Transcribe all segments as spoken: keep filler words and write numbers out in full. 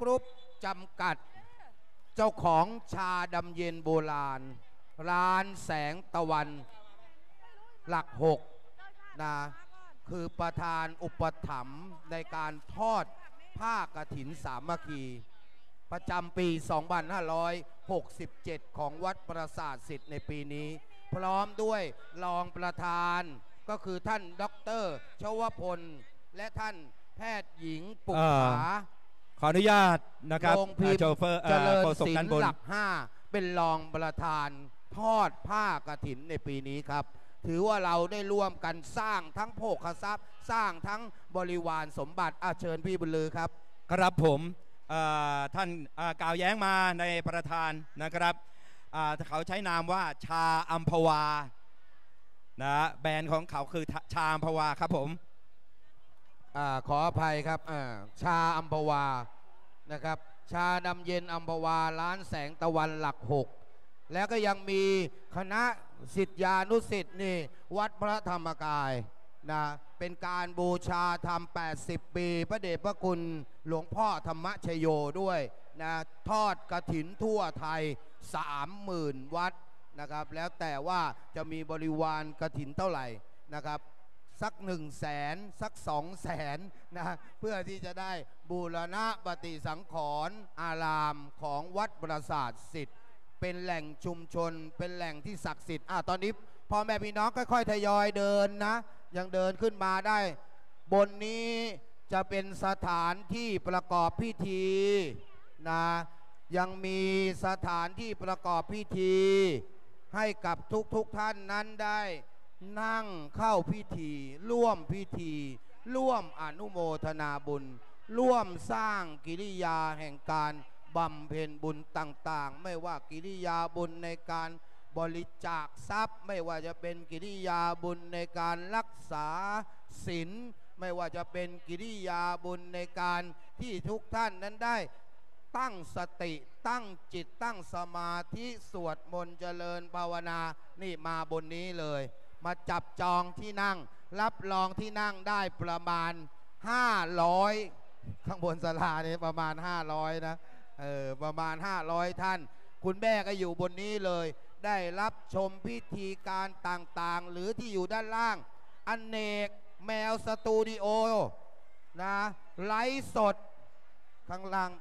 กรุ๊ปจำกัดเจ้าของชาดำเย็นโบราณร้านแสงตะวันหลักหกนะคือประธานอุปถัมภ์ในการทอดผ้ากฐินสามัคคีประจำปี สองพันห้าร้อยหกสิบเจ็ด ของวัดปราสาทศิษย์ในปีนี้พร้อมด้วยรองประธานก็คือท่านดร.ชวพลและท่านแพทย์หญิงปุกษาขออนุญาตนะครับโรงพิมพ์เจริญศิลป์หลักห้าเป็นรองประธานทอดผ้ากฐินในปีนี้ครับถือว่าเราได้ร่วมกันสร้างทั้งโภคทรัพย์สร้างทั้งบริวารสมบัติอาเชิญพี่บุญลือครับครับผมท่านกล่าวแย้งมาในประธานนะครับเขาใช้นามว่าชาอัมพวานะแบรนด์ของเขาคือชาอัมพวาครับผมอขออภัยครับชาอัมพวานะครับชาดำเย็นอัมพวาร้านแสงตะวันหลักหกแล้วก็ยังมีคณะศิษยานุศิษย์นี่วัดพระธรรมกายนะเป็นการบูชาธรรมแปดสิบปีพระเดชพระคุณหลวงพ่อธรรมชโยด้วยนะทอดกฐินทั่วไทย สามหมื่น วัดนะครับแล้วแต่ว่าจะมีบริวารกฐินเท่าไหร่นะครับสักหนึ่งแสนสักสองแสนนะเพื่อที่จะได้บูรณะปฏิสังขรณ์อารามของวัดปราสาทศิษย์เป็นแหล่งชุมชนเป็นแหล่งที่ศักดิ์สิทธิ์อ่ะตอนนี้พ่อแม่พี่น้องค่อยๆทยอยเดินนะยังเดินขึ้นมาได้บนนี้จะเป็นสถานที่ประกอบพิธีนะยังมีสถานที่ประกอบพิธีให้กับทุกๆท่านนั้นได้นั่งเข้าพิธีร่วมพิธีร่วมอนุโมทนาบุญร่วมสร้างกิริยาแห่งการบำเพ็ญบุญต่างๆไม่ว่ากิริยาบุญในการบริจาคทรัพย์ไม่ว่าจะเป็นกิริยาบุญในการรักษาศีลไม่ว่าจะเป็นกิริยาบุญในการที่ทุกท่านนั้นได้ตั้งสติตั้งจิตตั้งสมาธิสวดมนต์เจริญภาวนานี่มาบนนี้เลยมาจับจองที่นั่งรับรองที่นั่งได้ประมาณห้าร้อยข้างบนศาลาเนี่ยประมาณห้าร้อยนะเออประมาณห้าร้อยท่านคุณแม่ก็อยู่บนนี้เลยได้รับชมพิธีการต่างๆหรือที่อยู่ด้านล่างอเนกแมวสตูดิโอนะไลฟ์สดข้างล่าง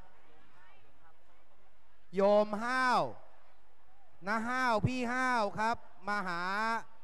โยมห้าวนะห้าวพี่ห้าวครับมาหา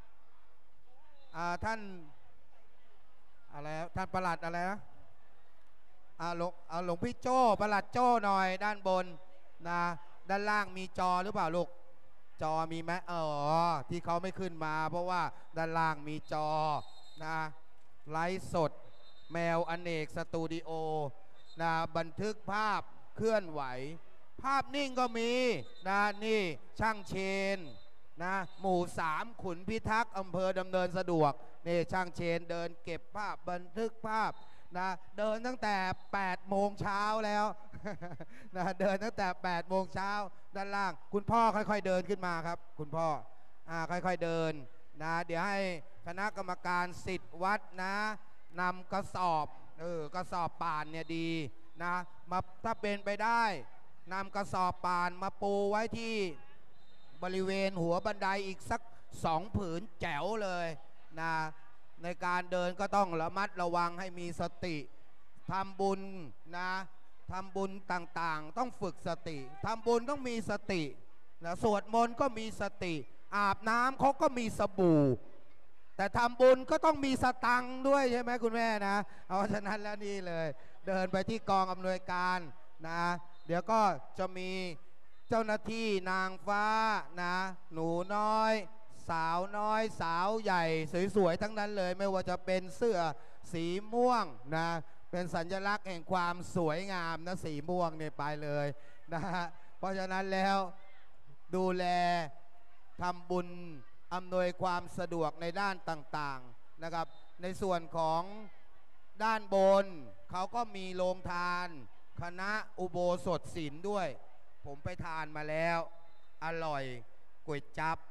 ท่านอะไรท่านประหลัดอะไรนะอาหลวงเอาหลวงพี่โจ้ประหลัดโจ้หน่อยด้านบนนะด้านล่างมีจอหรือเปล่าลูกจอมีไหมอ๋อที่เขาไม่ขึ้นมาเพราะว่าด้านล่างมีจอนะไลฟ์สดแมวอเนกสตูดิโอนะบันทึกภาพเคลื่อนไหวภาพนิ่งก็มีนะนี่ช่างเชนนะหมู่สามขุนพิทักษ์อำเภอดำเนินสะดวกนี่ช่างเชนเดินเก็บภาพบันทึกภาพนะเดินตั้งแต่แปดโมงเช้าแล้วนะเดินตั้งแต่แปดโมงเช้าด้านล่างคุณพ่อค่อยๆเดินขึ้นมาครับคุณพ่ออ่าค่อยๆเดินนะเดี๋ยวให้คณะกรรมการศิษย์วัดนะนำกระสอบเออกระสอบป่านเนี่ยดีนะมาถ้าเป็นไปได้นำกระสอบป่านมาปูไว้ที่บริเวณหัวบันไดอีกสักสองผืนแจ๋วเลยนะในการเดินก็ต้องระมัดระวังให้มีสติทำบุญนะทำบุญต่างๆต้องฝึกสติทำบุญต้องมีสตินะสวดมนต์ก็มีสติอาบน้ำเขาก็มีสบู่แต่ทำบุญก็ต้องมีสตังค์ด้วยใช่ไหมคุณแม่นะเพราะฉะนั้นแล้วนี่เลยเดินไปที่กองอำนวยการนะเดี๋ยวก็จะมีเจ้าหน้าที่นางฟ้านะหนูน้อยสาวน้อยสาวใหญ่สวยๆทั้งนั้นเลยไม่ว่าจะเป็นเสื้อสีม่วงนะเป็นสัญลักษณ์แห่งความสวยงามนะสีม่วงเนี่ยไปเลยนะฮะเพราะฉะนั้นแล้วดูแลทำบุญอำนวยความสะดวกในด้านต่างๆนะครับในส่วนของด้านบนเขาก็มีโรงทานคณะอุโบสถศีลด้วยผมไปทานมาแล้วอร่อยก๋วยจั๊บ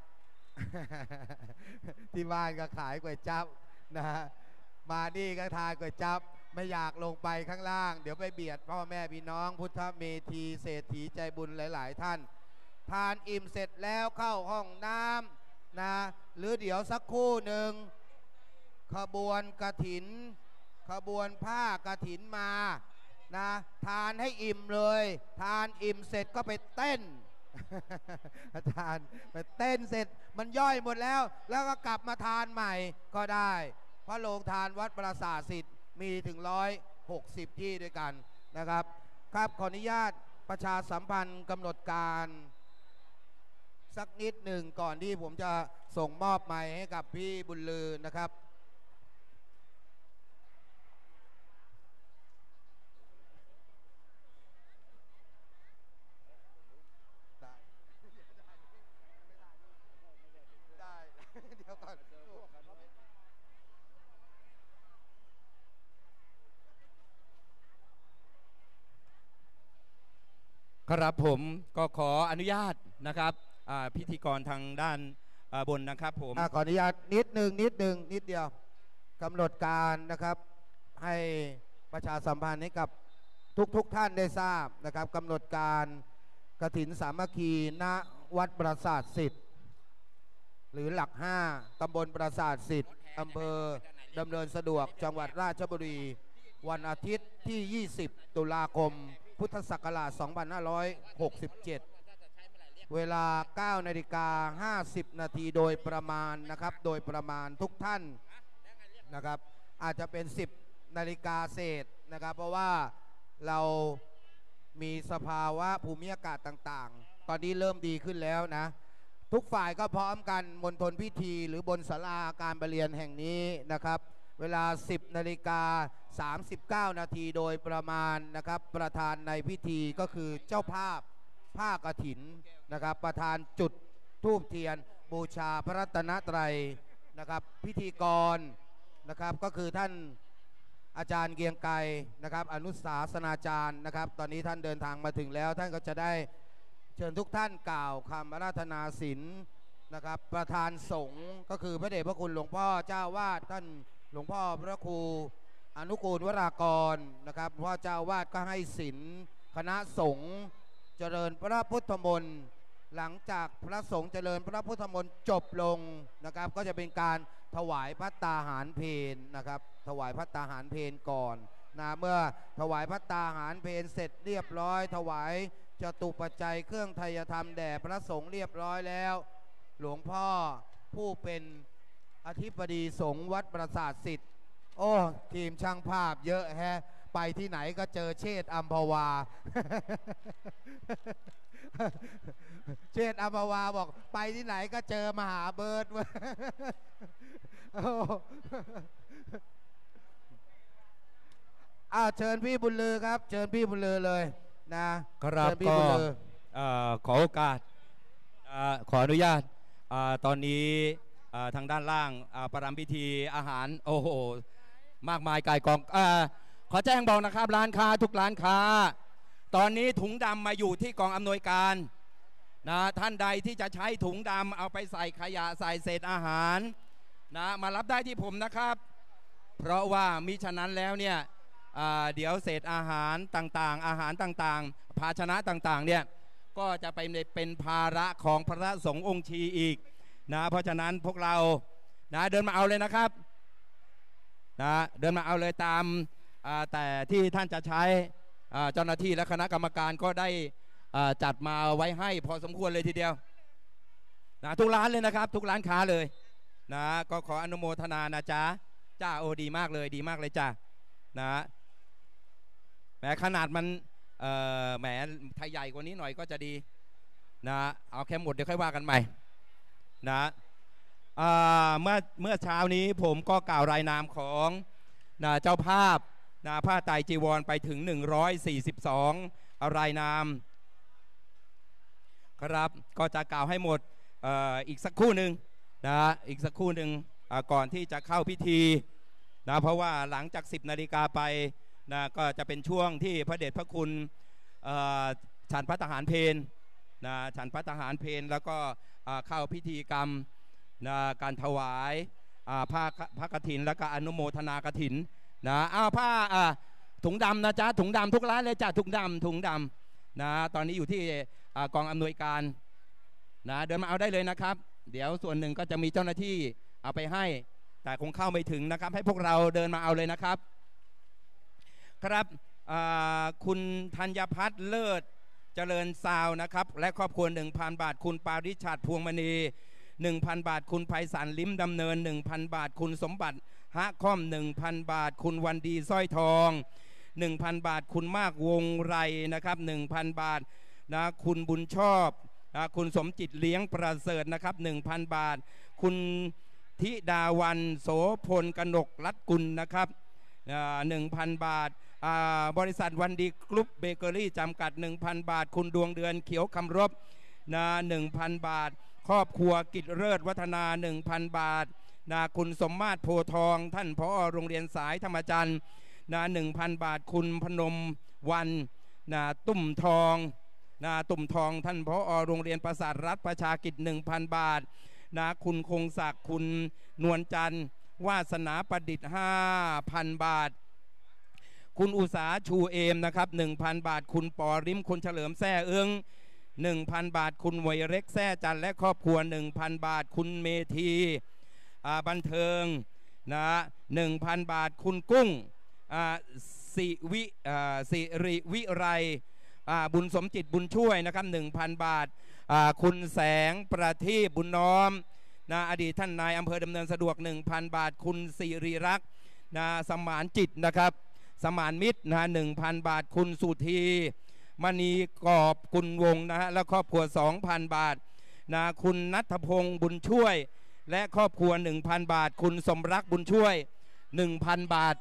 ที่บ้านก็ขายก๋วยจั๊บนะฮะมานี่ก็ทานก๋วยจั๊บไม่อยากลงไปข้างล่าง เดี๋ยวไปเบียดพ่อแม่พี่น้องพุทธเมธีเศรษฐีใจบุญหลายๆท่านทานอิ่มเสร็จแล้วเข้าห้องน้ำนะหรือเดี๋ยวสักครู่หนึ่งขบวนกฐินขบวนผ้ากฐินมานะทานให้อิ่มเลยทานอิ่มเสร็จก็ไปเต้น ทานไปเต้นเสร็จมันย่อยหมดแล้วแล้วก็กลับมาทานใหม่ก็ได้เพราะโรงทานวัดปราสาทสิทธิ์มีถึงร้อยหกสิบที่ด้วยกันนะครับครับขออนุญาตประชาสัมพันธ์กำหนดการสักนิดหนึ่งก่อนที่ผมจะส่งมอบไมค์ให้กับพี่บุญลือนะครับครับผมก็ขออนุญาตนะครับพิธีกรทางด้านบนนะครับผมขออนุญาตนิดหนึ่งนิดหนึ่งนิดเดียวกำหนดการนะครับให้ประชาสัมพันธ์ให้กับทุกทุกท่านได้ทราบนะครับกำหนดการกฐินสามัคคีณวัดปราสาทสิทธิ์หรือหลักห้าตำบลปราสาทสิทธิ์อำเภอดำเนินสะดวกจังหวัดราชบุรีวันอาทิตย์ที่ยี่สิบตุลาคมพุทธศักราชสองพันห้าร้อยหกสิบเจ็ดเวลา เก้านาฬิกาห้าสิบนาทีโดยประมาณนะครับโดยประมาณทุกท่านนะครับอาจจะเป็นสิบนาฬิกาเศษนะครับเพราะว่าเรามีสภาวะภูมิอากาศต่างๆตอนนี้เริ่มดีขึ้นแล้วนะทุกฝ่ายก็พร้อมกันมณฑลพิธีหรือบนศาลาการประเรียนแห่งนี้นะครับเวลา สิบนาฬิกาสามสิบเก้านาทีโดยประมาณนะครับประธานในพิธีก็คือเจ้าภาพผ้ากฐินนะครับประธานจุดธูปเทียนบูชาพระรัตนตรัยนะครับพิธีกรนะครับก็คือท่านอาจารย์เกียงไกรนะครับอนุสาสนาจารย์นะครับตอนนี้ท่านเดินทางมาถึงแล้วท่านก็จะได้เชิญทุกท่านกล่าวคำอาราธนาศีลนะครับประธานสงฆ์ก็คือพระเดชพระคุณหลวงพ่อเจ้าวาดท่านหลวงพ่อพระครูอนุกูลวรากรนะครับพ่อเจ้าวาดก็ให้ศีลคณะสงฆ์เจริญพระพุทธมนต์หลังจากพระสงฆ์เจริญพระพุทธมนต์จบลงนะครับก็จะเป็นการถวายภัตตาหารเพลนะครับถวายภัตตาหารเพลก่อนนะเมื่อถวายภัตตาหารเพลเสร็จเรียบร้อยถวายจตุปัจจัยเครื่องไทยธรรมแด่พระสงฆ์เรียบร้อยแล้วหลวงพ่อผู้เป็นอธิบดีสงฆ์วัดปราสาทสิทธิ์โอ้ทีมช่างภาพเยอะแฮะไปที่ไหนก็เจอเชษฐ์อัมพวา เชษฐ์อัมพวาบอกไปที่ไหนก็เจอมหาเบิร์ด อ้าวเชิญพี่บุญลือครับเชิญพี่บุญลือเลยนะครับก็ขอโอกาสขออนุญาตตอนนี้ทางด้านล่างประรำพิธีอาหารโอ้โหมากมายกายกองขอแจ้งบอกนะครับร้านค้าทุกร้านค้าตอนนี้ถุงดำมาอยู่ที่กองอำนวยการนะท่านใดที่จะใช้ถุงดำเอาไปใส่ขยะใส่เศษอาหารนะมารับได้ที่ผมนะครับเพราะว่ามิฉะนั้นแล้วเนี่ยเดี๋ยวเศษอาหารต่างๆอาหารต่างๆภาชนะต่างๆเนี่ยก็จะไปเป็นภาระของพระสงฆ์องค์ชีอีกนะเพราะฉะนั้นพวกเรานะเดินมาเอาเลยนะครับนะเดินมาเอาเลยตามแต่ที่ท่านจะใช้เจ้าหน้าที่และคณะกรรมการก็ได้จัดมาไว้ให้พอสมควรเลยทีเดียวนะทุกร้านเลยนะครับทุกร้านค้าเลยนะก็ขออนุโมทนานะจ๊ะจ้าโอดีมากเลยดีมากเลยจ้านะแหมขนาดมันแหมไทยใหญ่กว่านี้หน่อยก็จะดีนะเอาแค่หมดเดี๋ยวค่อยว่ากันใหม่นะเมื่อเมื่อเช้านี้ผมก็กล่าวรายนามของนะเจ้าภาพนะผ้าไตรจีวรไปถึงหนึ่งร้อยสี่สิบสองรายนามครับก็จะกล่าวให้หมด อ, อีกสักครู่หนึ่งนะอีกสักครู่หนึ่งก่อนที่จะเข้าพิธีนะเพราะว่าหลังจากสิบนาฬิกาไปนะก็จะเป็นช่วงที่พระเดชพระคุณฉันพระทหารเพลนะฉันพระทหารเพลแล้วก็เข้าพิธีกรรมนะการถวายพระพระกฐินและก็อนุโมทนากฐินนะเอาผ้าอ่าถุงดำนะจ๊ะถุงดำทุกร้านเลยจ้ะถุงดำถุงดำนะตอนนี้อยู่ที่กองอำนวยการนะเดินมาเอาได้เลยนะครับเดี๋ยวส่วนหนึ่งก็จะมีเจ้าหน้าที่เอาไปให้แต่คงเข้าไม่ถึงนะครับให้พวกเราเดินมาเอาเลยนะครับครับคุณธัญพัฒน์เลิศเจริญซาวนะครับและครอบครัว หนึ่งพัน บาทคุณปาริชาติพวงมณี หนึ่งพัน บาทคุณไพศาลลิ้มดำเนิน หนึ่งพัน บาทคุณสมบัติฮะค่อม หนึ่งพัน บาทคุณวันดีสร้อยทอง หนึ่งพัน บาทคุณมากวงไรนะครับ หนึ่งพัน บาทนะคุณบุญชอบนะคุณสมจิตเลี้ยงประเสริฐนะครับ หนึ่งพัน บาทคุณธิดาวันโสพลกนกรัตกุลนะครับหนึ่งพัน บาทบริษัทวันดีกรุ๊ปเบเกอรี่จำกัด หนึ่งพัน บาทคุณดวงเดือนเขียวคำรบนะหนึ่งพัน บาทครอบครัวกิจเลิศวัฒนา หนึ่งพัน บาทนะคุณสมมาตรโพทองท่านผอ.โรงเรียนสายธรรมจันทร์นะหนึ่งพัน บาทคุณพนมวันนะตุ่มทองนะตุ่มทองท่านผอ.โรงเรียนประสาทรัฐประชากิจ หนึ่งพัน บาทนะคุณคงศักดิ์คุณนวลจันทร์วาสนาประดิษฐ์ ห้าพัน บาทคุณอุษาชูเอมนะครับ หนึ่งพัน บาทคุณปอริมคุณเฉลิมแซ่เอิง หนึ่งพัน บาทคุณไวเร็กแซ่จันและครอบครัว หนึ่งพัน บาทคุณเมธีบันเทิงนะ หนึ่งพัน บาทคุณกุ้งสิวิสิริวิไรบุญสมจิตบุญช่วยนะครับ หนึ่งพัน บาทคุณแสงประทีปบุญน้อมนะอดีตท่านนายอำเภอดำเนินสะดวก หนึ่งพัน บาทคุณสิริรักษ์นะสมานจิตนะครับสมานมิตรนะหนึ่งพัน บาทคุณสุธีมณีกอบกุลวงนะฮะและครอบครัว สองพัน บาทนะคุณณัฐพงศ์บุญช่วยและครอบครัว หนึ่งพัน บาทคุณสมรักบุญช่วย หนึ่งพัน บาท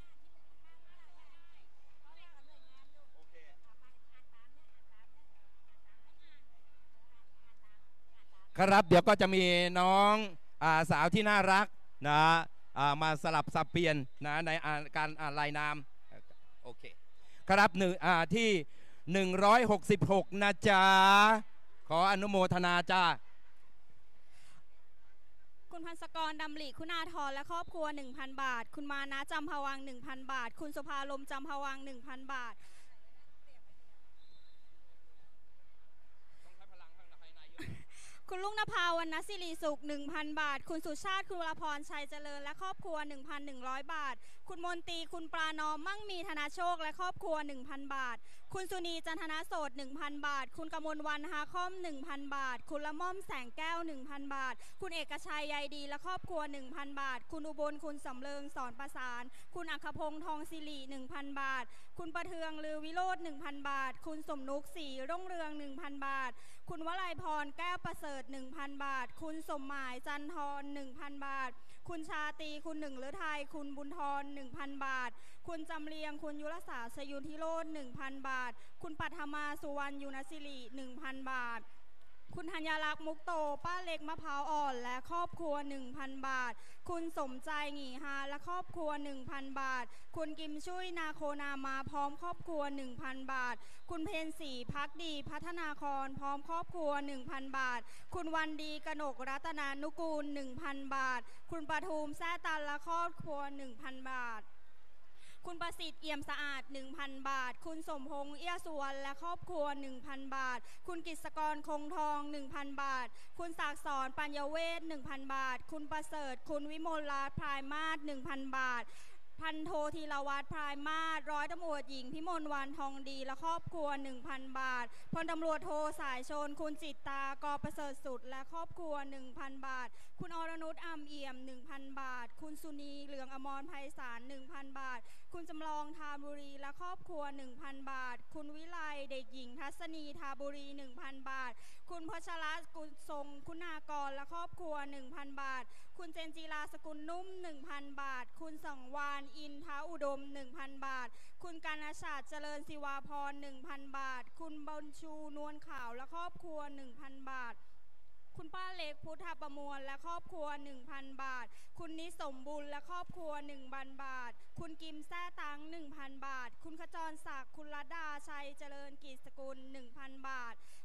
ครับเดี๋ยวก็จะมีน้องอาสาวที่น่ารักนะมาสลับสับเปลี่ยนนะในการอ่านรายนามโอเคครับหนึ่งที่หนึ่งร้อยหกสิบหกนะจ๊ะขออนุโมทนาจ้าคุณพันศกรดำริคุณาธรและครอบครัว หนึ่งพัน บาทคุณมานะจำภวัง หนึ่งพัน บาทคุณสุภาลมจำภวัง หนึ่งพัน บาทคุณลุงนภาวรรณศิริสุข หนึ่งพัน บาทคุณสุชาติคุณวรพรชัยเจริญและครอบครัว หนึ่งพันหนึ่งร้อย บาทคุณมนตรีคุณปรานอมมั่งมีธนาโชคและครอบครัว หนึ่งพัน บาทคุณสุนีจันทนาโสด หนึ่งพัน บาทคุณกมลวรรณฮาคอม หนึ่งพัน บาทคุณละม่อมแสงแก้ว หนึ่งพัน บาทคุณเอกชัยใยดีและครอบครัว หนึ่งพัน บาทคุณอุบลคุณสำเริงสอนประสานคุณอัครพงษ์ทองศิริ หนึ่งพัน บาทคุณประเทืองลือวิโรจน์ หนึ่งพัน บาทคุณสมนุกศรีรุ่งเรือง หนึ่งพัน บาทคุณวลัยพรแก้วประเสริฐ หนึ่งพัน บาทคุณสมหมายจันทร หนึ่งพัน บาทคุณชาตรีคุณหนึ่งฤทัยคุณบุญทร หนึ่งพัน บาทคุณจำเรียงคุณยุรศาสยุนทิโรจน์ หนึ่งพัน บาทคุณปัทมาสุวรรณยุนศิริ หนึ่งพัน บาทคุณธัญลักษณ์มุกโตป้าเล็กมะพร้าวอ่อนและครอบครัว หนึ่งพัน บาทคุณสมใจหงีฮาและครอบครัว หนึ่งพัน บาทคุณกิมชุยนาโคนามาพร้อมครอบครัว หนึ่งพัน บาทคุณเพนศรีพักดีพัฒนาครพร้อมครอบครัว หนึ่งพัน บาทคุณวันดีกนกรัตนานุกูล หนึ่งพัน บาทคุณปทุมแซ่ตันและครอบครัว หนึ่งพัน บาทคุณประสิทธิ์เอี่ยมสะอาด หนึ่งพัน บาทคุณสมพงษ์เอี้ยสุวรรณและครอบครัว หนึ่งพัน บาทคุณกฤษกรคงทอง หนึ่งพัน บาทคุณศักดิ์สอนปัญญเวศ หนึ่งพัน บาทคุณประเสริฐคุณวิมลรัตน์พรายมาศ หนึ่งพัน บาทพันโทธีรวัตรพรายมาศร้อยตำรวจหญิงพิมลวรรณทองดีและครอบครัว หนึ่งพัน บาทพลตำรวจโทสายชนคุณจิตตากอประเสริฐสุดและครอบครัว หนึ่งพัน บาทคุณอรนุชอ่ำเอี่ยม หนึ่งพัน บาทคุณสุนีเหลืองอมรไพศาล หนึ่งพัน บาทคุณจำลองทาบุรีและครอบครัว หนึ่งพัน บาทคุณวิไลเด็กหญิงทัศนีทาบุรี หนึ่งพัน บาทคุณพชรกุลทรงคุณากรและครอบครัว หนึ่งพัน บาทคุณเจนจีราสกุลนุ่ม หนึ่งพัน บาทคุณสังวานอินทาอุดม หนึ่งพัน บาทคุณกาญชาติเจริญศิวาพร หนึ่งพัน บาทคุณบุญชูนวลขาวและครอบครัว หนึ่งพัน บาทคุณป้าเล็กพุทธประมวลและครอบครัว หนึ่งพัน บาทคุณนิสมบุญและครอบครัว หนึ่งพัน บาทคุณกิมแซ่ตัง หนึ่งพัน บาทคุณขจรศักดิ์คุณรัตดาชัยเจริญกิจสกุล หนึ่งพัน บาท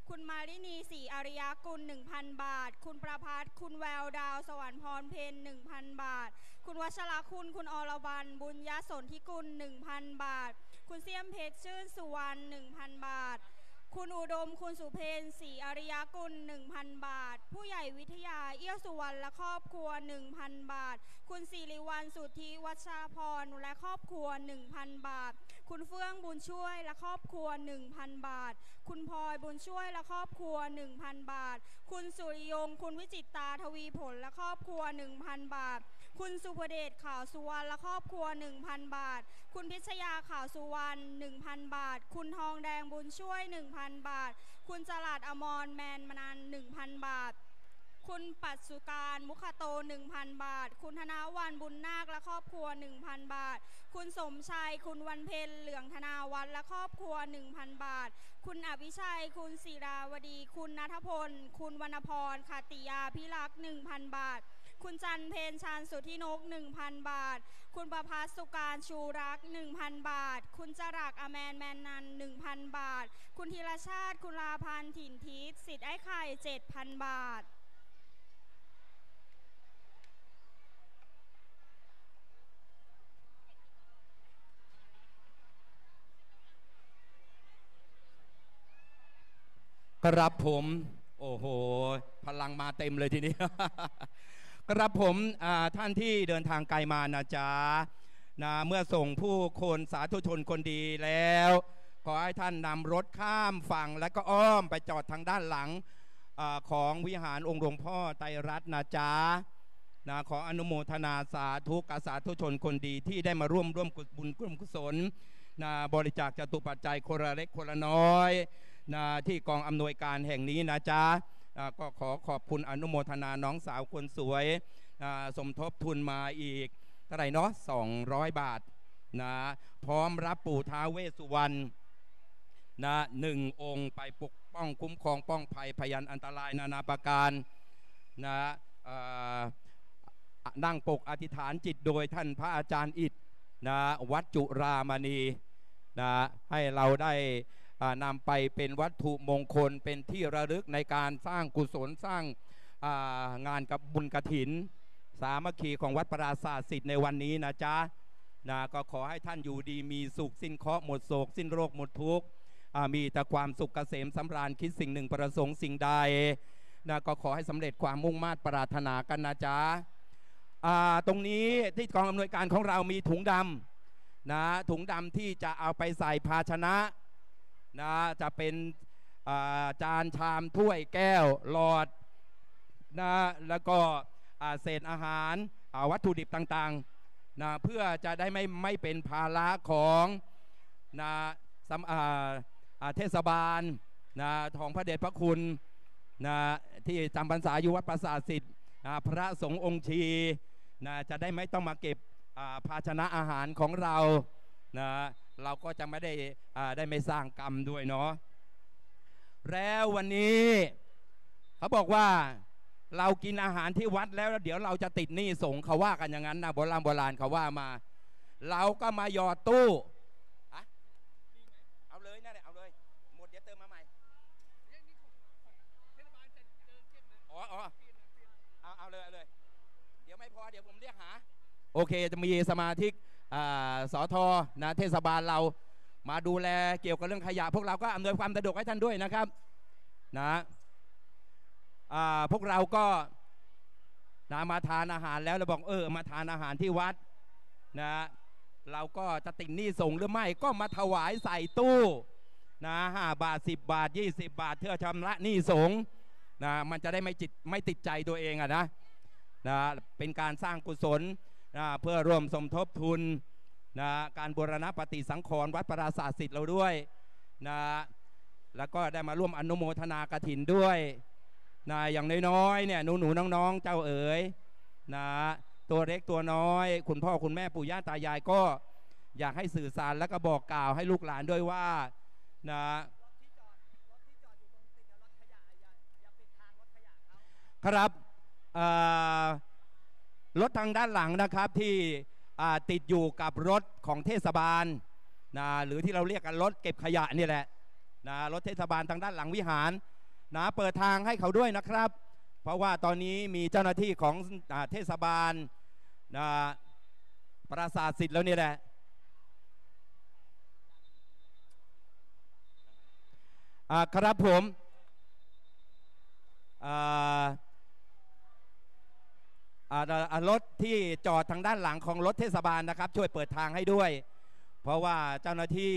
คุณมารินีศรีอาริยกุล หนึ่งพัน บาทคุณประภัสคุณแววดาวสวรรค์พรเพน หนึ่งพัน บาทคุณวัชรคุณคุณอรวรรณบุญยสนธิกุล หนึ่งพัน บาทคุณเสี่ยมเพชรชื่นสุวรรณ หนึ่งพัน บาทคุณอุดมคุณสุเพนศรีอาริยกุล หนึ่งพัน บาทผู้ใหญ่วิทยาเอี้ยวสุวรรณและครอบครัว หนึ่งพัน บาทคุณสิริวัลย์สุทธิวัชรพรและครอบครัว หนึ่งพัน บาทคุณเฟื่องบุญช่วยและครอบครัว หนึ่งพัน บาทคุณพลอยบุญช่วยและครอบครัว หนึ่งพัน บาทคุณสุริยงคุณวิจิตตาทวีผลและครอบครัว หนึ่งพัน บาทคุณสุภเดชข่าวสุวรรณและครอบครัว หนึ่งพัน บาทคุณพิชยาข่าวสุวรรณ หนึ่งพัน บาทคุณทองแดงบุญช่วย หนึ่งพัน บาทคุณจรัสอมรแมนมนัน หนึ่งพัน บาทคุณปัสสุการมุขโต หนึ่งพัน บาทคุณธนวันบุญนาคและครอบครัว หนึ่งพัน บาทคุณสมชัยคุณวันเพ็ญเหลืองธนาวัฒน์และครอบครัว หนึ่งพัน บาทคุณอภิชัยคุณศิราวดีคุณณัฐพลคุณวรรณพรขติยาพิรักษ์ หนึ่งพัน บาทคุณจันเพญชาญสุทธินก หนึ่งพัน บาทคุณประภัสสุการชูรัก หนึ่งพัน บาทคุณจรักอแมนแมนนัน หนึ่งพัน บาทคุณธีรชาติคุณลาพันธ์ถิ่นทิศสิทธิ์ไอ้ไข่ เจ็ดพัน บาทครับผมโอ้โหพลังมาเต็มเลยทีนี้ ครับผมท่านที่เดินทางไกลมานะจ๊ะนะเมื่อส่งผู้คนสาธุชนคนดีแล้วขอให้ท่านนำรถข้ามฝั่งแล้วก็อ้อมไปจอดทางด้านหลังอาของวิหารองค์หลวงพ่อไตรรัตน์นะจ๊ะนะขออนุโมทนาสาธุกับสาธุชนคนดีที่ได้มาร่วมร่วมบุญร่วมกุศลนะบริจาคจตุปัจจัยคนละเล็กคนละน้อยนะที่กองอำนวยการแห่งนี้นะจ๊ะก็ขอขอบคุณอนุโมทนาน้องสาวคนสวยสมทบทุนมาอีกเท่าไหร่เนาะสองร้อยบาทนะพร้อมรับปู่ท้าวเวสสุวรรณนะหนึ่งองค์ไปปกป้องคุ้มครองป้องภัยพยันอันตรายนานาประการนะนั่งปกอธิษฐานจิตโดยท่านพระอาจารย์อิฐนะวัดจุรามณีนะให้เราได้นำไปเป็นวัตถุมงคลเป็นที่ระลึกในการสร้างกุศลสร้างงานกับบุญกฐินสามัคคีของวัดปราสาทสิทธิ์ในวันนี้นะจ๊ะนะก็ขอให้ท่านอยู่ดีมีสุขสิ้นเคราะห์หมดโศกสิ้นโรคหมดทุกข์มีแต่ความสุขเกษมสำราญคิดสิ่งหนึ่งประสงค์สิ่งใดนะก็ขอให้สำเร็จความมุ่งมา่ปรารถนากันนะจ๊ะตรงนี้ที่กองอำนวยการของเรามีถุงดำนะถุงดำที่จะเอาไปใส่ภาชนะนะจะเป็นจานชามถ้วยแก้วหลอดนะแล้วก็เศษอาหารวัตถุดิบต่างๆนะเพื่อจะได้ไม่ไม่เป็นภาระของนะเทศบาลนะของพระเดชพระคุณนะที่จำพรรษาอยู่วัดปราสาทสิทธิ์นะพระสงฆ์องค์ชีนะจะได้ไม่ต้องมาเก็บภาชนะอาหารของเรานะเราก็จะไม่ได้ได้ไม่สร้างกรรมด้วยเนาะแล้ววันนี้เขาบอกว่าเรากินอาหารที่วัดแล้วเดี๋ยวเราจะติดหนี้สงฆ์เขาว่ากันอย่างนั้นนะโบราณโบราณเขาว่ามาเราก็มาหยอดตู้เอาเลยนั่นแหละเอาเลยหมดเดี๋ยวเติมมาใหม่อ๋ออ๋อเอาเอาเลยเอาเลยเดี๋ยวไม่พอเดี๋ยวผมเรียกหาโอเคจะมีสมาชิกสทนะเทศบาลเรามาดูแลเกี่ยวกับเรื่องขยะพวกเราก็อำนวยความสะดวกให้ท่านด้วยนะครับนะพวกเราก็นะมาทานอาหารแล้วเราบอกเออมาทานอาหารที่วัดนะเราก็จะติดหนี้สงฆ์หรือไม่ก็มาถวายใส่ตู้นะห้าบาทสิบบาทยี่สิบบาทเพื่อชำระหนี้สงฆ์นะมันจะได้ไม่จิตไม่ติดใจตัวเองอะนะนะเป็นการสร้างกุศลนะเพื่อร่วมสมทบทุนนะการบูรณะปฏิสังขรณ์วัดปราสาทสิทธิ์เราด้วยนะแล้วก็ได้มาร่วมอนุโมทนากฐินด้วยนะอย่างน้อยๆเนี่ยหนูๆน้องๆเจ้าเอ๋ยนะตัวเล็กตัวน้อยคุณพ่อคุณแม่ปู่ย่าตายายก็อยากให้สื่อสารและก็บอกกล่าวให้ลูกหลานด้วยว่านะครับรถทางด้านหลังนะครับที่ติดอยู่กับรถของเทศบาลนะหรือที่เราเรียกกันรถเก็บขยะนี่แหละนะรถเทศบาลทางด้านหลังวิหารนะเปิดทางให้เขาด้วยนะครับ เพราะว่าตอนนี้มีเจ้าหน้าที่ของเทศบาลนะปราสาทสิทธิ์แล้วนี่แหละครับผมรถที่จอดทางด้านหลังของรถเทศบาลนะครับช่วยเปิดทางให้ด้วยเพราะว่าเจ้าหน้าที่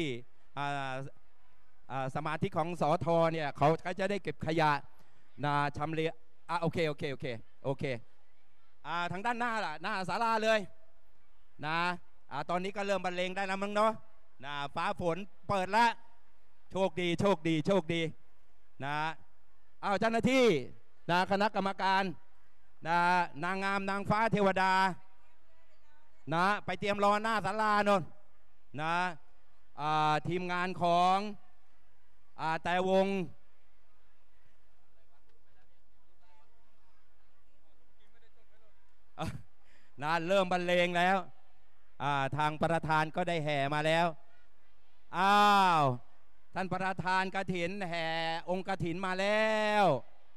สมาชิกของสทเนี่ยเขาก็จะได้เก็บขยะนะชำเละอ่ะโอเคโอเคโอเคโอเคอ่าทางด้านหน้าล่ะหน้าศาลาเลยนะอ่าตอนนี้ก็เริ่มบรรเลงได้แล้วมั้งเนาะนะฟ้าฝนเปิดแล้วโชคดีโชคดีโชคดีนะเอาเจ้าหน้าที่นะคณะกรรมการนะนางงามนางฟ้าเทวดานะไปเตรียมรอหน้าศาลาโน่นนะทีมงานของแต่วงนะเริ่มบรรเลงแล้วทางประธานก็ได้แห่มาแล้วอ้าวท่านประธานกฐินแห่องค์กฐินมาแล้ว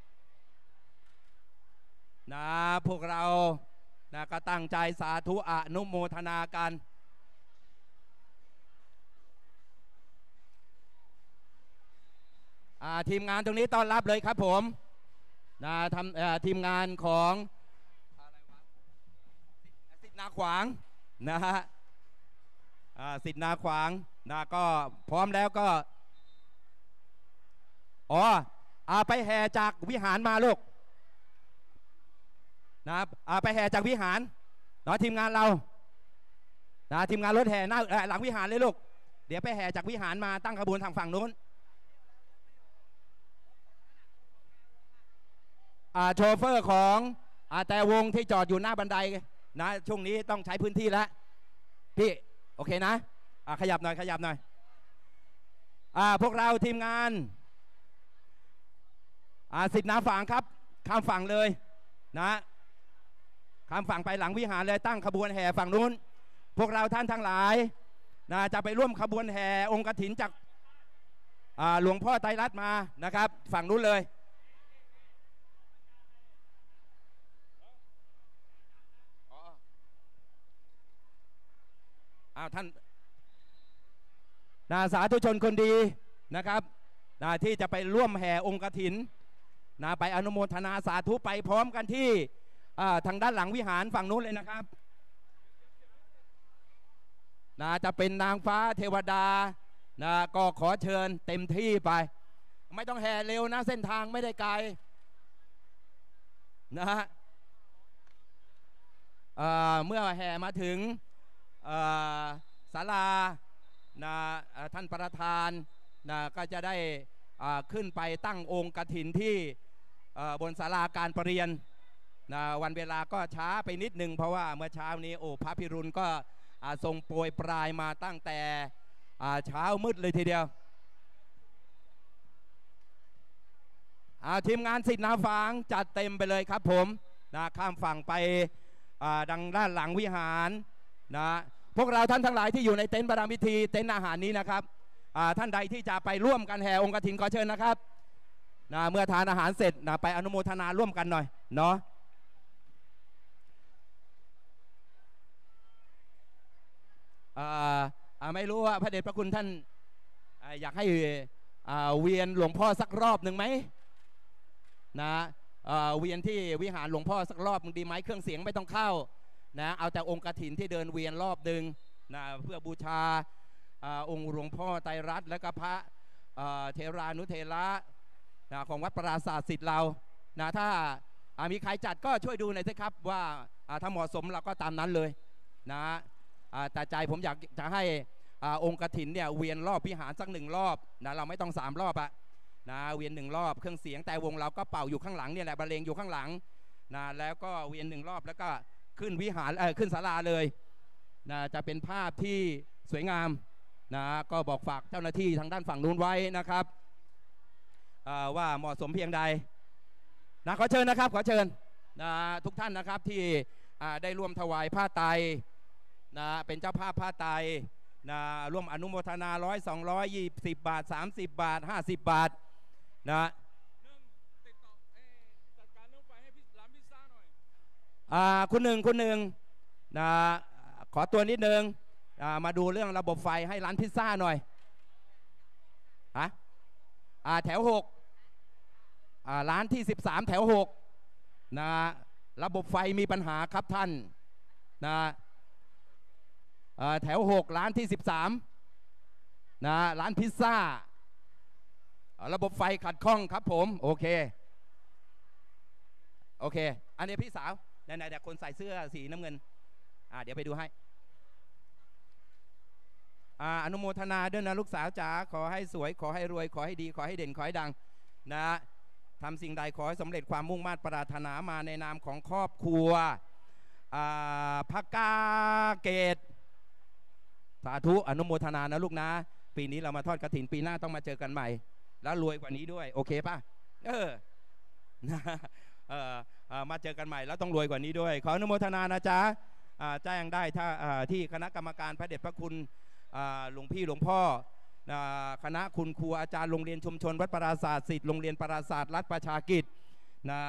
นะพวกเรานะก็ตั้งใจสาธุอนุโมทนากันทีมงานตรงนี้ต้อนรับเลยครับผมนะทำทีมงานของสิทธิ์นาขวางนะฮะสิทธิ์นาขวางนะก็พร้อมแล้วก็อ๋ออาไปแห่จากวิหารมาลูกนะอาไปแห่จากวิหารเนาะทีมงานเรานะทีมงานรถแห่หน้าหลังวิหารเลยลูกเดี๋ยวไปแห่จากวิหารมาตั้งขบวนทางฝั่งนู้นโชเฟอร์ของแต่วงที่จอดอยู่หน้าบันไดนะช่วงนี้ต้องใช้พื้นที่แล้วพี่โอเคนะขยับหน่อยขยับหน่อยพวกเราทีมงานสิทธิ์นาฝั่งครับข้ามฝั่งเลยนะข้ามฝั่งไปหลังวิหารเลยตั้งขบวนแห่ฝั่งนู้นพวกเราท่านทั้งหลายนะจะไปร่วมขบวนแห่องค์กฐินจากหลวงพ่อไตรรัตน์มานะครับฝั่งนู้นเลยอ้าวท่านนาสาธุชนคนดีนะครับนะที่จะไปร่วมแห่องค์กฐินนะไปอนุโมทนาสาธุไปพร้อมกันที่ทางด้านหลังวิหารฝั่งนู้นเลยนะครับนะจะเป็นนางฟ้าเทวดานะก็ขอเชิญเต็มที่ไปไม่ต้องแห่เร็วนะเส้นทางไม่ได้ไกลนะฮะเมื่อแห่มาถึงศาลานะท่านประธานนะก็จะได้ขึ้นไปตั้งองค์กฐินที่บนศาลาการประเรียนนะวันเวลาก็ช้าไปนิดนึงเพราะว่าเมื่อเช้านี้โอ้พระพิรุณก็ทรงโปรยปลายมาตั้งแต่เช้ามืดเลยทีเดียวทีมงานสิทธิ์นาฝางจัดเต็มไปเลยครับผมนะข้ามฝั่งไปดังด้านหลังวิหารนะพวกเราท่านทั้งหลายที่อยู่ในเต็นท์ประรำพิธีเต็นท์อาหารนี้นะครับท่านใดที่จะไปร่วมกันแห่องค์กฐินขอเชิญนะครับนะเมื่อทานอาหารเสร็จนะไปอนุโมทนาร่วมกันหน่อยเนาะไม่รู้ว่าพระเดชพระคุณท่านอยากให้เวียนหลวงพ่อสักรอบหนึ่งไหมนะเวียนที่วิหารหลวงพ่อสักรอบมึงดีไหมเครื่องเสียงไม่ต้องเข้านะเอาแต่องค์กฐินที่เดินเวียนรอบดึงนะเพื่อบูชาองค์หลวงพ่อไตรรัตน์และก็พระเทรานุเทระนะของวัดปราสาทสิทธิ์เรานะถ้ามีใครจัดก็ช่วยดูหน่อยสิครับว่าถ้าเหมาะสมเราก็ตามนั้นเลยนะแต่ใจผมอยากจะให้องค์กฐินเนี่ยเวียนรอบวิหารสักหนึ่งรอบนะเราไม่ต้องสามรอบอะนะเวียนหนึ่งรอบเครื่องเสียงแต่วงเราก็เป่าอยู่ข้างหลังเนี่ยแหละบรรเลงอยู่ข้างหลังนะแล้วก็เวียนหนึ่งรอบแล้วก็ขึ้นวิหารเออขึ้นศาลาเลยนะจะเป็นภาพที่สวยงามนะก็บอกฝากเจ้าหน้าที่ทางด้านฝั่งนู้นไว้นะครับว่าเหมาะสมเพียงใดนะขอเชิญนะครับขอเชิญนะทุกท่านนะครับที่ได้ร่วมถวายผ้าไตรนะเป็นเจ้าภาพผ้าไตรนะร่วมอนุโมทนาร้อยสองร้อยยี่สิบบาทสามสิบบาทห้าสิบบาทนะอ่าคุณหนึ่งคุณหนึ่งนะขอตัวนิดนึงอ่ามาดูเรื่องระบบไฟให้ร้านพิซซ่าหน่อยฮะอ่าแถวหกอ่าร้านที่สิบสามแถวหกนะระบบไฟมีปัญหาครับท่านนะอ่าแถวหกร้านที่สิบสามนะร้านพิซซ่าระบบไฟขัดข้องครับผมโอเคโอเคอันนี้พี่สาวไหนๆแต่คนใส่เสื้อสีน้ำเงินอ่าเดี๋ยวไปดูให้อ่าอนุโมทนาด้วยนะลูกสาวจ๋าขอให้สวยขอให้รวยขอให้ดีขอให้เด่นขอให้ดังนะทำสิ่งใดขอให้สำเร็จความมุ่งมั่นปรารถนามาในนามของครอบครัวอ่าพระกาเกตสาธุอนุโมทนานะลูกนะปีนี้เรามาทอดกฐินปีหน้าต้องมาเจอกันใหม่แล้วรวยกว่านี้ด้วยโอเคป่ะเออนะเออมาเจอกันใหม่แล้วต้องรวยกว่านี้ด้วยขออนุโมทนานะจ๊ะแจ้งได้ถ้าที่คณะกรรมการพระเดชพระคุณหลวงพี่หลวงพ่อคณะคุณครูอาจารย์โรงเรียนชุมชนวัดปราศาสตร์ศิษย์โรงเรียนปราศาสตร์รัฐประชากิจนะ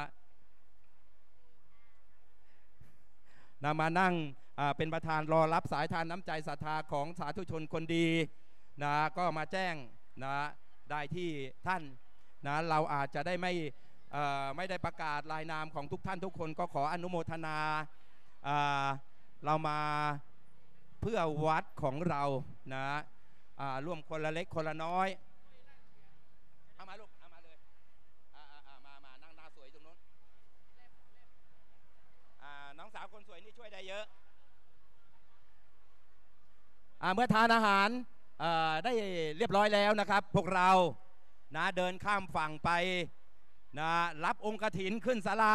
นะมานั่งเป็นประธานรอรับสายทานน้ำใจศรัทธาของสาธุชนคนดีนะก็มาแจ้งนะได้ที่ท่านนะเราอาจจะได้ไม่ไม่ได้ประกาศรายนามของทุกท่านทุกคนก็ขออนุโมทนาเรามาเพื่อวัดของเรานะร่วมคนละเล็กคนละน้อยเอามาลูกเอามาเลยมามานั่งหน้าสวยตรงนู้นน้องสาวคนสวยนี่ช่วยได้เยอะเมื่อทานอาหารได้เรียบร้อยแล้วนะครับพวกเรานะเดินข้ามฝั่งไปนะรับองค์กฐินขึ้นศาลา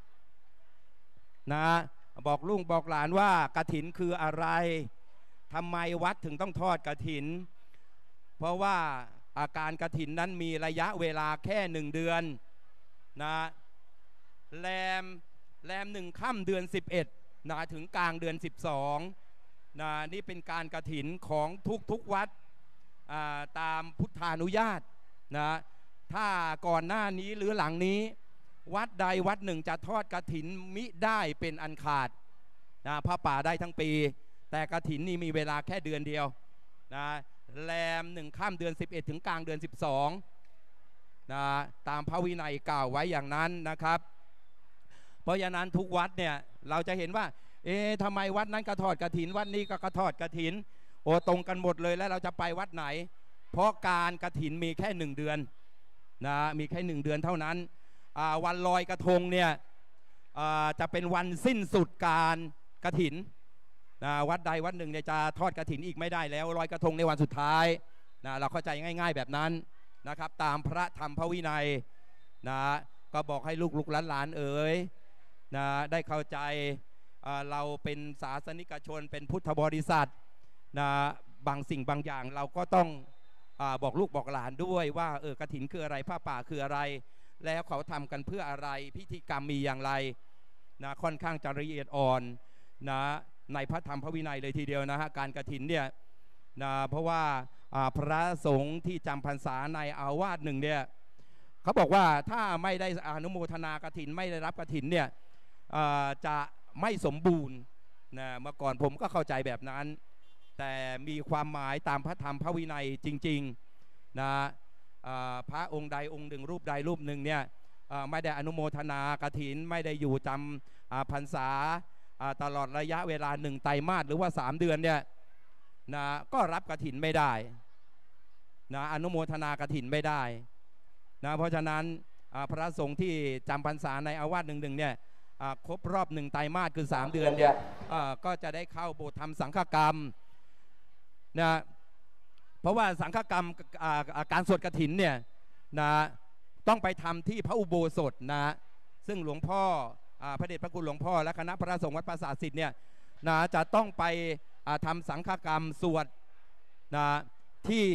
นะบอกลุงบอกหลานว่ากฐินคืออะไรทำไมวัดถึงต้องทอดกฐินเพราะว่าอาการกฐินนั้นมีระยะเวลาแค่หนึ่งเดือนนะแรมแรมหนึ่งค่ำเดือนสิบเอ็ดนะถึงกลางเดือนสิบสองนะนี่เป็นการกฐินของทุกๆวัดตามพุทธานุญาตนะถ้าก่อนหน้านี้หรือหลังนี้วัดใดวัดหนึ่งจะทอดกฐินมิได้เป็นอันขาดนะพระป่าได้ทั้งปีแต่กฐินนี่มีเวลาแค่เดือนเดียวนะแรมหนึ่งค่ำเดือนสิบเอ็ดถึงกลางเดือนสิบสองนะตามพระวินัยกล่าวไว้อย่างนั้นนะครับเพราะฉะนั้นทุกวัดเนี่ยเราจะเห็นว่าเอ๊ะทำไมวัดนั้นกระทอดกฐินวัดนี้ก็กระทอดกฐินโอ้ตรงกันหมดเลยแล้วเราจะไปวัดไหนเพราะการกฐินมีแค่หนึ่งเดือนนะมีแค่หนึ่งเดือนเท่านั้นวันลอยกระทงเนี่ยจะเป็นวันสิ้นสุดการกฐินนะวัดใดวัดหนึ่งเนี่ยจะทอดกฐินอีกไม่ได้แล้วลอยกระทงในวันสุดท้ายนะเราเข้าใจง่ายๆแบบนั้นนะครับตามพระธรรมพระวินัยนะก็บอกให้ลูกลูกหลานเอ๋ยนะได้เข้าใจเราเป็นศาสนิกชนเป็นพุทธบริษัทนะบางสิ่งบางอย่างเราก็ต้องบอกลูกบอกหลานด้วยว่าเออกฐินคืออะไรผ้าป่าคืออะไรแล้วเขาทำกันเพื่ออะไรพิธีกรรมมีอย่างไรนะค่อนข้างจะละเอียดอ่อนนะในพระธรรมพระวินัยเลยทีเดียวนะฮะการกฐินเนี่ยนะเพราะว่าพระสงฆ์ที่จำพรรษาในอาวาสหนึ่งเนี่ยเขาบอกว่าถ้าไม่ได้อนุโมทนากฐินไม่ได้รับกฐินเนี่ยจะไม่สมบูรณ์นะเมื่อก่อนผมก็เข้าใจแบบนั้นแต่มีความหมายตามพระธรรมพระวินัยจริงๆนะพระองค์ใดองค์หนึ่งรูปใดรูปหนึ่งเนี่ยไม่ได้อนุโมทนากฐินไม่ได้อยู่จำพรรษาตลอดระยะเวลาหนึ่งไตรมาสหรือว่าสามเดือนเนี่ยนะก็รับกฐินไม่ได้นะอนุโมทนากฐินไม่ได้นะเพราะฉะนั้นพระสงฆ์ที่จำพรรษาในอาวาสหนึ่งหนึ่งเนี่ยครบรอบหนึ่งไตรมาสคือสามเดือนเนี่ยก็จะได้เข้าโบสถ์ทำสังฆกรรมนะเพราะว่าสังฆกรรมการสวดกฐินเนี่ยนะต้องไปทำที่พระอุโบสถนะซึ่งหลวงพ่อพระเดชพระคุณหลวงพ่อและคณะพระสงฆ์วัดปราสาทศิษย์เนี่ยนะจะต้องไปทำสังฆกรรมสวดนะที่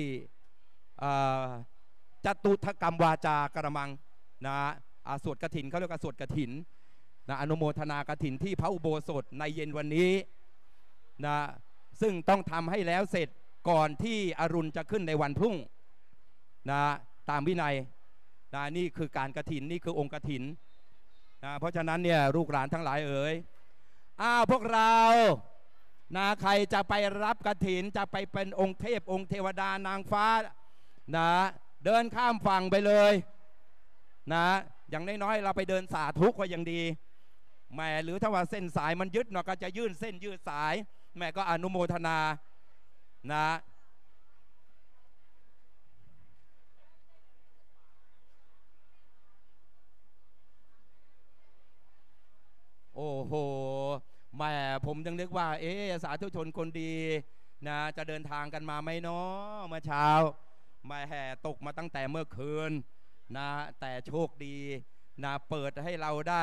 จตุถกรรมวาจากระมังนะสวดกฐินเขาเรียกว่าสวดกฐินนะอนุโมทนากฐินที่พระอุโบสถในเย็นวันนี้นะซึ่งต้องทำให้แล้วเสร็จก่อนที่อรุณจะขึ้นในวันพรุ่งนะตามวินัยนะนี่คือการกฐินนี่คือองค์กฐินนะเพราะฉะนั้นเนี่ยลูกหลานทั้งหลายเอ๋ยอ้าวพวกเรานะใครจะไปรับกฐินจะไปเป็นองค์เทพองค์เทวดานางฟ้านะเดินข้ามฝั่งไปเลยนะอย่างน้อยๆเราไปเดินสาธุก็ยังดีแม่หรือถ้าว่าเส้นสายมันยึดเนาะก็จะยื่นเส้นยืดสายแม่ก็อนุโมทนานะโอ้โหแม่ผมยังนึกว่าเอ๊ะสาธุชนคนดีนะจะเดินทางกันมาไหมเนาะเมื่อเช้าแม่แห่ตกมาตั้งแต่เมื่อคืนนะแต่โชคดีนะเปิดให้เราได้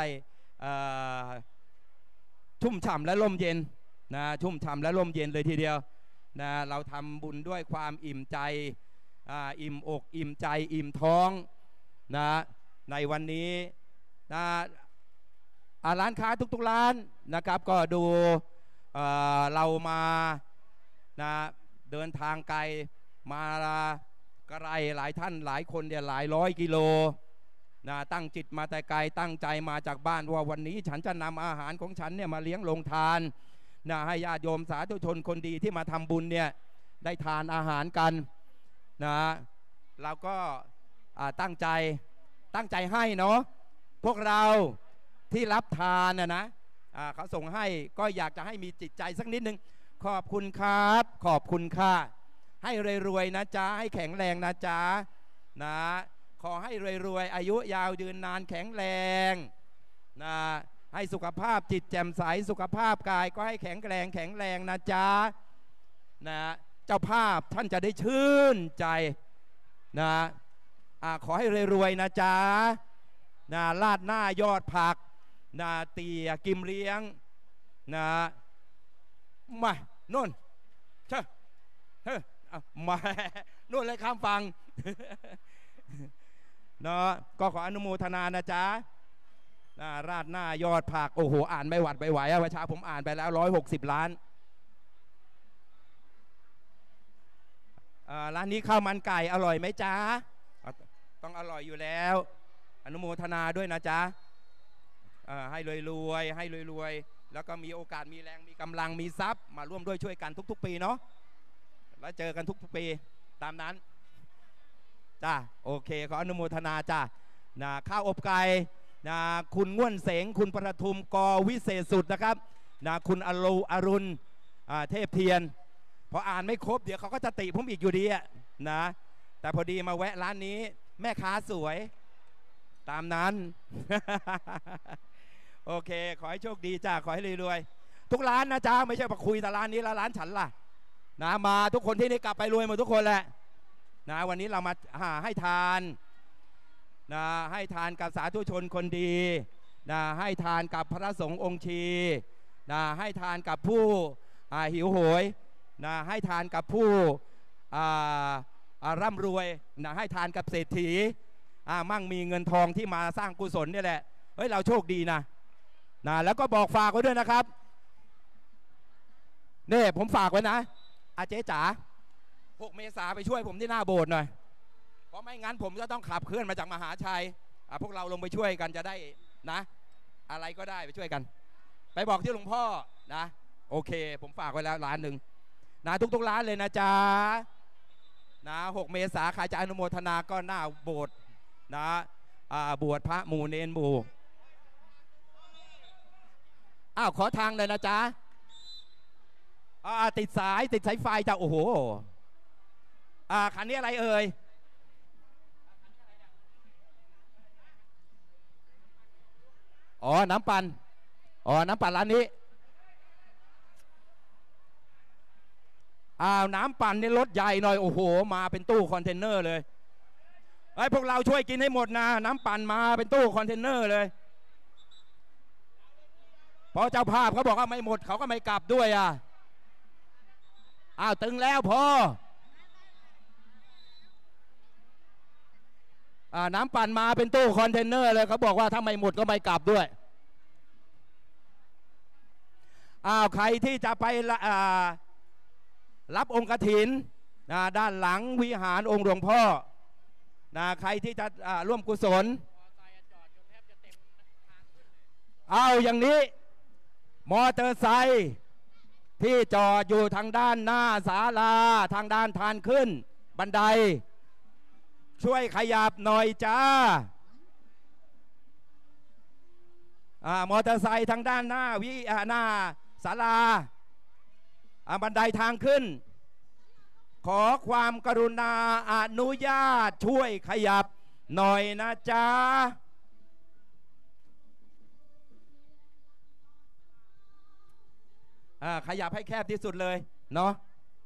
ชุ่มฉ่ำและร่มเย็นนะชุ่มฉ่ำและร่มเย็นเลยทีเดียวนะเราทำบุญด้วยความอิ่มใจอ่าอิ่มอกอิ่มใจอิ่มท้องนะในวันนี้นะร้านค้าทุกๆร้านนะครับก็ดูเอ่อเรามานะเดินทางไกลมาไกลหลายท่านหลายคนเนี่ยหลายร้อยกิโลนะตั้งจิตมาแต่ไกลตั้งใจมาจากบ้านว่าวันนี้ฉันจะนำอาหารของฉันเนี่ยมาเลี้ยงโรงทานนะให้ญาติโยมสาธุชนคนดีที่มาทำบุญเนี่ยได้ทานอาหารกันนะเราก็ตั้งใจตั้งใจให้เนาะพวกเราที่รับทานนะนะเขาส่งให้ก็อยากจะให้มีจิตใจสักนิดนึงขอบคุณครับขอบคุณค่ะให้รวยๆนะจ๊ะให้แข็งแรงนะจ๊ะนะขอให้รวยๆอายุยาวยืนนานแข็งแรงนะให้สุขภาพจิตแจ่มใสสุขภาพกายก็ให้แข็งแรงแข็งแรงนะจ๊ะนะเจ้าภาพท่านจะได้ชื่นใจนะอ่าขอให้รวยๆนะจ๊ะนะลาดหน้ายอดผักนะเตียกิมเลี้ยงนะมาโน่นเช่เฮ้มาโน่นเลยข้ามฟังเนาะก็ขออนุโมทนานะจ๊ะนะราดหน้ายอดผักโอ้โหอ่านไม่หวัดไม่ไหวอะวันเช้าผมอ่านไปแล้วร้อยหกสิบล้านร้านนี้ข้าวมันไก่อร่อยไหมจ๊ะต้องอร่อยอยู่แล้วอนุโมทนาด้วยนะจ๊ะให้รวยๆให้รวยๆแล้วก็มีโอกาสมีแรงมีกำลังมีทรัพย์มาร่วมด้วยช่วยกันทุกๆปีเนาะแล้วเจอกันทุกปีตามนั้นจ้าโอเคขออนุโมทนาจ้านะข้าวอบไก่นะคุณง่วนเสงคุณประทุมกวิเศษสุดนะครับนะคุณอรุอรุณเทพเทียนพออ่านไม่ครบเดี๋ยวเขาก็จะติผมอีกอยู่ดีอะนะแต่พอดีมาแวะร้านนี้แม่ค้าสวยตามนั้น โอเคขอให้โชคดีจ้าขอให้รวยๆทุกร้านนะจ้าไม่ใช่มาคุยแต่ร้านนี้แล้วร้านฉันล่ะนะมาทุกคนที่นี่กลับไปรวยหมดทุกคนแหละนะวันนี้เรามาหาให้ทานนะให้ทานกับสาธุชนคนดีนะให้ทานกับพระสงฆ์องค์ชีนะให้ทานกับผู้หิวโหยนะให้ทานกับผู้ร่ำรวยนะให้ทานกับเศรษฐีมั่งมีเงินทองที่มาสร้างกุศลนี่แหละเฮ้ยเราโชคดีนะนะแล้วก็บอกฝากไว้ด้วยนะครับนี่ผมฝากไว้นะอาเจ๊จ๋าหกเมษาไปช่วยผมที่หน้าโบสถ์หน่อยเพราะไม่งั้นผมจะต้องขับเคลื่อนมาจากมหาชัยพวกเราลงไปช่วยกันจะได้นะอะไรก็ได้ไปช่วยกันไปบอกที่หลวงพ่อนะโอเคผมฝากไว้แล้วร้านหนึ่งนะทุกๆร้านเลยนะจ๊ะนะหกเมษาใครจะอนุโมทนาก็หน้าโบสถ์นะบวชพระหมู่เนนหมู่อ้าวขอทางเลยนะจ๊ะติดสายติดสายไฟจ้ะโอ้โหอ่าคันนี้อะไรเอ่ยอ๋อน้ำปั่นอ๋อน้ำปั่นร้านนี้อ้าวน้ำปั่นนี่รถใหญ่หน่อยโอ้โหมาเป็นตู้คอนเทนเนอร์เลยไอ้พวกเราช่วยกินให้หมดนะน้ำปั่นมาเป็นตู้คอนเทนเนอร์เลยเพราะเจ้าภาพเขาบอกว่าไม่หมดเขาก็ไม่กลับด้วยอ่ะอ้าวตึงแล้วพออ่าน้ำปั่นมาเป็นตู้คอนเทนเนอร์เลยเขาบอกว่าถ้าไม่หมดก็ไม่กลับด้วยอ้าวใครที่จะไปรับองค์กฐินนะด้านหลังวิหารองค์หลวงพ่อนะใครที่จะร่วมกุศลเอาอย่างนี้มอเตอร์ไซค์ที่จอดอยู่ทางด้านหน้าศาลาทางด้านทางขึ้นบันไดช่วยขยับหน่อยจ้าอ่ามอเตอร์ไซค์ทางด้านหน้าวิหน้าศาลาบันไดทางขึ้นขอความกรุณาอนุญาตช่วยขยับหน่อยนะจ๊ะขยับให้แคบที่สุดเลยเนาะ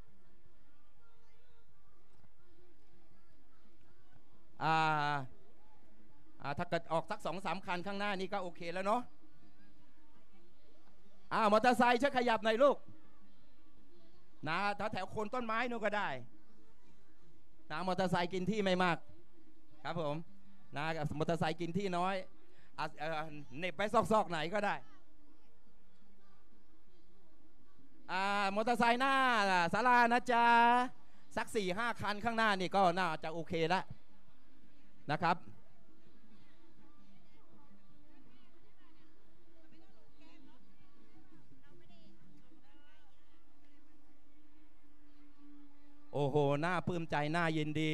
ถ้าเกิดออกสักสองสามคันข้างหน้านี้ก็โอเคแล้วเนาะอ่ามอเตอร์ไซค์ช่วยขยับหน่อยลูกนะถ้าแถวโคนต้นไม้นู่นก็ได้นะมอเตอร์ไซค์กินที่ไม่มากครับผมนะมอเตอร์ไซค์กินที่น้อยเน็บไปซอกๆไหนก็ได้อ่ามอเตอร์ไซค์หน้าศาลานะจ๊ะสักสี่ห้าคันข้างหน้านี่ก็น่าจะโอเคแล้วนะครับโอ้โหน่าปลื้มใจน่ายินดี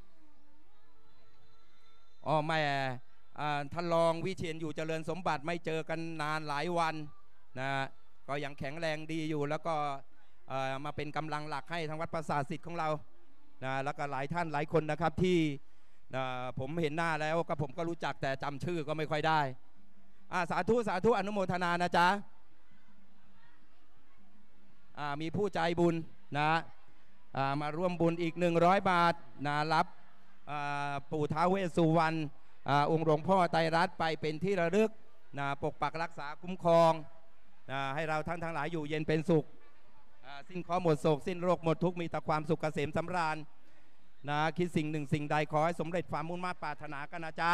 อ๋อแม่ท่านรองวิเชียรอยู่เจริญสมบัติไม่เจอกันนานหลายวันนะก็ยังแข็งแรงดีอยู่แล้วก็มาเป็นกำลังหลักให้ทางวัดปราสาทศิษย์ของเรานะแล้วก็หลายท่านหลายคนนะครับที่ผมเห็นหน้าแล้วก็ผมก็รู้จักแต่จำชื่อก็ไม่ค่อยได้สาธุสาธุอนุโมทนานะจ๊ะมีผู้ใจบุญนะมาร่วมบุญอีกหนึ่งร้อยบาทนะรับปู่ท้าวเวสสุวรรณองค์หลวงพ่อไตรรัตน์ไปเป็นที่ระลึกนะปกปักรักษาคุ้มครองนะให้เราทั้งทั้งหลายอยู่เย็นเป็นสุขสิ้นข้อหมดโศกสิ้นโรคหมดทุกข์มีแต่ความสุขเกษมสำราญนะคิดสิ่งหนึ่งสิ่งใดขอให้สมเร็จความมุ่งมั่นปรารถนากันนะจ๊ะ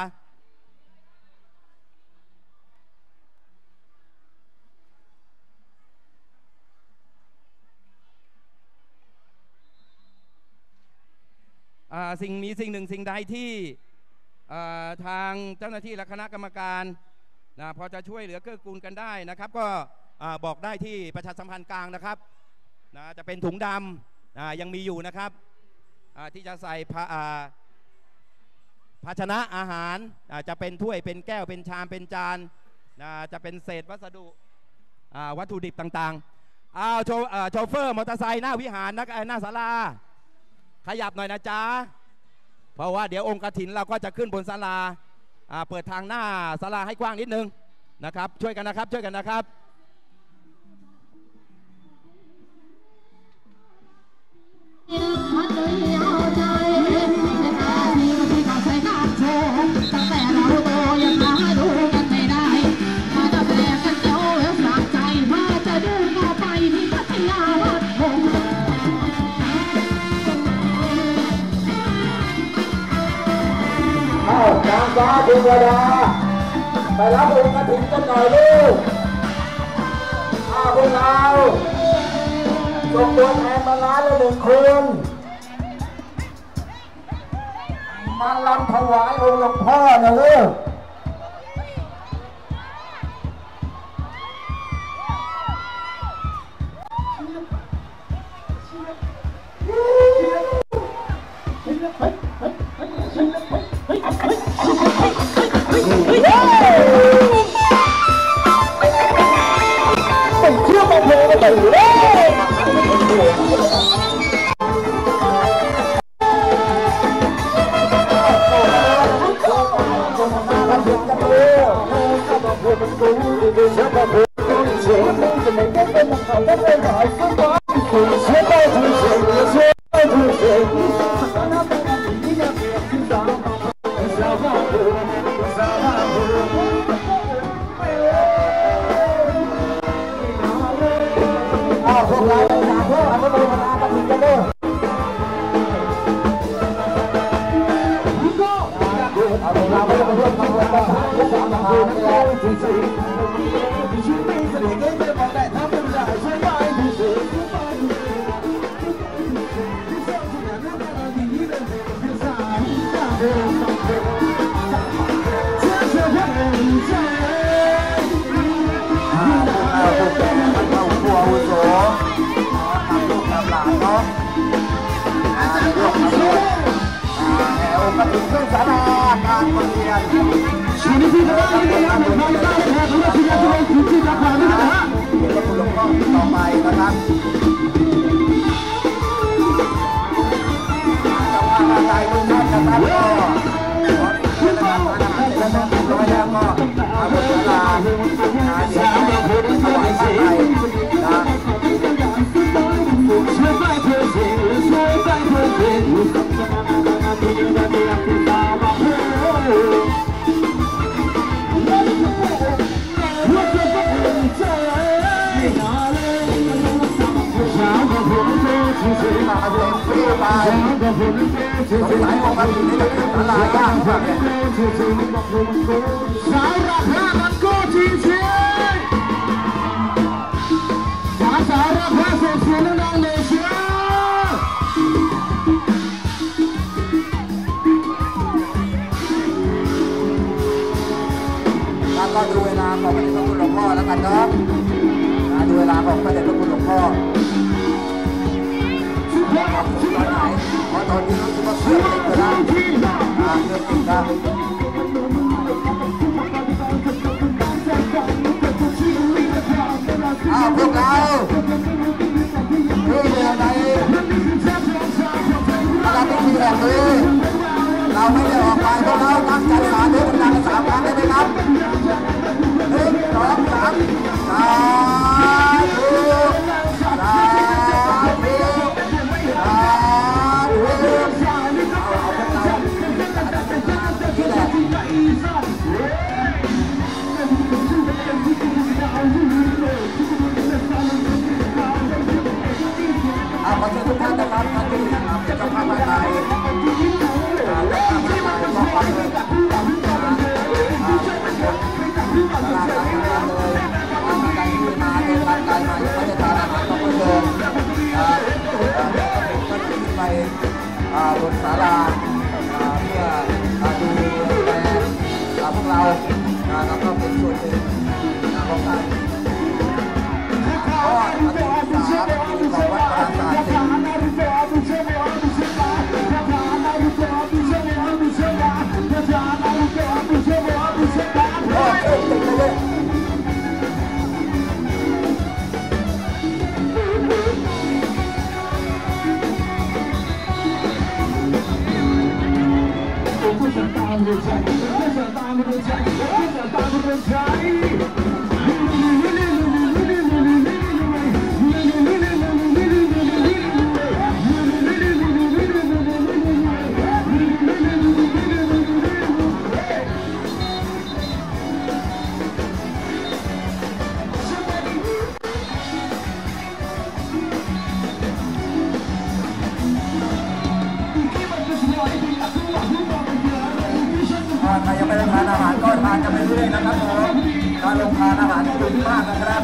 สิ่งมีสิ่งหนึ่งสิ่งใดที่ทางเจ้าหน้าที่และคณะกรรมการนะพอจะช่วยเหลือเกื้อกูลกันได้นะครับก็บอกได้ที่ประชาสัมพันธ์กลางนะครับนะจะเป็นถุงดำยังมีอยู่นะครับที่จะใส่ภาชนะอาหารจะเป็นถ้วยเป็นแก้วเป็นชามเป็นจานจะเป็นเศษวัสดุวัตถุดิบต่างๆเอาโชเฟอร์มอเตอร์ไซค์หน้าวิหารนะหน้าศาลาขยับหน่อยนะจ๊ะเพราะว่าเดี๋ยวองค์กฐินเราก็จะขึ้นบนศาลาเปิดทางหน้าศาลาให้กว้างนิดนึงนะครับช่วยกันนะครับช่วยกันนะครับตั้งแต่เราโตยังหาดูกันไม่ได้มาจะแบกกันเจ้าแล้วสะใจมาจะดูต่อไปที่พัทยาวัดหงส์นางฟ้าเทวดาไปรับองค์กฐินกันหน่อยลูกพวกเราส่งตัวแทนมาล้านละหนึ่งคนมาลำถวายองค์หลวงพ่อนะลูกเชื่อมาเพลงกันเลยพวกเราสามพ่ออนุโมทนากันถึงกันเลยเอาพวกเราไปร่วมทำบุญกันร่วมทำบุญกันจริงๆชีวิตเสด็จเกิดมาแต่ทำเป็นใหญ่ใช่ไหมที่สุดเชื่อเชื่อเพื่อนใจยนชีวิตที่เราได้รับในภายใต้แห่งพระราชาที่เป็นที่รักษาที่นะฮะเดี๋ยวคุณหลวงพ่อต่อไปนะครับจังหวะการใจทุกท่านนะครับก็ขอเชิญนะครับทานอาหารเสร็จแล้วเรียบร้อยแล้วก็มาบนศาลาเดี๋ยวจะถวายพระไตรนะมาเต็มที่ไปสงสัยออกมาอยู่ในตลาดลายย่างมากเลยสาวรักแท้มันก็จริงจริงสาวสาวรักแท้เสียงเสียงดังๆเลยเชียวแล้วก็ดูเวลาของพระเดชพระคุณหลวงพ่อแล้วกันเนาะดูเวลาของพระเดชพระคุณหลวงพ่อตอนไหนเพราะตอนนี้รู้สึกว่าเครื่องติดไปแล้วเครื่องติดแล้วอ้าวพวกเราที่อยู่ในขณะที่มีแห่งนี้เราไม่ได้ออกไปพวกเราตั้งใจสาธุดังๆสามครั้งได้ไหมครับหนึ่งสองสามสาธุสาธุขอเชิญทุกท่านนะครับท่านที่จะทำอะไรจะทำอะไรก็ไปเลยตลาดต่างๆเลยท่านใดที่มาเดินทางไกลมาเขาจะทานอาหารก็มาเดินก็ขึ้นไปบนศาลาเพื่อดูแลพวกเราแล้วก็เป็นส่วนหนึ่งของการก็มาถึงสามปีของวัดปราสาทสิงห์ก็เก่งติดเลย不想当个仔，不想当个仔，不想当个仔。ใครยังไม่ได้ทานอาหารก็ทานกันไปเรื่อยๆนะครับผมการลงทานอาหารที่ดีมากนะครับ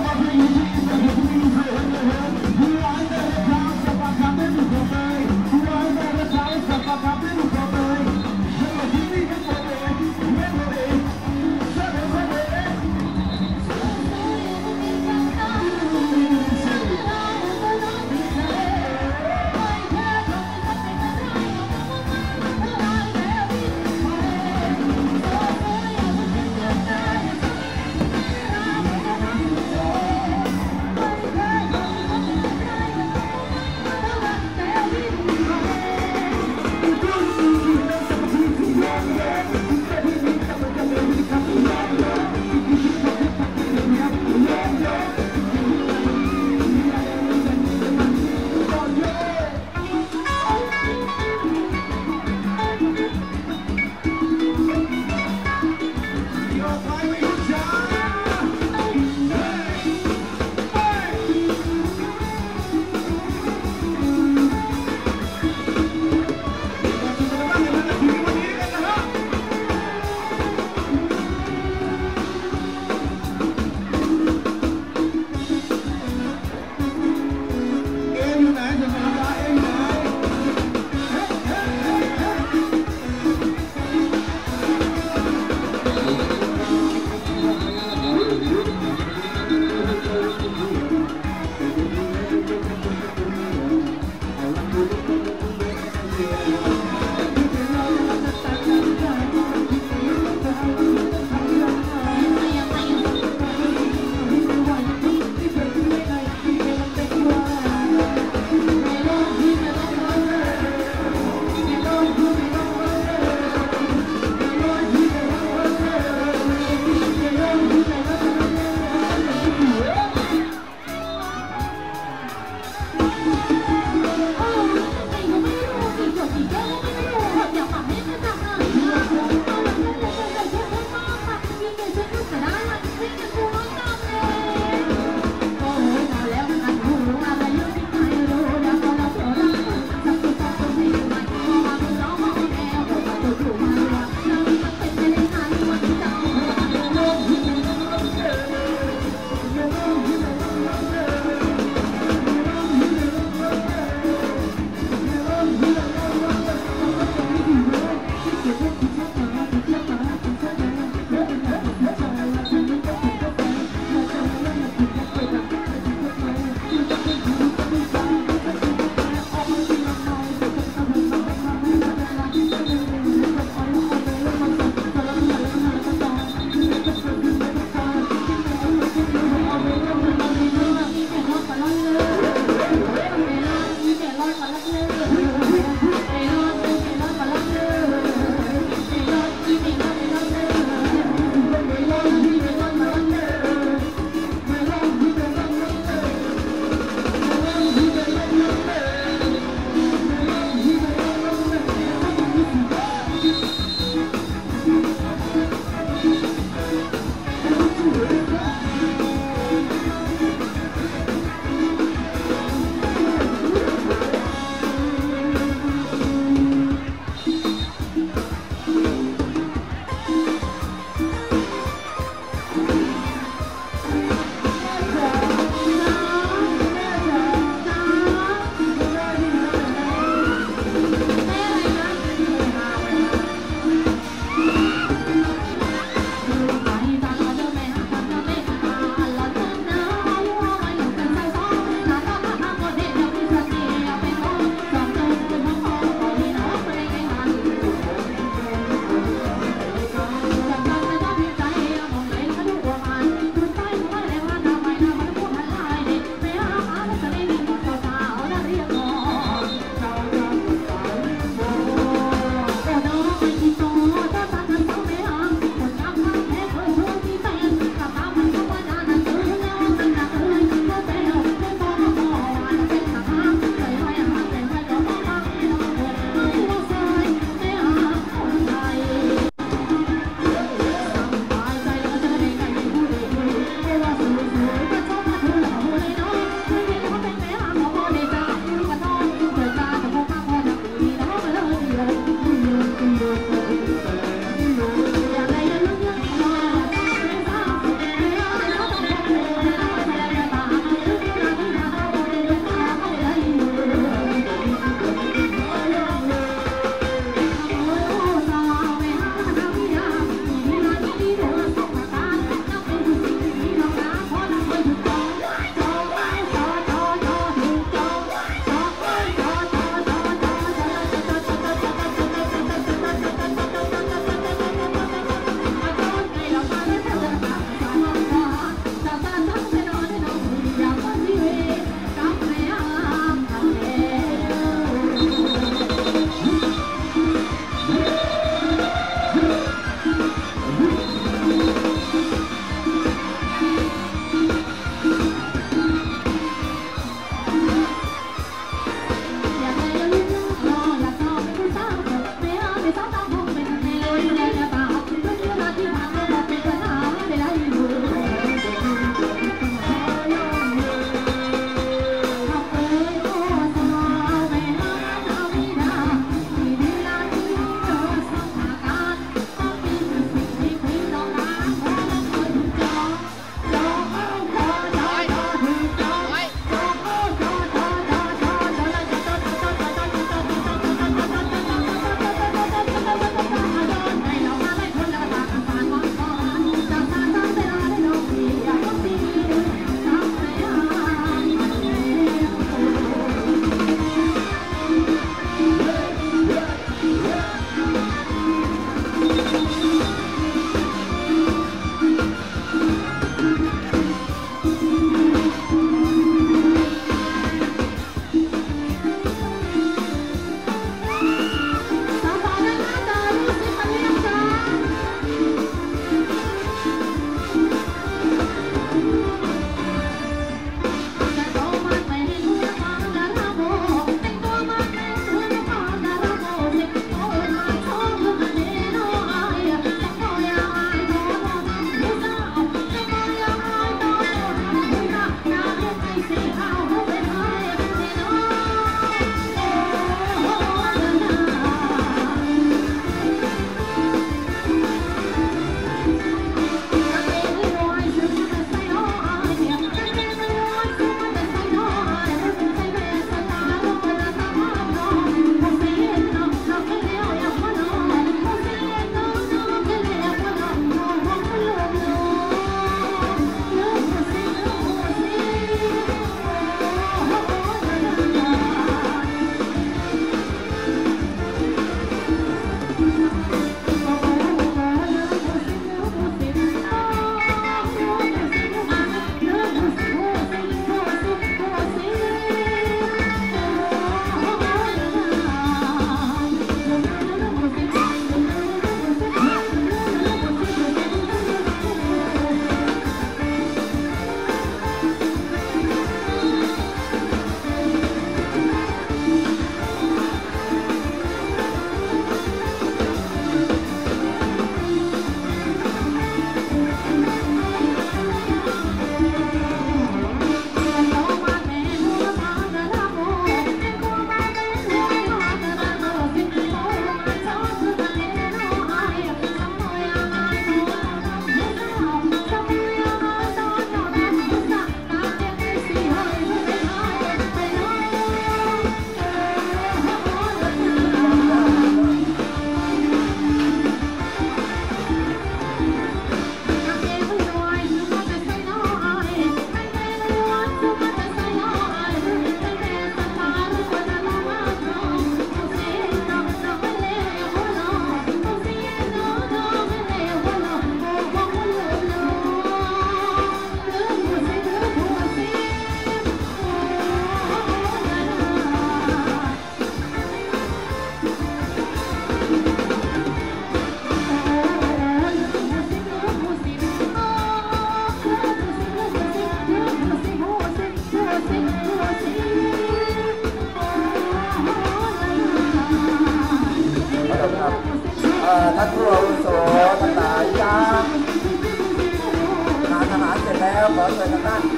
อเชิญทางด้าน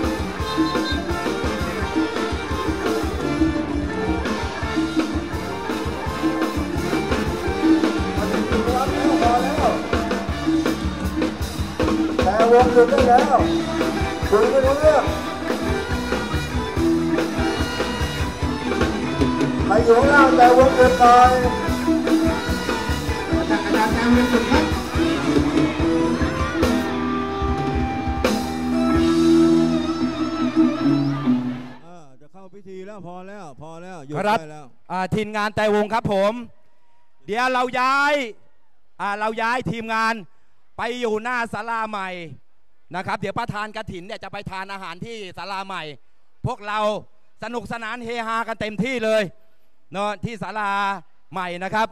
พอแล้วแต่วงหยุดได้แล้วคุยไม่รู้เรื่องไปอยู่ข้างล่างแต่วงหยุดหน่อยจักรยานแนวเป็นสุดครับจะเข้าพิธีแล้วพอแล้วพอแล้วหยุดครับได้แล้วทีมงานแต่วงครับผมเดี๋ยวเราย้ายเราย้ายทีมงานไปอยู่หน้าศาลาใหม่นะครับเดี๋ยวประธานกฐินเนี่ยจะไปทานอาหารที่ศาลาใหม่พวกเราสนุกสนานเฮฮากันเต็มที่เลยเนาะที่ศาลาใหม่นะครับ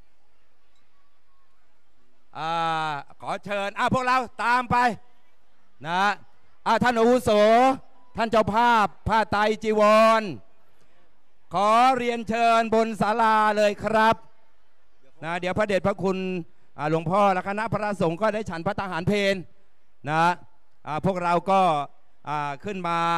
อ่าขอเชิญอ่ะพวกเราตามไปนะอ่ะท่านอาวุโสท่านเจ้าภาพผ้าไตรจีวรขอเรียนเชิญบนศาลาเลยครับนะเดี๋ยวพระเดชพระคุณหลวงพ่อและคณะพระสงฆ์ก็ได้ฉันพระทหารเพลนะพวกเราก็ขึ้นมา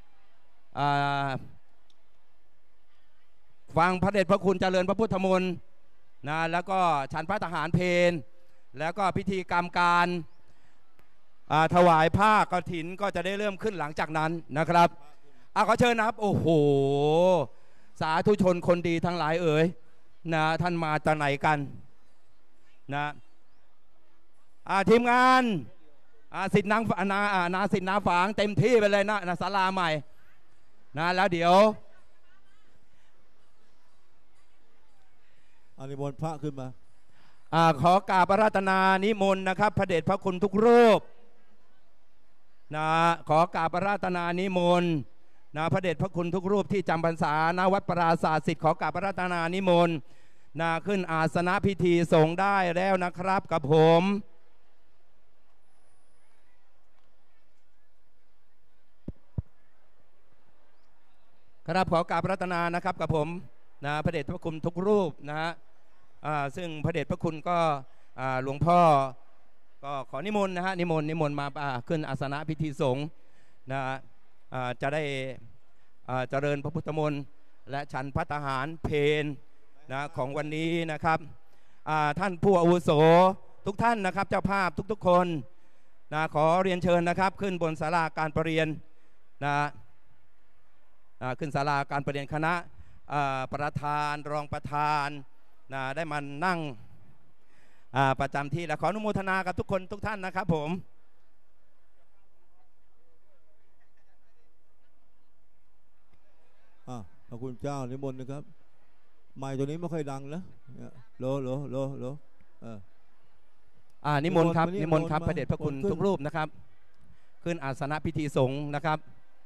ฟังพระเดชพระคุณเจริญพระพุทธมนต์นะแล้วก็ฉันพระทหารเพลแล้วก็พิธีกรรมการถวายผ้ากฐินก็จะได้เริ่มขึ้นหลังจากนั้นนะครับอ่ะขอเชิญนะครับโอ้โหสาธุชนคนดีทั้งหลายเอ๋ยนะท่านมาจากไหนกันนะทีมงานสิทธิ์นางนานาสิทธิ์นาฝางเต็มที่ไปเลยนะนะศาลาใหม่นะแล้วเดี๋ยวอานิมนต์พระขึ้นมาอขอกราบอาราธนานิมนต์นะครับพระเดชพระคุณทุกรูปนะขอกราบอาราธนานิมนต์นะพระเดชพระคุณทุกรูปที่จำพรรษาณวัดปราสาทสิทธิ์ขอกราบอาราธนานิมนต์นะขึ้นอาสนะพิธีสงฆ์ได้แล้วนะครับกับผมครับขอกราบอาราธนานะครับกับผมนะพระเดชพระคุณทุกรูปนะฮะซึ่งพระเดชพระคุณก็หลวงพ่อก็ขอนิมนต์นะฮะนิมนต์นิมนต์มาขึ้นอาสนะพิธีสงฆ์นะจะได้เจริญพระพุทธมนต์และฉันพระทหารเพลนะของวันนี้นะครับท่านผู้อาวุโสทุกท่านนะครับเจ้าภาพทุกๆคนนะขอเรียนเชิญนะครับขึ้นบนศาลาการประเรียนนะขึ้นศาลาการประเรียนคณะประธานรองประธานนะได้มานั่งประจำที่และขออนุโมทนากับทุกคนทุกท่านนะครับผมขอบคุณเจ้านิมนต์นะครับไมค์ตัวนี้ไม่ค่อยดังนะโลโลโลโลอ่านิมนต์ครับนิมนต์ครับพระเดชพระคุณทุกรูปนะครับขึ้นอาสนะพิธีสงฆ์นะครับ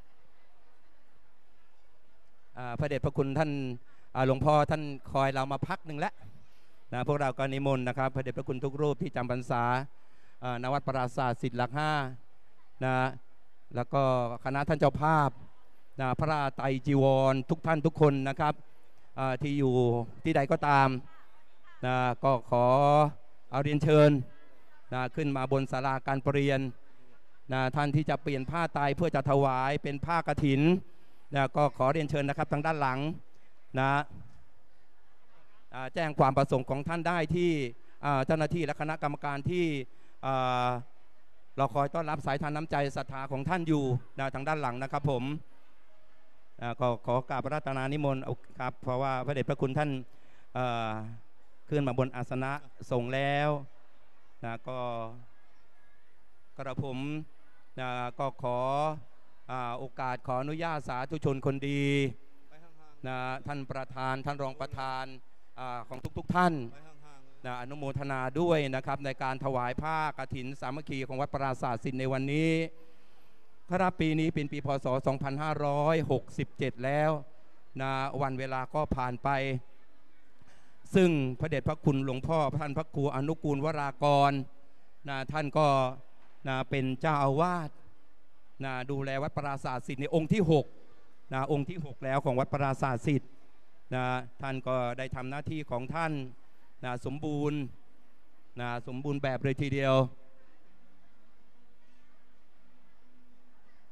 พระเดชพระคุณท่านหลวงพ่อท่านคอยเรามาพักหนึ่งแล้วนะพวกเราก็นิมนต์นะครับพระเดชพระคุณทุกรูปที่จำพรรษาณวัดปราสาทสิทธิ์หลักห้านะแล้วก็คณะท่านเจ้าภาพนะพระไตรจีวรทุกท่านทุกคนนะครับที่อยู่ที่ใดก็ตามนะก็ขอเอาเรียนเชิญนะขึ้นมาบนศาลาการประเรียนนะท่านที่จะเปลี่ยนผ้าไตรเพื่อจะถวายเป็นผ้ากฐินนะก็ขอเรียนเชิญนะครับทางด้านหลังนะแจ้งความประสงค์ของท่านได้ที่เจ้าหน้าที่และคณะกรรมการที่เราคอยต้อนรับสายทานน้ำใจศรัทธาของท่านอยู่นะทางด้านหลังนะครับผมก็ขอกราบพระราชนานิมนต์ครับเพราะว่าพระเดชพระคุณท่านขึ้นมาบนอาสนะส่งแล้วนะก็กระผมนะก็ขอโอกาสขออนุญาตสาธุชนคนดีนะท่านประธานท่านรองประธานของทุกๆท่านนะอนุโมทนาด้วยนะครับในการถวายผ้ากฐินสามัคคีของวัดปราสาทสิทธิ์ในวันนี้ครับปีนี้เป็นปีพ.ศ. สองพันห้าร้อยหกสิบเจ็ดแล้วนะวันเวลาก็ผ่านไปซึ่งพระเดชพระคุณหลวงพ่อท่านพระครูอนุกูลวรากรนะท่านก็นะเป็นเจ้าอาวาสนะดูแลวัดปราสาทสิทธิ์ในองค์ที่หกนะองค์ที่หกแล้วของวัดปราสาทสิทธิ์นะท่านก็ได้ทำหน้าที่ของท่านนะสมบูรณ์นะสมบูรณ์แบบเลยทีเดียว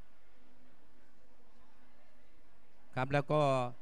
ครับแล้วก็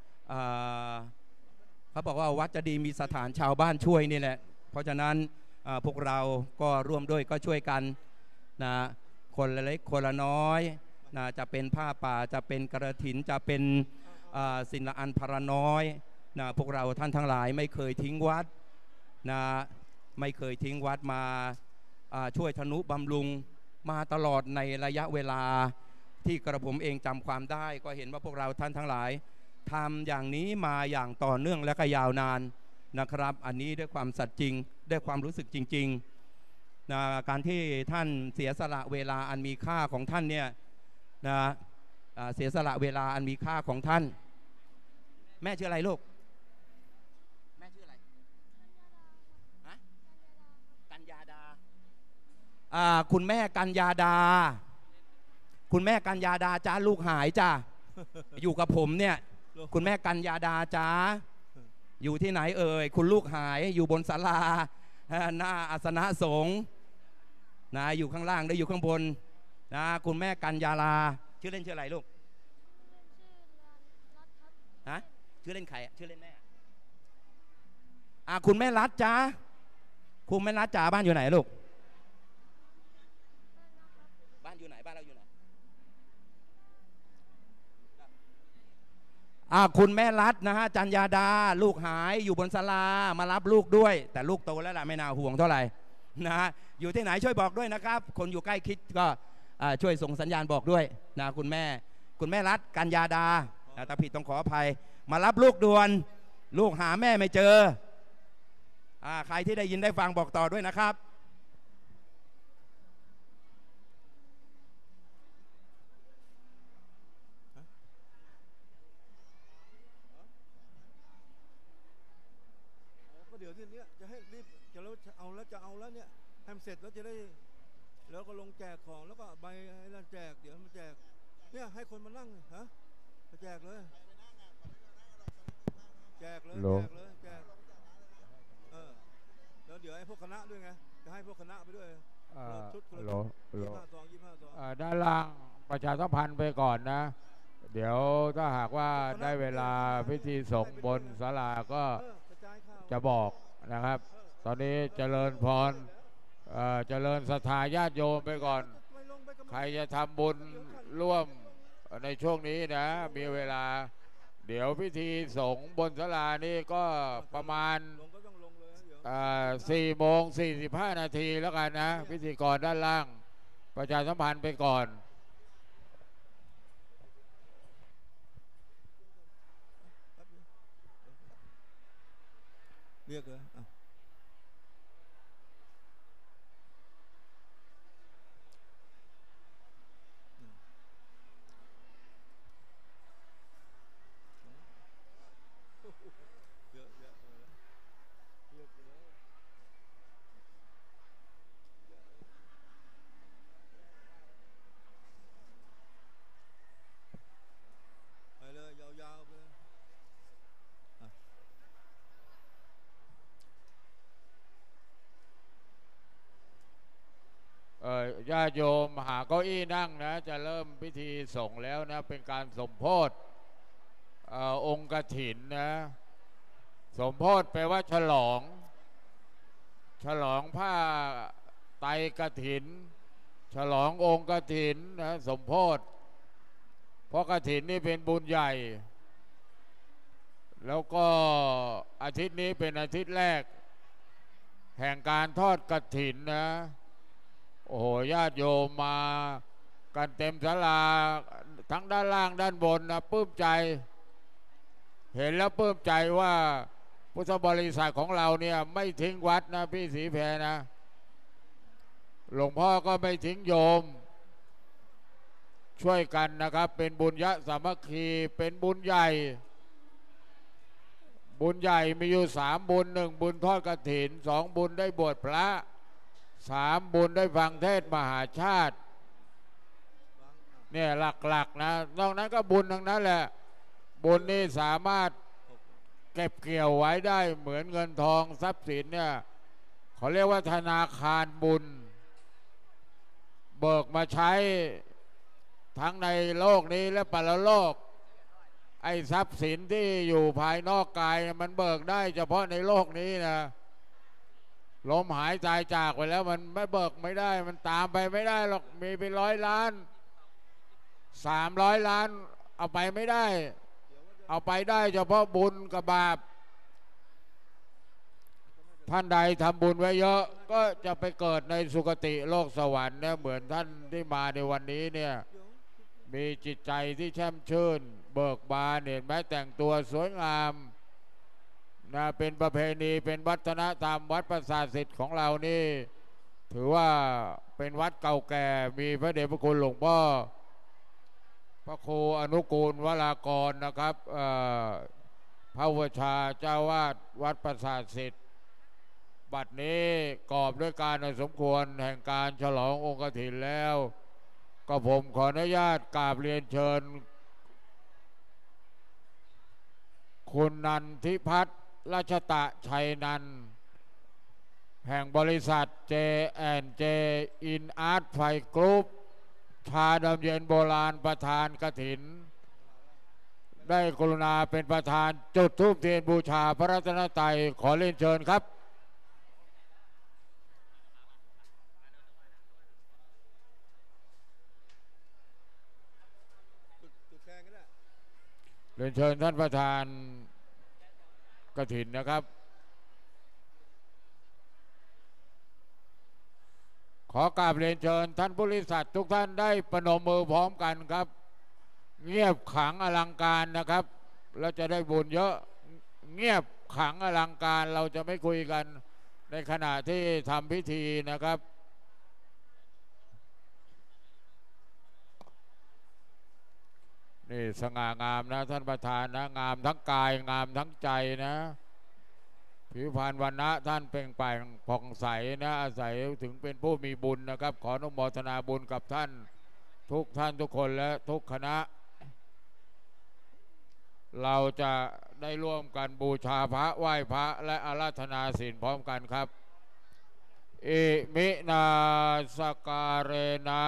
เขาบอกว่าวัดจะดีมีสถานชาวบ้านช่วยนี่แหละเพราะฉะนั้นพวกเราก็ร่วมด้วยก็ช่วยกันนะคนละเล็กคนละน้อยนะจะเป็นผ้าป่าจะเป็นกระถินจะเป็นศิลอันพระน้อยนะพวกเราท่านทั้งหลายไม่เคยทิ้งวัดนะไม่เคยทิ้งวัดมาช่วยทนุบำรุงมาตลอดในระยะเวลาที่กระผมเองจำความได้ก็เห็นว่าพวกเราท่านทั้งหลายทำอย่างนี้มาอย่างต่อเนื่องและก็ยาวนานนะครับอันนี้ด้วยความสัตย์จริงด้วยความรู้สึกจริงๆนะการที่ท่านเสียสละเวลาอันมีค่าของท่านเนี่ยนะเสียสละเวลาอันมีค่าของท่านแม่ชื่ออะไรลูกแม่ชื่ออะไรฮะกัญญาดาอ่าคุณแม่กัญญาดาคุณแม่กัญญาดาจ้าลูกหายจ้า อยู่กับผมเนี่ยคุณแม่กัญญาดาจ้าอยู่ที่ไหนเอ่ยคุณลูกหายอยู่บนศาลาหน้าอาสนะสงฆ์นะอยู่ข้างล่างได้อยู่ข้างบนนะคุณแม่กัญญาลาชื่อเล่นชื่ออะไรลูกฮะชื่อเล่นใครชื่อเล่นแม่อ่ะคุณแม่รัฐจ้าคุณแม่รัฐจ้าบ้านอยู่ไหนลูกบ้านอยู่ไหนบ้านเราอยู่ไหนอ่าคุณแม่รัฐนะฮะจันยาดาลูกหายอยู่บนศาลามารับลูกด้วยแต่ลูกโตแล้วล่ะไม่น่าห่วงเท่าไหร่นะฮะอยู่ที่ไหนช่วยบอกด้วยนะครับคนอยู่ใกล้คิดก็ช่วยส่งสัญญาณบอกด้วยนะคุณแม่คุณแม่รัฐกัญญาดาถ้าผิดต้องขออภัยมารับลูกด่วนลูกหาแม่ไม่เจออ่าใครที่ได้ยินได้ฟังบอกต่อด้วยนะครับเดี๋ยวที่นี้จะให้รีบจะแล้วเอาแล้วจะเอาแล้วเนี่ยทำเสร็จแล้วจะได้แล้วก็ลงแจกของแล้วก็ใบให้นั่นแจกเดี๋ยวมาแจกเนี่ยให้คนมานั่งฮะมาแจกเลยแจกเลยแจกเลยแจกเออแล้วเดี๋ยวให้พวกคณะด้วยไงจะให้พวกคณะไปด้วยชุดคนละยี่ห้าซองยี่ห้าซองด้านล่างประชาสัมพันธ์ไปก่อนนะเดี๋ยวถ้าหากว่าได้เวลาพิธีสงฆ์บนศาลาก็จะบอกนะครับตอนนี้เจริญพรเจริญศรัทธาญาติโยมไปก่อนใครจะทำบุญร่วมในช่วงนี้นะมีเวลาเดี๋ยวพิธีสงฆ์บนศาลานี่ก็ประมาณสี่โมงสี่สิบห้านาทีแล้วกันนะพิธีกรด้านล่างประชาสัมพันธ์ไปก่อนเรียกเลยญาติโยมหาเก้าอี้นั่งนะจะเริ่มพิธีสงฆ์แล้วนะเป็นการสมโภชองค์กฐินนะสมโภชแปลว่าฉลองฉลองผ้าไตรกฐินฉลององค์กฐินนะสมโภชเพราะกฐินนี่เป็นบุญใหญ่แล้วก็อาทิตย์นี้เป็นอาทิตย์แรกแห่งการทอดกฐินนะโอ้โหญาติโยมมากันเต็มศาลาทั้งด้านล่างด้านบนนะปลื้มใจเห็นแล้วปลื้มใจว่าพุทธบริษัทของเราเนี่ยไม่ทิ้งวัดนะพี่ศรีแพรนะหลวงพ่อก็ไม่ทิ้งโยมช่วยกันนะครับเป็นบุญยะสามัคคีเป็นบุญใหญ่บุญใหญ่มีอยู่สามบุญหนึ่งบุญทอดกฐินสองบุญได้บวชพระสามบุญได้ฟังเทศมหาชาติเนี่ยหลักๆนะนอกนั้นก็บุญทั้งนั้นแหละบุญนี่สามารถเก็บเกี่ยวไว้ได้เหมือนเงินทองทรัพย์สินเนี่ยเขาเรียกว่าธนาคารบุญเบิกมาใช้ทั้งในโลกนี้และปรโลกไอ้ทรัพย์สินที่อยู่ภายนอกกายมันเบิกได้เฉพาะในโลกนี้นะลมหายใจจากไปแล้วมันไม่เบิกไม่ได้มันตามไปไม่ได้หรอกมีเป็นร้อยล้านสามร้อยล้านเอาไปไม่ได้เอาไปได้เฉพาะบุญกับบาปท่านใดทำบุญไว้เยอะก็จะไปเกิดในสุคติโลกสวรรค์เนี่ยเหมือนท่านที่มาในวันนี้เนี่ยมีจิตใจที่แช่มชื่นเบิกบานเห็นไหมแต่งตัวสวยงามนะเป็นประเพณีเป็นวัฒนธรรมวัดประสาทสิทธิ์ของเรานี่ถือว่าเป็นวัดเก่าแก่มีพระเดชพระคุณหลวงพ่อพระครูอนุกูลวรากรนะครับพระวชาเจ้าวาดวัดประสาทสิทธิ์บัดนี้กอบด้วยการสมควรแห่งการฉลององค์กฐินแล้วก็ผมขออนุญาตกราบเรียนเชิญคุณนันทิพัฒน์รัชตะชัยนันท์แห่งบริษัท เจ แอนด์ เจ In Art ไฟกรุ๊ปชาดำเย็นโบราณประธานกฐินได้กรุณาเป็นประธานจุดธูปเทียนบูชาพระรัตนตรัยขอเรียนเชิญครับเรียนเชิญท่านประธานกฐินนะครับขอกราบเรียนเชิญท่านผู้บริษัททุกท่านได้ประนมมือพร้อมกันครับเงียบขลังอลังการนะครับเราจะได้บุญเยอะเงียบขลังอลังการเราจะไม่คุยกันในขณะที่ทำพิธีนะครับนี่สง่างามนะท่านประธานนะงามทั้งกายงามทั้งใจนะผิวพรรณวรรณะท่านเปล่งปลั่งผ่องใสนะอาศัยถึงเป็นผู้มีบุญนะครับขออนุโมทนาบุญกับท่านทุกท่านทุกคนและทุกคณะเราจะได้ร่วมกันบูชาพระไหว้พระและอาราธนาศีลพร้อมกันครับอิมินาสการเรนะ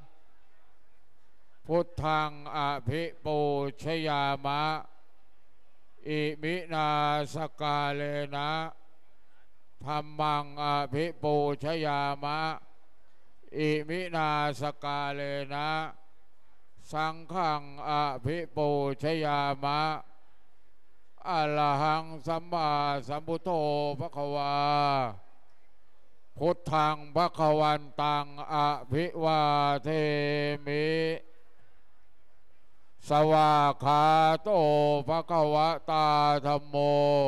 พุทธังอภิปูชยามะอิมินาสกาเลนะธัมมังอภิปูชยามะอิมินาสกาเลนะสังฆังอภิปูชยามะอะระหังสัมมาสัมพุทโธภควาพุทธังภควันตังอภิวาเทมิสวากขาโตภควตาธัมโม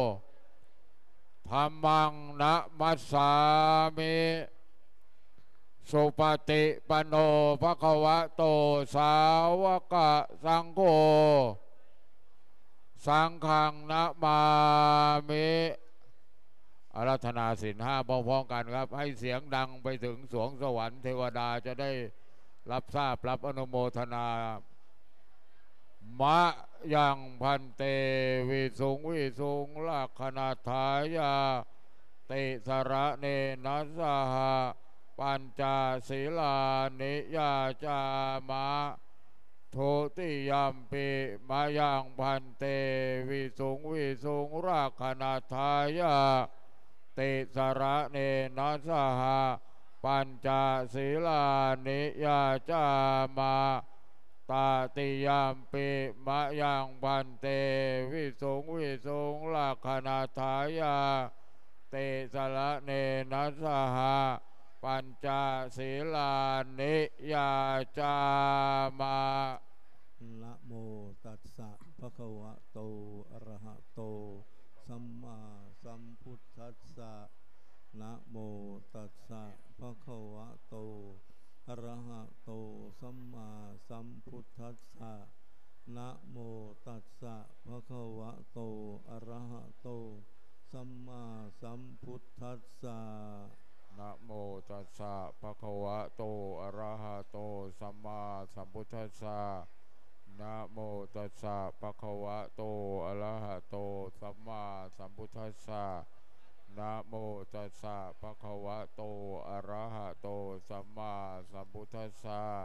ธัมมังนะมัสสามิสุปฏิปันโนภควโตสาวกสังโฆสังฆังนะมามิอาราธนาศีลห้าพร้อมๆกันครับให้เสียงดังไปถึงสวงสวรรค์เทวดาจะได้รับทราบรับอนุโมทนามะยังพันเตวิสุงวิสุงลักขณาทายาติสระเนนัสสหะปัญจศีลานิยาจามะทุติยัมปิมายังพันเตวิสุงวิสุงลักขณาทายาติสระเนนัสสหะปัญจศีลานิยาจามะตาติยามปิมะยังพันเตวิสุงวิสุงลักขณาทายาเตสระเนนัสสหะปัญจศีลานิยาจามะนะโมตัสสะภะคะวะโตอะระหะโตสัมมาสัมพุทธัสสะนะโมตัสสะภะคะวะโตอะระหะโตสัมมาสัมพุทธัสสะนะโมตัสสะภะคะวะโตอะระหะโตสัมมาสัมพุทธัสสะนะโมตัสสะภะคะวะโตอะระหะโตสัมมาสัมพุทธัสสะนะโมตัสสะภะคะวะโตอะระหะโตสัมมาสัมพุทธัสสะนะโมตัสสะภะคะวะโตอะระหะโตสัมมาสัมพุทธัสสะ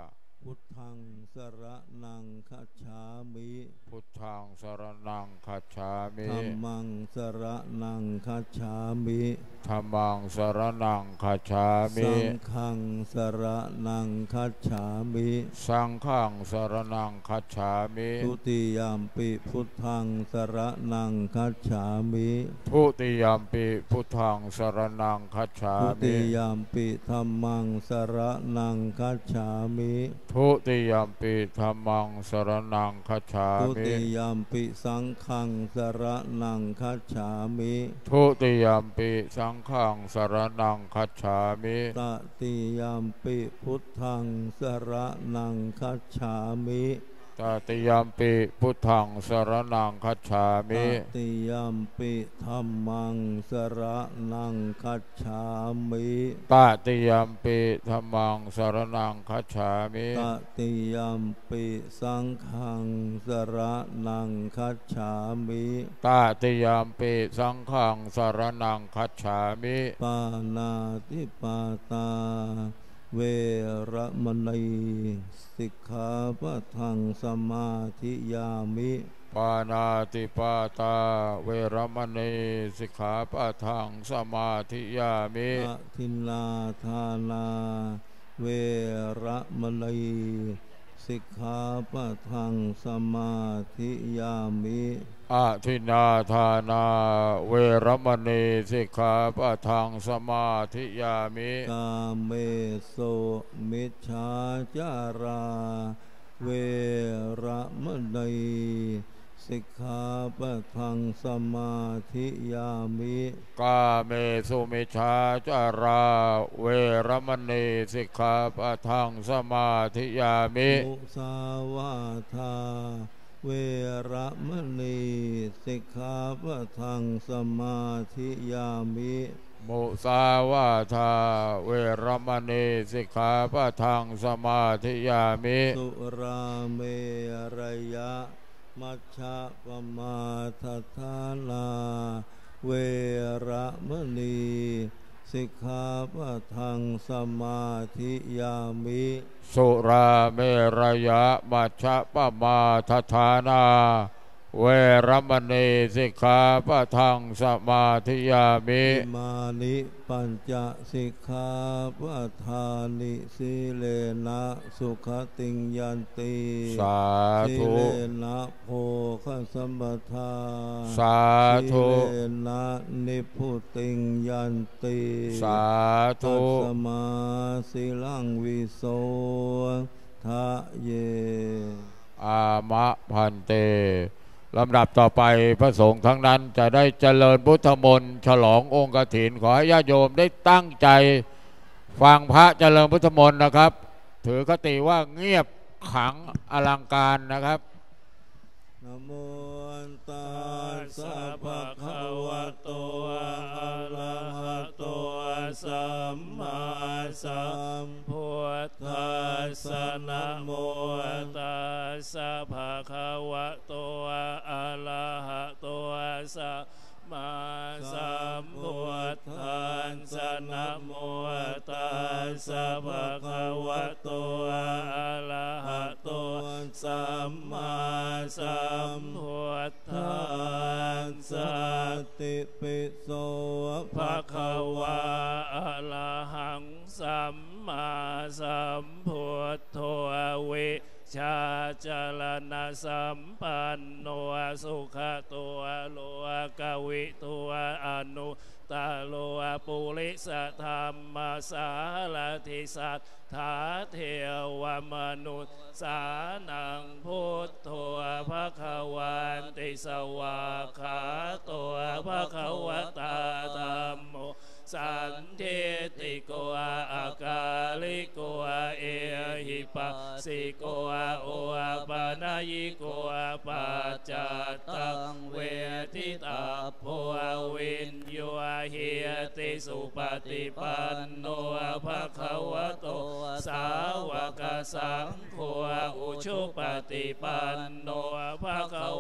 พุทธังสรณังคัจฉามิพุทธังสรณังคัจฉามิธัมมังสรณังคัจฉามิธัมมังสรณังคัจฉามิสังฆังสรณังคัจฉามิสังฆังสรณังคัจฉามิทุติยามปิพุทธังสรณังคัจฉามิทุติยมปิพุทธังสรณังคัจฉาทุมิติยามปิธัมมังสรณังคัจฉามิทุติยมปิธัมมังสรณังคัจฉาทุมิติยามปิสังฆังสรณังคัจฉามิทุติยมปิสังฆังสรณังคัจฉามิตติยามปิพุทธังสรณังคัจฉามิตติยมปิพุทธังสรณังคัจฉาตมิติยามปิธัมมังสรณังคัจฉามิตติยมปิธัมมังสรณังคัจฉามิตติยามปิสังฆังสรณังคัจฉามิตติยมปิสังฆังสรณังคัจฉามิปานาติปาตาเวระมณีสิกขาปะทังสมาธิยามิปานาติปาตาเวรมณีสิกขาปะทังสมาธิยามิอะทินนาทานาเวระมณีสิกขาปะทังสมาธิยามิอาทินาทานาเวรมณีสิกขาปะทังสมาธิยามิกาเมโสมิจฉาจาราเวระมณีสิกขาปะทังสมาธิยามิกาเมสุมิชฌาจาราเวรมณีสิกขาปะทังสมาธิยามิมุสาวาทาเวระมณีสิกขาปะทังสมาธิยามิมุสาวาทาเวรมณีสิกขาปะทังสมาธิยามิสุราเมรยะมัชฌะปมาทฐานาเวระมณีสิกขาปะทังสมาธิยามิสุราเมรยะมัชฌะปมาทฐานาเวรมณีสิกขาปะทังสมาธิยามิอิมานิปัญจสิกขาปะทานิสีเลนะสุขติงยันติสาสีธุเลนะโภคสัมปทาสาธุสีเลนะนิพพุติงยันติสาตัธุสมาสิลังวิโสทะเยอามะพันเตลำดับต่อไปพระสงฆ์ทั้งนั้นจะได้เจริญพุทธมนต์ฉลององค์กฐินขอให้ญาติโยมได้ตั้งใจฟังพระเจริญพุทธมนต์นะครับ ถือคติว่าเงียบขลังอลังการนะครับนะโมตัสสะภะคะวะโตอะระหะโตสัมมาสัมพุทธัสสะนะโมตัสสะภะคะวะโตอะระหะโตสัมมาสัมพุทธัสสะนะโมตัสสะภะคะวะโตอะระหะโตสัมมาสัมพุทธัสสะติปิโสภะคะวะอะระหังสัมมาสัมพุทโธวิชาจารณะสัมปันโนสุขตัวโลกวิตัวอนุตาโลปุริสธรรมสารทิสัทธาเทวมนุษย์สานังพุทโธภคะวันติสวากขาโตภคะวตาธัมโมสันทิติโกอาคาลิโกเอหิปัสสิโกโอปานายิโกปัจจัตตังเวทิตาโพวินโยหิติสุปฏิปันโนภะคะวะโตสาวกสังโฆอุชุปฏิปันโนภะคะวะโต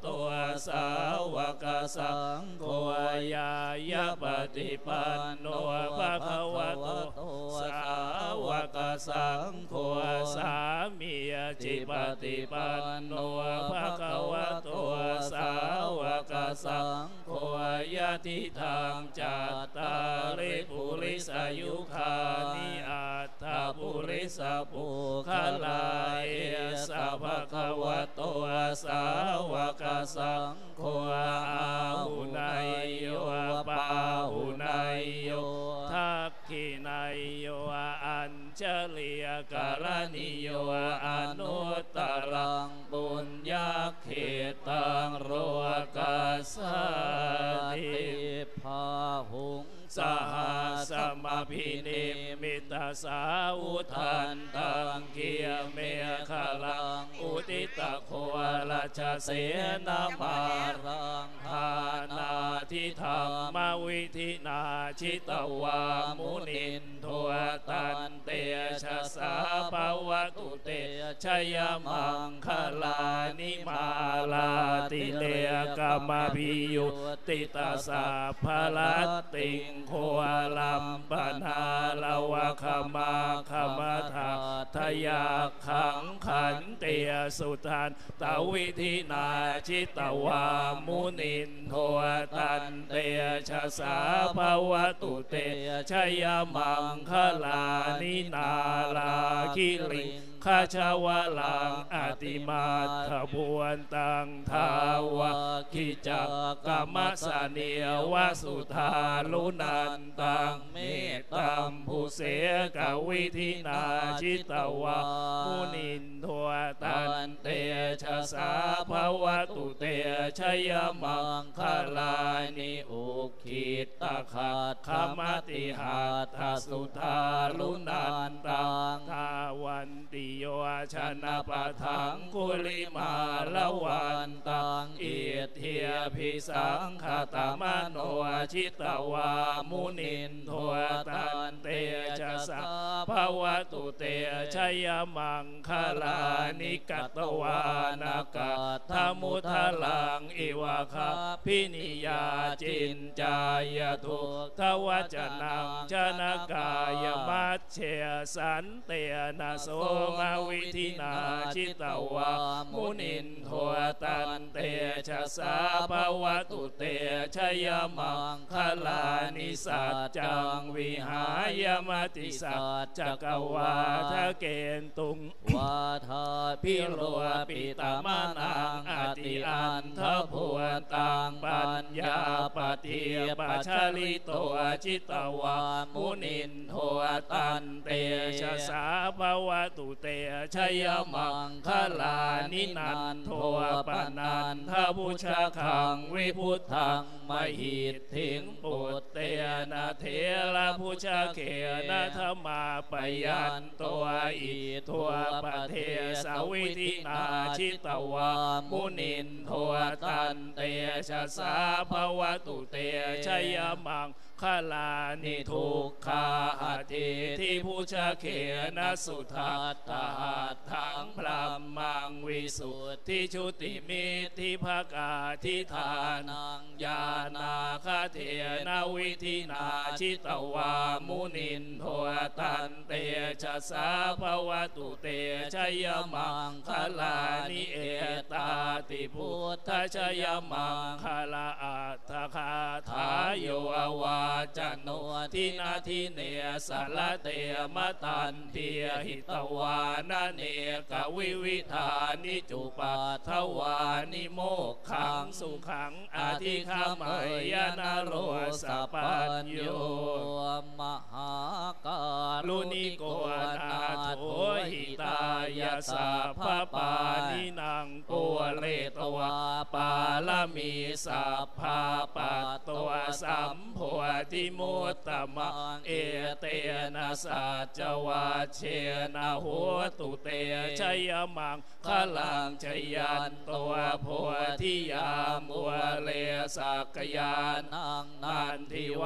ตัวสาวกสังโฆยายะปฏิปันโนภะคะวะโตสาวกสังโฆสามีจิปฏิปันโนภะคะวะโตสาวกสังโฆยะทิทางจัตตาริปุริสายุคานิอัตถปุริสปุคลาเอสะภะคะวะโตสาวกสังโฆอาหุนายโยปาหุนายโยทักขินายโยอัญชลียการณิโยอนุตตรังปุญญเขตังโรกัสสติภาหุงสหัสมพินิมิตาสาวุทันตังเกียเมฆลังอุติตะโคราชเสนามารังทานาทิธรรมวิธินาชิตวามุนินโทตันเตชะสาภวตุเตชยมังคลานิมาลาติเลกามพิยุติตาสาภลัตติงโคลัมปนาลาวะขมาขมาทาทยาขังขันเตสุทันตวิธินาชิตวามุนินโทตันเตชะสาภวตุเตชยมังคลานินาลาคิลิงขชาวลังอติมาทบวนตังทาวะขิจักกรรมสเนียวสุธาลุนันตังเมตตัมภูเสกวิธินาชิตวามุนินโทตันเตชะสาภวตุเตชยมังคลานิอุคิตะขัดขมติหัตถสุธาลุนันตังทาวันติโยชนะปะทังกุลิมาละวันตังเอียเทียพิสังขตมโนชิตวามุนินโทตันเตชะสาภวตุเตชยมังคลานิกัตวานากาธมุทลังอิวะคาพินิยาจินจายทุทวจนังชนกายมัชเชสันเตนะโสมาวิธินาชิตวามุนินโทตันเตชะสาภวตุเตชยมังคลานิสัจจังวิหายมติสัจจกวาทะเกณตุงวาทาพิโรปิตามานังอติอันทภวตังปัญญาปฏิปัชลิโตจิตวามุนินโทตันเตชะสาภวตุเตชยมังคลานินันโทปนันทพุชะขังวิพุทธังมหิตถิงปุตเตนะเทระพุชะเขนะธรรมาปยันตัวอิทัวปเทสวิธินาชิตวามุนินโทตันเตชะสาภวตุเตชยมังคลานิทุกขาอติทิพุชะเขนะสุทัตตาทังพระมังวิสุทธิชุติมิทิภกาทิธานังญาณาคเทนะวิธินาชิตวามุนินโทตันเตชะสาภวตุเตชยมังคลานิเอตาติพุทธชยมังคลาอัตถคาถาโยวาจันโนทินาทิเนสารเตมตันเทียหิตวานาเนกวิวิธานิจุปัฏฐวานิโมกขังสุขังอธิฆามยนาโรสปัญโยมหาการุณิโกนาโถหิตายาสัพพปานินางปุเรตวาปาลมีสัพพปัตตวสัมโพธิมุตตมังเอเตนะสัจวาเชนะโหตุเตชยมังคลังชยันตัวโพธิยามัวเลสักยานังนันทิวัต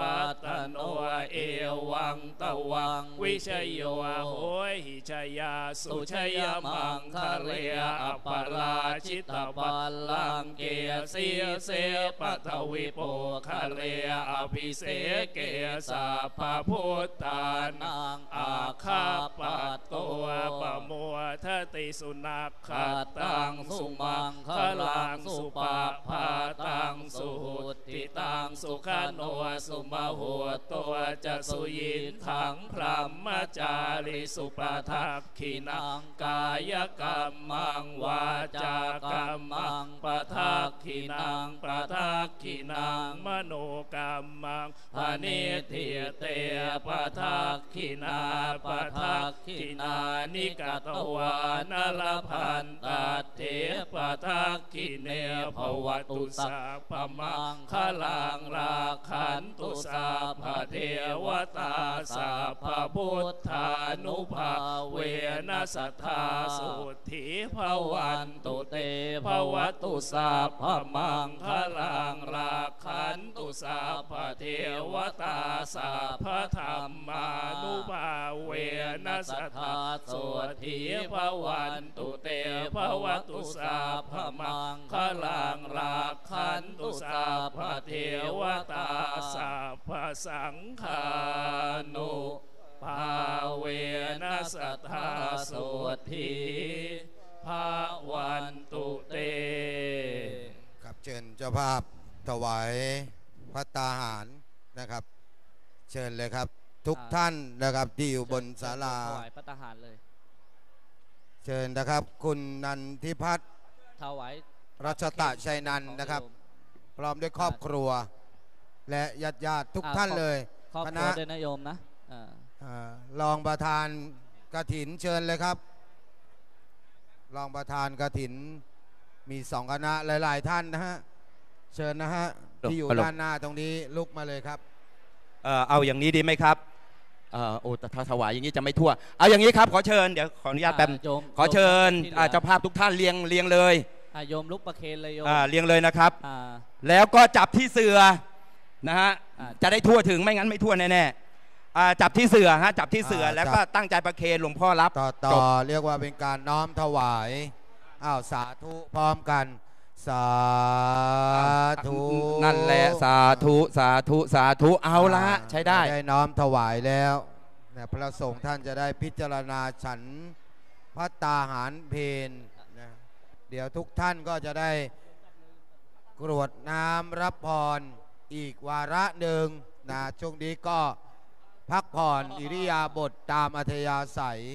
โนเอวังตวังวิชโยโหยหิชยาสุชยมังคะเรอปราชิตบัลลังเกเสเสปทวิโปคะเรอภิเสเกสัพพพุทธานังอาคาปัตโตปะมัวทติสุนัขขัตตังสุมังคลังสุปะภาตังสุหุติตังสุขโนสุมาหัวตัวจะสุยินขังพรหมจาริสุปทักขินังกายกรรมังวาจากรรมังปทักขินังปทักขินังมโนกรรมังพนิทิเตปทักขินาปทักขินานิกตวานลพันตัตเถปทักขิเนภวตุสัพพมังคลังราคันตุสัพพเทวตาสัพพพุทธานุภาเวนัสทธาสุทธิภวันตุเตภวตุสัพพมังคลังราคันตุสัพพเทวตาสัพพธรรมานุภาเวนัสทธาสุทธิภวันตุเตภวตุสัพพมังคลังราคันตุสัพพเทวตาสัพพสังฆานุภาเวนัสทธาสุทธิภวันตุเตครับเชิญเจ้าภาพถวายพระตาหารนะครับเชิญเลยครับทุกท่านนะครับที่อยู่บนศาลาถวายพระตาหารเลยเชิญนะครับคุณนันทิพัฒน์ถวายรัชตะชัยนันท์นะครับพร้อมด้วยครอบครัวและญาติญาติทุกท่านเลยคณะด้วยนะโยมนะรองประธานกฐินเชิญเลยครับรองประธานกฐินมีสองคณะหลายๆท่านนะฮะเชิญนะฮะที่อยู่ด้านหน้าตรงนี้ลุกมาเลยครับเอ่อเอาอย่างนี้ดีไหมครับเอ่อโอ้แต่ถ้าถวายอย่างนี้จะไม่ทั่วเอาอย่างนี้ครับขอเชิญเดี๋ยวขออนุญาตแป๊บขอเชิญเจ้าภาพทุกท่านเรียงเรียงเลยโยมลุกประเคนเลยโยมเรียงเลยนะครับแล้วก็จับที่เสือนะฮะจะได้ทั่วถึงไม่งั้นไม่ทั่วแน่ๆจับที่เสือฮะจับที่เสือแล้วก็ตั้งใจประเคนหลวงพ่อรับต่อต่อเรียกว่าเป็นการน้อมถวายอ้าวสาธุพร้อมกันสาธุนั่นแหละสาธุสาธุสาธุเอาละใช้ได้ได้น้อมถวายแล้วเนี่ยพระสงฆ์ท่านจะได้พิจารณาฉันพระตาหารเพลนะเดี๋ยวทุกท่านก็จะได้กรวดน้ำรับพรอีกวาระหนึ่งนะช่วงนี้ก็พักผ่อนอิริยาบถตามอัธยาศัย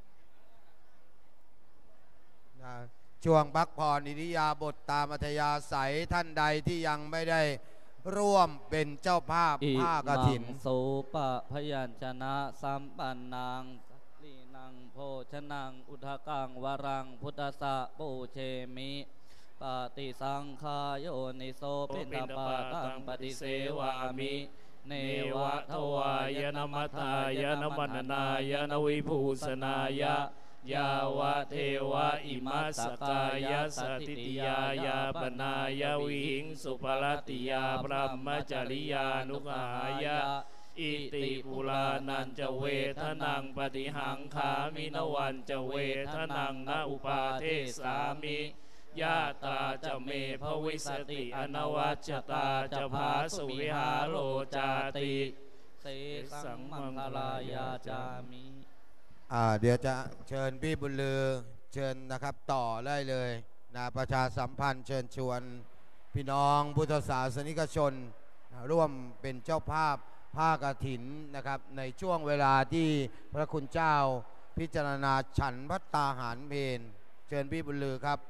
นะช่วงพักผ่อนอิริยาบถตามอัธยาศัยท่านใดที่ยังไม่ได้ร่วมเป็นเจ้าภาพผ้ากฐินโสปะพยัญชนะสัมปันนังลีนังโภชนังอุทกังวรังพุทธะปูเชมิปฏิสังขายโยนิโสปิณปาตังปฏิเสวามิเนวะทวายนมัตตายนมันนายนวิภูสนายะยาวะเทวะอิมัสสกายะสติติยายาปนายาวิหิงสุภรติยาพรหมจริยานุกายะอิติปุรานันจะเวทนังปฏิหังขามินวันจะเวทนังนาอุปาเทสามิยาตาจะเมภวิสติอนวัจตาจะภาสุวิหาโรจาติเสสังมังคลายาจามิอ่าเดี๋ยวจะเชิญพี่บุญลือเชิญนะครับต่อได้เลยนะประชาสัมพันธ์เชิญชวนพี่น้องพุทธศาสนิกชนร่วมเป็นเจ้าภาพผ้ากฐินนะครับในช่วงเวลาที่พระคุณเจ้าพิจารณาฉันพัตตาหารเพลเชิญพี่บุญลือครับ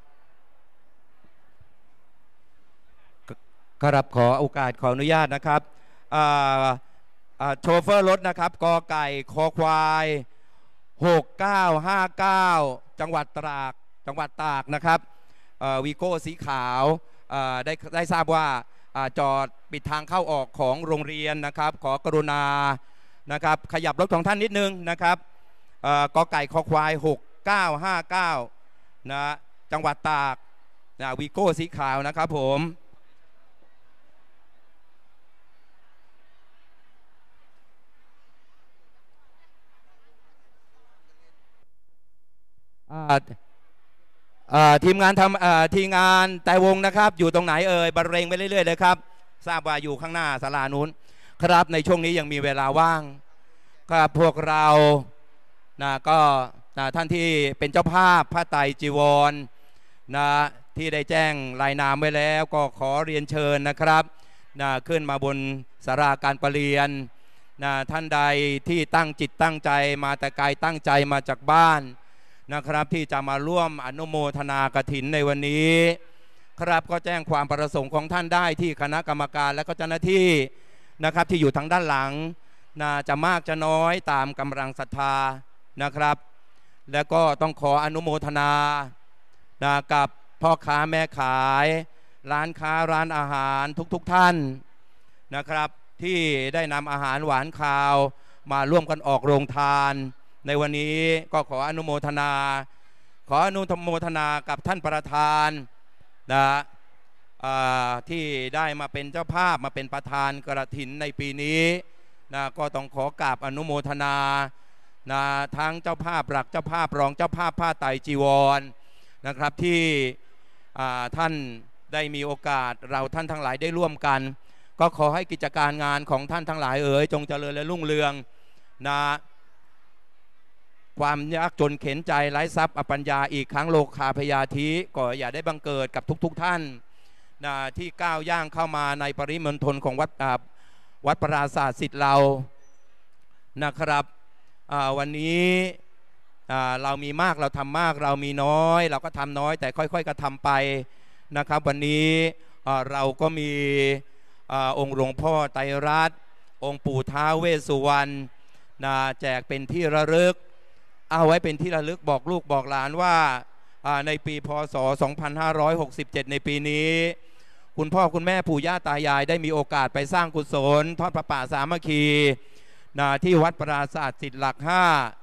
ครับขอโอกาสขออนุญาตนะครับโชเฟอร์รถนะครับกอไก่คอควายหกเก้าห้าเก้าจังหวัดตราดจังหวัดตากนะครับวีโก้สีขาวได้ได้ทราบว่าจอดปิดทางเข้าออกของโรงเรียนนะครับขอกรุณานะครับขยับรถของท่านนิดนึงนะครับกอไก่คอควายหกเก้าห้าเก้านะจังหวัดตากนะวีโก้สีขาวนะครับผมทีมงานทำทีมงานแต่วงนะครับอยู่ตรงไหนเอ่ยบรรเลงไปเรื่อยๆเลยครับทราบว่าอยู่ข้างหน้าศาลานู้นครับในช่วงนี้ยังมีเวลาว่างครับพวกเรานะก็นะท่านที่เป็นเจ้าภาพผ้าไตรจีวรนะที่ได้แจ้งรายนามไว้แล้วก็ขอเรียนเชิญนะครับนะขึ้นมาบนศาลาการประเรียนนะท่านใดที่ตั้งจิตตั้งใจมาแต่ไกลตั้งใจมาจากบ้านนะครับที่จะมาร่วมอนุโมทนากฐินในวันนี้ครับก็แจ้งความประสงค์ของท่านได้ที่คณะกรรมการและก็เจ้าหน้าที่นะครับที่อยู่ทางด้านหลังนะจะมากจะน้อยตามกำลังศรัทธานะครับแล้วก็ต้องขออนุโมทนานะกับพ่อค้าแม่ขายร้านค้าร้านอาหารทุกๆ ท, ท่านนะครับที่ได้นำอาหารหวานคาวมาร่วมกันออกโรงทานในวันนี้ก็ขออนุโมทนาขออนุโมทนากับท่านประธานนะที่ได้มาเป็นเจ้าภาพมาเป็นประธานกฐินในปีนี้นะก็ต้องขอกราบอนุโมทนานะทั้งเจ้าภาพหลักเจ้าภาพรองเจ้าภาพผ้าไตรจีวรนะครับที่ท่านได้มีโอกาสเราท่านทั้งหลายได้ร่วมกันก็ขอให้กิจการงานของท่านทั้งหลายเอ๋ยจงเจริญและรุ่งเรืองนะความยากจนเข็นใจไร้ทรัพย์อปัญญาอีกครั้งโลคาพยาธิก็อย่าได้บังเกิดกับทุกๆ ท, ท่านนะที่ก้าวย่างเข้ามาในปริมณฑลของวัดวัดปราสาทศิษย์เรานะครับวันนี้เรามีมากเราทำมากเรามีน้อยเราก็ทำน้อยแต่ค่อยๆกระทำไปนะครับวันนี้เราก็มีองค์หลวงพ่อไตรรัตน์องค์ปู่ท้าวเวสสุวรรณนะแจกเป็นที่ระลึกเอาไว้เป็นที่ระลึกบอกลูกบอกหลานว่าในปีพ.ศ. สองพันห้าร้อยหกสิบเจ็ดในปีนี้คุณพ่อคุณแม่ปู่ย่าตายายได้มีโอกาสไปสร้างกุศลทอดพระป่าสามัคคีนะที่วัดปราสาทศิษย์หลักห้า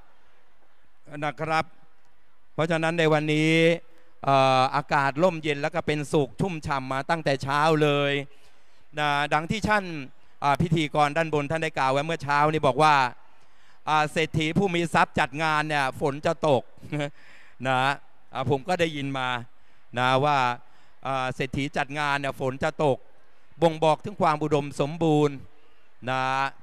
นะครับเพราะฉะนั้นในวันนี้อากาศร่มเย็นแล้วก็เป็นสุขชุ่มฉ่ำมาตั้งแต่เช้าเลยนะดังที่ท่านพิธีกรด้านบนท่านได้กล่าวไว้เมื่อเช้านี้บอกว่าเศรษฐีผู้มีทรัพย์จัดงานเนี่ยฝนจะตกนะผมก็ได้ยินมานะว่าเศรษฐีจัดงานเนี่ยฝนจะตกบ่งบอกถึงความอุดมสมบูรณ์นะ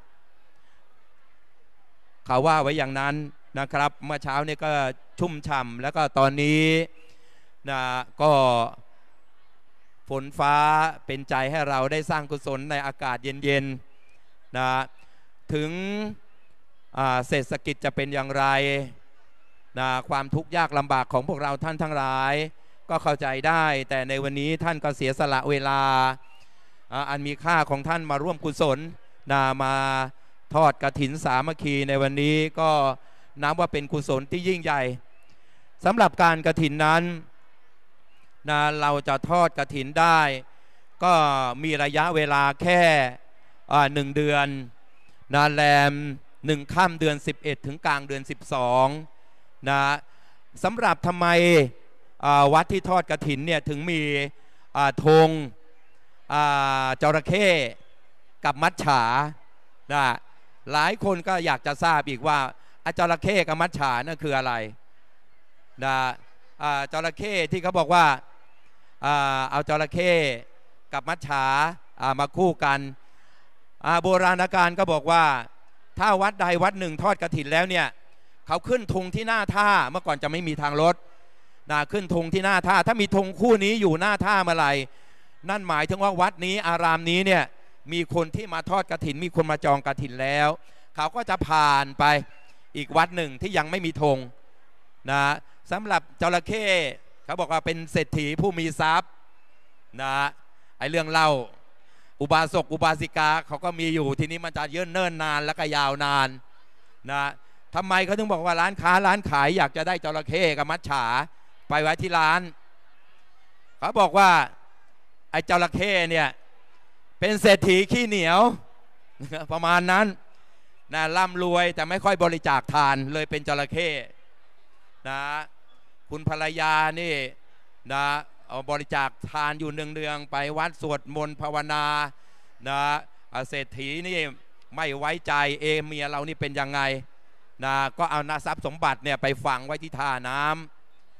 เขาว่าไว้อย่างนั้นนะครับเมื่อเช้านี้ก็ชุ่มฉ่ำแล้วก็ตอนนี้นะก็ฝนฟ้าเป็นใจให้เราได้สร้างกุศลในอากาศเย็นๆนะถึงเศรษฐกิจจะเป็นอย่างไรนะความทุกข์ยากลำบากของพวกเราท่านทั้งหลายก็เข้าใจได้แต่ในวันนี้ท่านก็เสียสละเวลาอันมีค่าของท่านมาร่วมกุศลนะมาทอดกฐินสามัคคีในวันนี้ก็นับว่าเป็นกุศลที่ยิ่งใหญ่สำหรับการกฐินนั้นนะเราจะทอดกฐินได้ก็มีระยะเวลาแค่หนึ่งเดือนนะแรมหนึ่งค่ำเดือนสิบเอ็ดถึงกลางเดือนสิบสองนะสำหรับทำไมวัดที่ทอดกฐินเนี่ยถึงมีธงจระเข้กับมัจฉานะหลายคนก็อยากจะทราบอีกว่าจระเข้กับมัจฉานั่นคืออะไรนะจระเข้ที่เขาบอกว่าเอาจระเข้กับมัจฉามาคู่กันโบราณกาลก็บอกว่าถ้าวัดใดวัดหนึ่งทอดกฐินแล้วเนี่ยเขาขึ้นธงที่หน้าท่าเมื่อก่อนจะไม่มีทางรถนะขึ้นธงที่หน้าท่าถ้ามีธงคู่นี้อยู่หน้าท่าเมื่อไหร่นั่นหมายถึงว่าวัดนี้อารามนี้เนี่ยมีคนที่มาทอดกฐินมีคนมาจองกฐินแล้วเขาก็จะผ่านไปอีกวัดหนึ่งที่ยังไม่มีธงนะสำหรับจระเข้เขาบอกว่าเป็นเศรษฐีผู้มีทรัพย์นะไอเรื่องเล่าอุบาสกอุบาสิกาเขาก็มีอยู่ทีนี้มันจะเยื่นเนิ่นนานแล้วก็ยาวนานนะทำไมเขาถึงบอกว่าร้านค้าร้านขายอยากจะได้จระเข้กับมัจฉาไปไว้ที่ร้านเขาบอกว่าไอ้จระเข้เนี่ยเป็นเศรษฐีขี้เหนียวประมาณนั้นนะร่ำรวยแต่ไม่ค่อยบริจาคทานเลยเป็นจระเข้นะคุณภรรยานี่นะบริจาคทานอยู่เนืองๆไปวัดสวดมนต์ภาวนานะเศรษฐีนี่ไม่ไว้ใจเอเมียเรานี่เป็นยังไงนะก็เอานาทรัพย์สมบัติเนี่ยไปฝังไว้ที่ท่าน้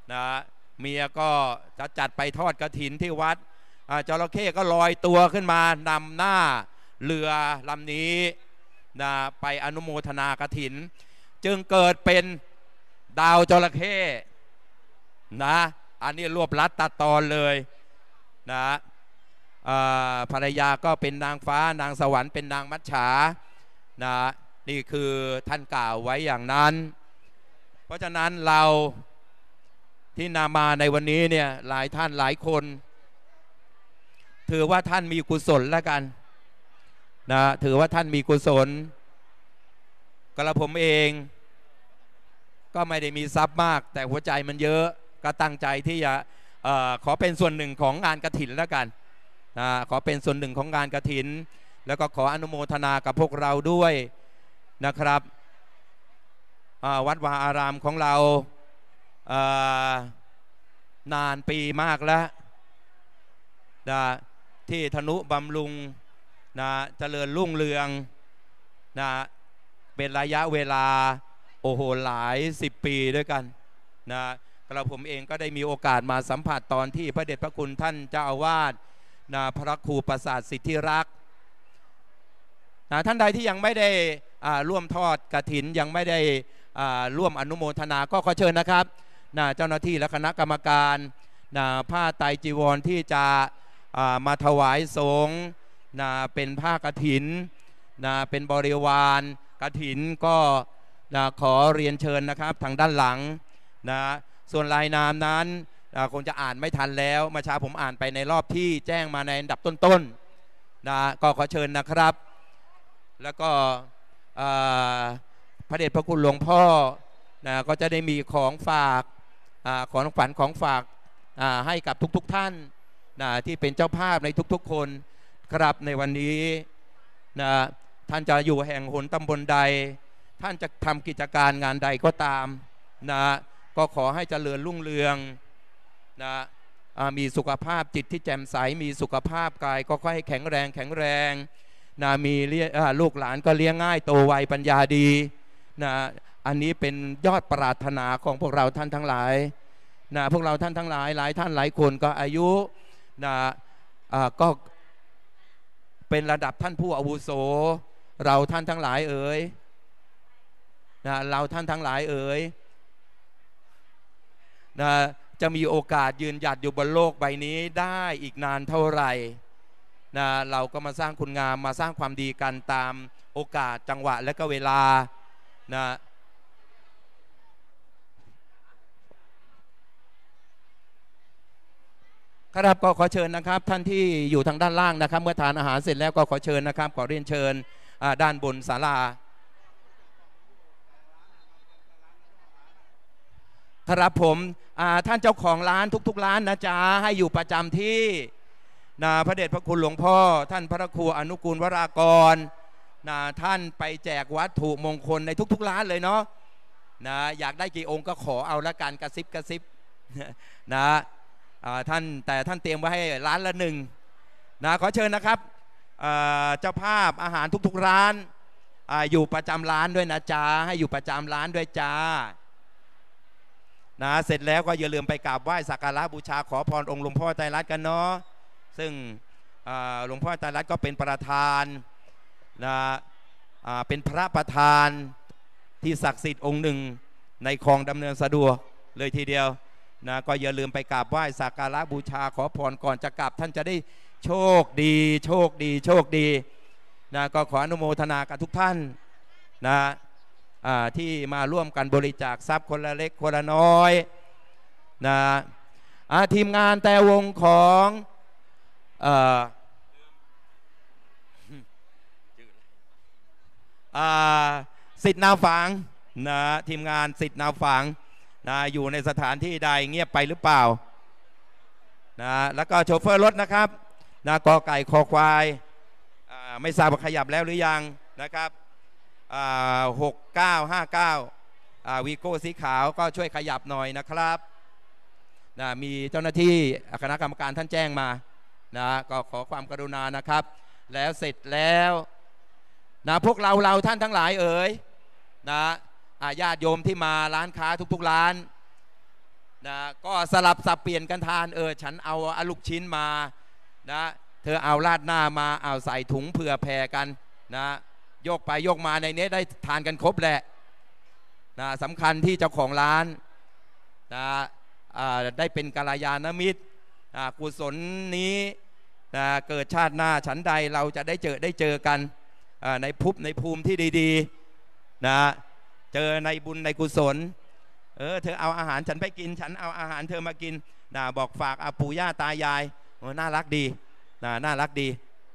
นะเมียก็จะจัดไปทอดกฐินที่วัดจระเข้ก็ลอยตัวขึ้นมานำหน้าเรือลำนี้นะไปอนุโมทนากฐินจึงเกิดเป็นดาวจระเข้นะอันนี้รวบลัดตัดตอนเลยนะภรรยาก็เป็นนางฟ้านางสวรรค์เป็นนางมัจฉานะนี่คือท่านกล่าวไว้อย่างนั้นเพราะฉะนั้นเราที่นามาในวันนี้เนี่ยหลายท่านหลายคนถือว่าท่านมีกุศลแล้วกันนะถือว่าท่านมีกุศลกระผมเองก็ไม่ได้มีทรัพย์มากแต่หัวใจมันเยอะก็ตั้งใจที่จะเอ่อขอเป็นส่วนหนึ่งของงานกฐินแล้วกันนะขอเป็นส่วนหนึ่งของงานกฐินแล้วก็ขออนุโมทนากับพวกเราด้วยนะครับวัดวาอารามของเรานานปีมากแล้วนะที่ธนุบำรุงนะเจริญรุ่งเรืองนะเป็นระยะเวลาโอ้โหหลายสิบปีด้วยกันนะกระผมเองก็ได้มีโอกาสมาสัมผัสตอนที่พระเดชพระคุณท่านเจ้าอาวาสนะพระครูประสาทสิทธิรักษ์นะท่านใดที่ยังไม่ได้ร่วมทอดกฐินยังไม่ได้ร่วมอนุโมทนาก็ขอเชิญนะครับนะเจ้าหน้าที่และคณะกรรมการนะผ้าไตรจีวรที่จะมาถวายสงฆ์นะเป็นผ้ากฐินนะเป็นบริวารกฐินก็นะขอเรียนเชิญนะครับทางด้านหลังนะส่วนรายนามนั้นคงจะอ่านไม่ทันแล้วเมื่อเช้าผมอ่านไปในรอบที่แจ้งมาในอันดับต้นๆนะก็ขอเชิญนะครับแล้วก็พระเดชพระคุณหลวงพ่อนะก็จะได้มีของฝากของฝันของฝากให้กับทุกๆ ท, ท่านนะที่เป็นเจ้าภาพในทุกๆคนครับในวันนี้นะท่านจะอยู่แห่งหนตำบลใดท่านจะทำกิจการงานใดก็ตามนะก็ขอให้เจริญรุ่งเรืองนะมีสุขภาพจิตที่แจ่มใสมีสุขภาพกายก็ค่อยให้แข็งแรงแข็งแรงนะมีลูกหลานก็เลี้ยงง่ายโตไวปัญญาดีนะอันนี้เป็นยอดปรารถนาของพวกเราท่านทั้งหลายนะพวกเราท่านทั้งหลายหลายท่านหลายคนก็อายุนะก็เป็นระดับท่านผู้อาวุโสเราท่านทั้งหลายเอ๋ยนะเราท่านทั้งหลายเอ๋ยนะจะมีโอกาสยืนหยัดอยู่บนโลกใบนี้ได้อีกนานเท่าไหร่นะเราก็มาสร้างคุณงามมาสร้างความดีกันตามโอกาสจังหวะและก็เวลานะครับก็ขอเชิญนะครับท่านที่อยู่ทางด้านล่างนะครับเมื่อทานอาหารเสร็จแล้วก็ขอเชิญนะครับขอเรียนเชิญด้านบนศาลาครับผมท่านเจ้าของร้านทุกๆร้านนะจ๊ะให้อยู่ประจำที่นะพระเดชพระคุณหลวงพ่อท่านพระครูอนุกูลวรากรนะท่านไปแจกวัตถุมงคลในทุกๆร้านเลยเนาะนะอยากได้กี่องค์ก็ขอเอาละกันกระซิบกระซิบนะท่านแต่ท่านเตรียมไว้ให้ร้านละหนึ่งนะขอเชิญนะครับเจ้าภาพอาหารทุกๆร้านอยู่ประจำร้านด้วยนะจ๊ะให้อยู่ประจำร้านด้วยจ้านะเสร็จแล้วก็อย่าลืมไปกราบไหว้สักการะบูชาขอพรองค์หลวงพ่อไตรรัตน์กันเนาะซึ่งหลวงพ่อไตรรัตน์ก็เป็นประธานนะเป็นพระประธานที่ศักดิ์สิทธิ์องค์หนึ่งในคลองดำเนินสะดวกเลยทีเดียวนะก็อย่าลืมไปกราบไหว้สักการะบูชาขอพรก่อนจะกลับท่านจะได้โชคดีโชคดีโชคดีนะก็ขออนุโมทนากับทุกท่านนะที่มาร่วมกันบริจาคทรัพย์คนละเล็กคนละน้อยนะทีมงานแต่วงของสิทธิ์นาฝังนะทีมงานสิทธิ์นาฝังนะอยู่ในสถานที่ใดเงียบไปหรือเปล่านะแล้วก็โชเฟอร์รถนะครับนะกอไก่คอควายไม่ทราบว่าขยับแล้วหรือยังนะครับหกเก้าห้าเก้าวีโก้สีขาวก็ช่วยขยับหน่อยนะครับนะมีเจ้าหน้าที่คณะกรรมการท่านแจ้งมานะก็ขอความกรุณานะครับแล้วเสร็จแล้วนะพวกเราเราท่านทั้งหลายเอ๋ยนะญาติโยมที่มาร้านค้าทุกๆร้านนะก็สลับสับเปลี่ยนกันทานเออฉันเอาอาลูกชิ้นมานะเธอเอาราดหน้ามาเอาใส่ถุงเผื่อแผ่กันนะโยกไปโยกมาในนี้ได้ทานกันครบแหละนะสำคัญที่เจ้าของร้านนะได้เป็นกัลยาณมิตรนะกุศลนี้นะเกิดชาติหน้าฉันใดเราจะได้เจอได้เจอกันในภพในภูมิที่ดีๆนะเจอในบุญในกุศลเออเธอเอาอาหารฉันไปกินฉันเอาอาหารเธอมากินนะบอกฝากอาปู่ย่าตายายโอ้น่ารักดีนะน่ารักดี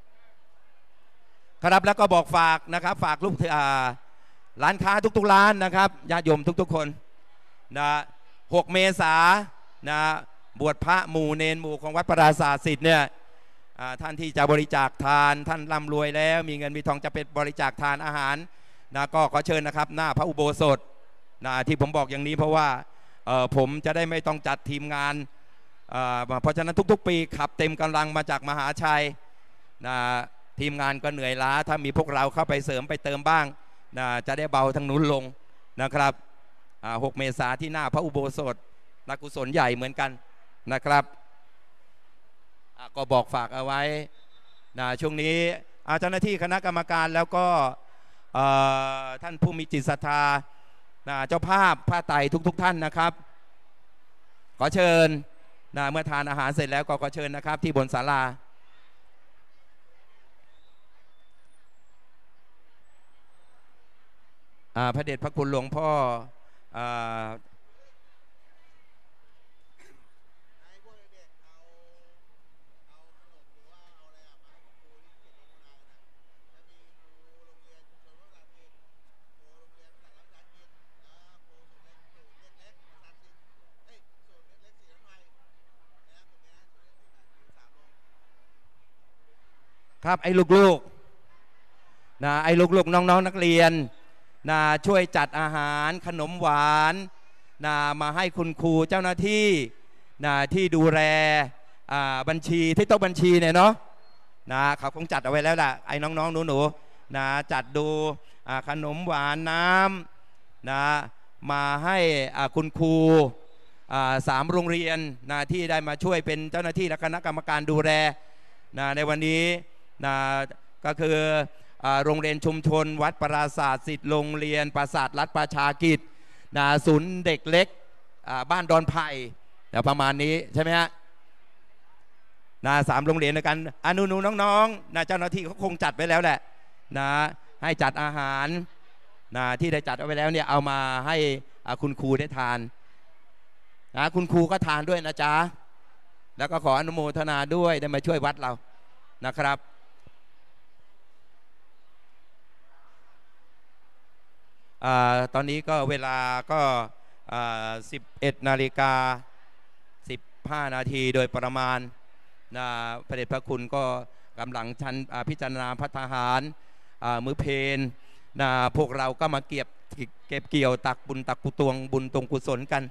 ครับแล้วก็บอกฝากนะครับฝากลูกร้านค้าทุกๆร้านนะครับญาติโยมทุกๆคนนะหกเมษายนนะบวชพระหมู่เนนหมู่ของวัดปราสาทศิษย์เนี่ยท่านที่จะบริจาคทานท่านร่ำรวยแล้วมีเงินมีทองจะเป็นบริจาคทานอาหารนะก็ขอเชิญนะครับหน้าพระอุโบสถนะที่ผมบอกอย่างนี้เพราะว่าผมจะได้ไม่ต้องจัดทีมงานเพราะฉะนั้นทุกๆปีขับเต็มกำลังมาจากมหาชัยนะทีมงานก็เหนื่อยล้าถ้ามีพวกเราเข้าไปเสริมไปเติมบ้างนะจะได้เบาทางนู้นลงนะครับหกเมษายนที่หน้าพระอุโบสถนักกุศลใหญ่เหมือนกันนะครับก็บอกฝากเอาไว้นะช่วงนี้เจ้าหน้าที่คณะกรรมการแล้วก็ท่านผู้มีจิตศรัทธานะเจ้าภาพผ้าไตรทุกๆ ท่านนะครับขอเชิญนะเมื่อทานอาหารเสร็จแล้วก็ขอเชิญนะครับที่บนศาลาพระเดชพระคุณหลวงพ่อครับไอ้ลูกๆนะไอ้ลูกๆน้องๆนักเรียนนะช่วยจัดอาหารขนมหวานนะมาให้คุณครูเจ้าหน้าที่นะที่ดูแลบัญชีที่โต๊ะบัญชีเนี่ยเนาะนะเขาคงจัดเอาไว้แล้วแหละไอ้น้องๆหนูๆนะจัดดูขนมหวานน้ำนะมาให้คุณครูสามโรงเรียนนะที่ได้มาช่วยเป็นเจ้าหน้าที่และคณะกรรมการดูแลนะในวันนี้นะก็คือโรงเรียนชุมชนวัดปราสาทศิษย์โรงเรียนปราสาทรัฐประชากิจนะศูนย์เด็กเล็กบ้านดอนไผ่ประมาณนี้ใช่ไหมฮะนะสามโรงเรียนในกันอนุนูน้องๆนะเจ้าหน้าที่เขาคงจัดไว้แล้วแหละนะให้จัดอาหารนะที่ได้จัดเอาไว้แล้วเนี่ยเอามาให้คุณครูได้ทานนะคุณครูก็ทานด้วยนะจ๊ะแล้วก็ขออนุโมทนาด้วยได้มาช่วยวัดเรานะครับตอนนี้ก็เวลาก็สิบเอ็ดนาฬิกาสิบห้านาทีโดยประมาณนะพระเดชพระคุณก็กำลังชันพิจารณาพัฒหารมื้อเพลนะพวกเราก็มาเก็บเก็บเกี่ยวตักบุญตักกุตวงบุญตรงกุศลกัน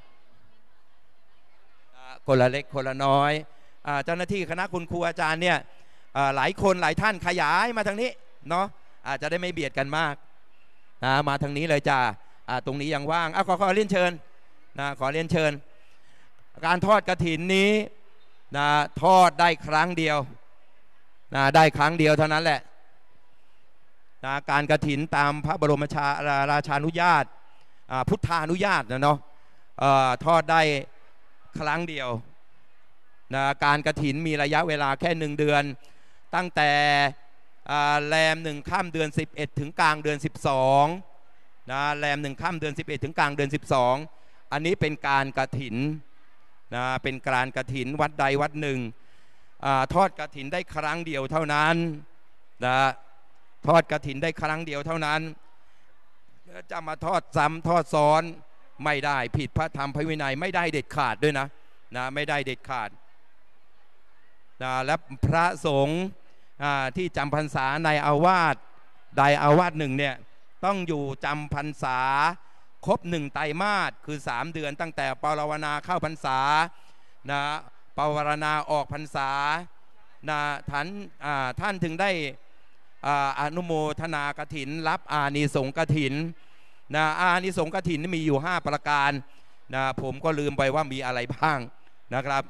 คนละเล็กคนละน้อยเจ้าหน้าที่คณะคุณครูอาจารย์เนี่ยหลายคนหลายท่านขยายมาทางนี้เนาะอาจจะได้ไม่เบียดกันมากนะมาทางนี้เลยจ้าตรงนี้ยังว่างขอขอเรียนเชิญนะขอเรียนเชิญการทอดกฐินนี้นะทอดได้ครั้งเดียวนะได้ครั้งเดียวเท่านั้นแหละนะการกฐินตามพระบรมราชานุญาตพุทธานุญาตนะเนาะทอดได้ครั้งเดียวนะการกฐินมีระยะเวลาแค่หนึ่งเดือนตั้งแต่แรมหนึ่งค่ำเดือนสิบเอ็ดถึงกลางเดือนสิบสองนะแรมหนึ่งค่ำเดือนสิบเอ็ดถึงกลางเดือนสิบสองอันนี้เป็นการกฐินนะเป็นการกฐินวัดใดวัดหนึ่งทอดกฐินได้ครั้งเดียวเท่านั้นนะทอดกฐินได้ครั้งเดียวเท่านั้นจะมาทอดซ้ำทอดซ้อนไม่ได้ผิดพระธรรมพระวินัยไม่ได้เด็ดขาดด้วยนะนะไม่ได้เด็ดขาดนะและพระสงฆ์ที่จำพรรษาในอาวาสใดอาวาสหนึ่งเนี่ยต้องอยู่จำพรรษาครบหนึ่งไตรมาสคือสามเดือนตั้งแต่ปรวนาเข้าพรรษานะปรวนาออกพรรษานะท่านท่านถึงได้อนุโมทนากฐินรับอานิสงส์กฐินนะอานิสงส์กฐินมีอยู่ห้าประการนะผมก็ลืมไปว่ามีอะไรบ้างนะครับ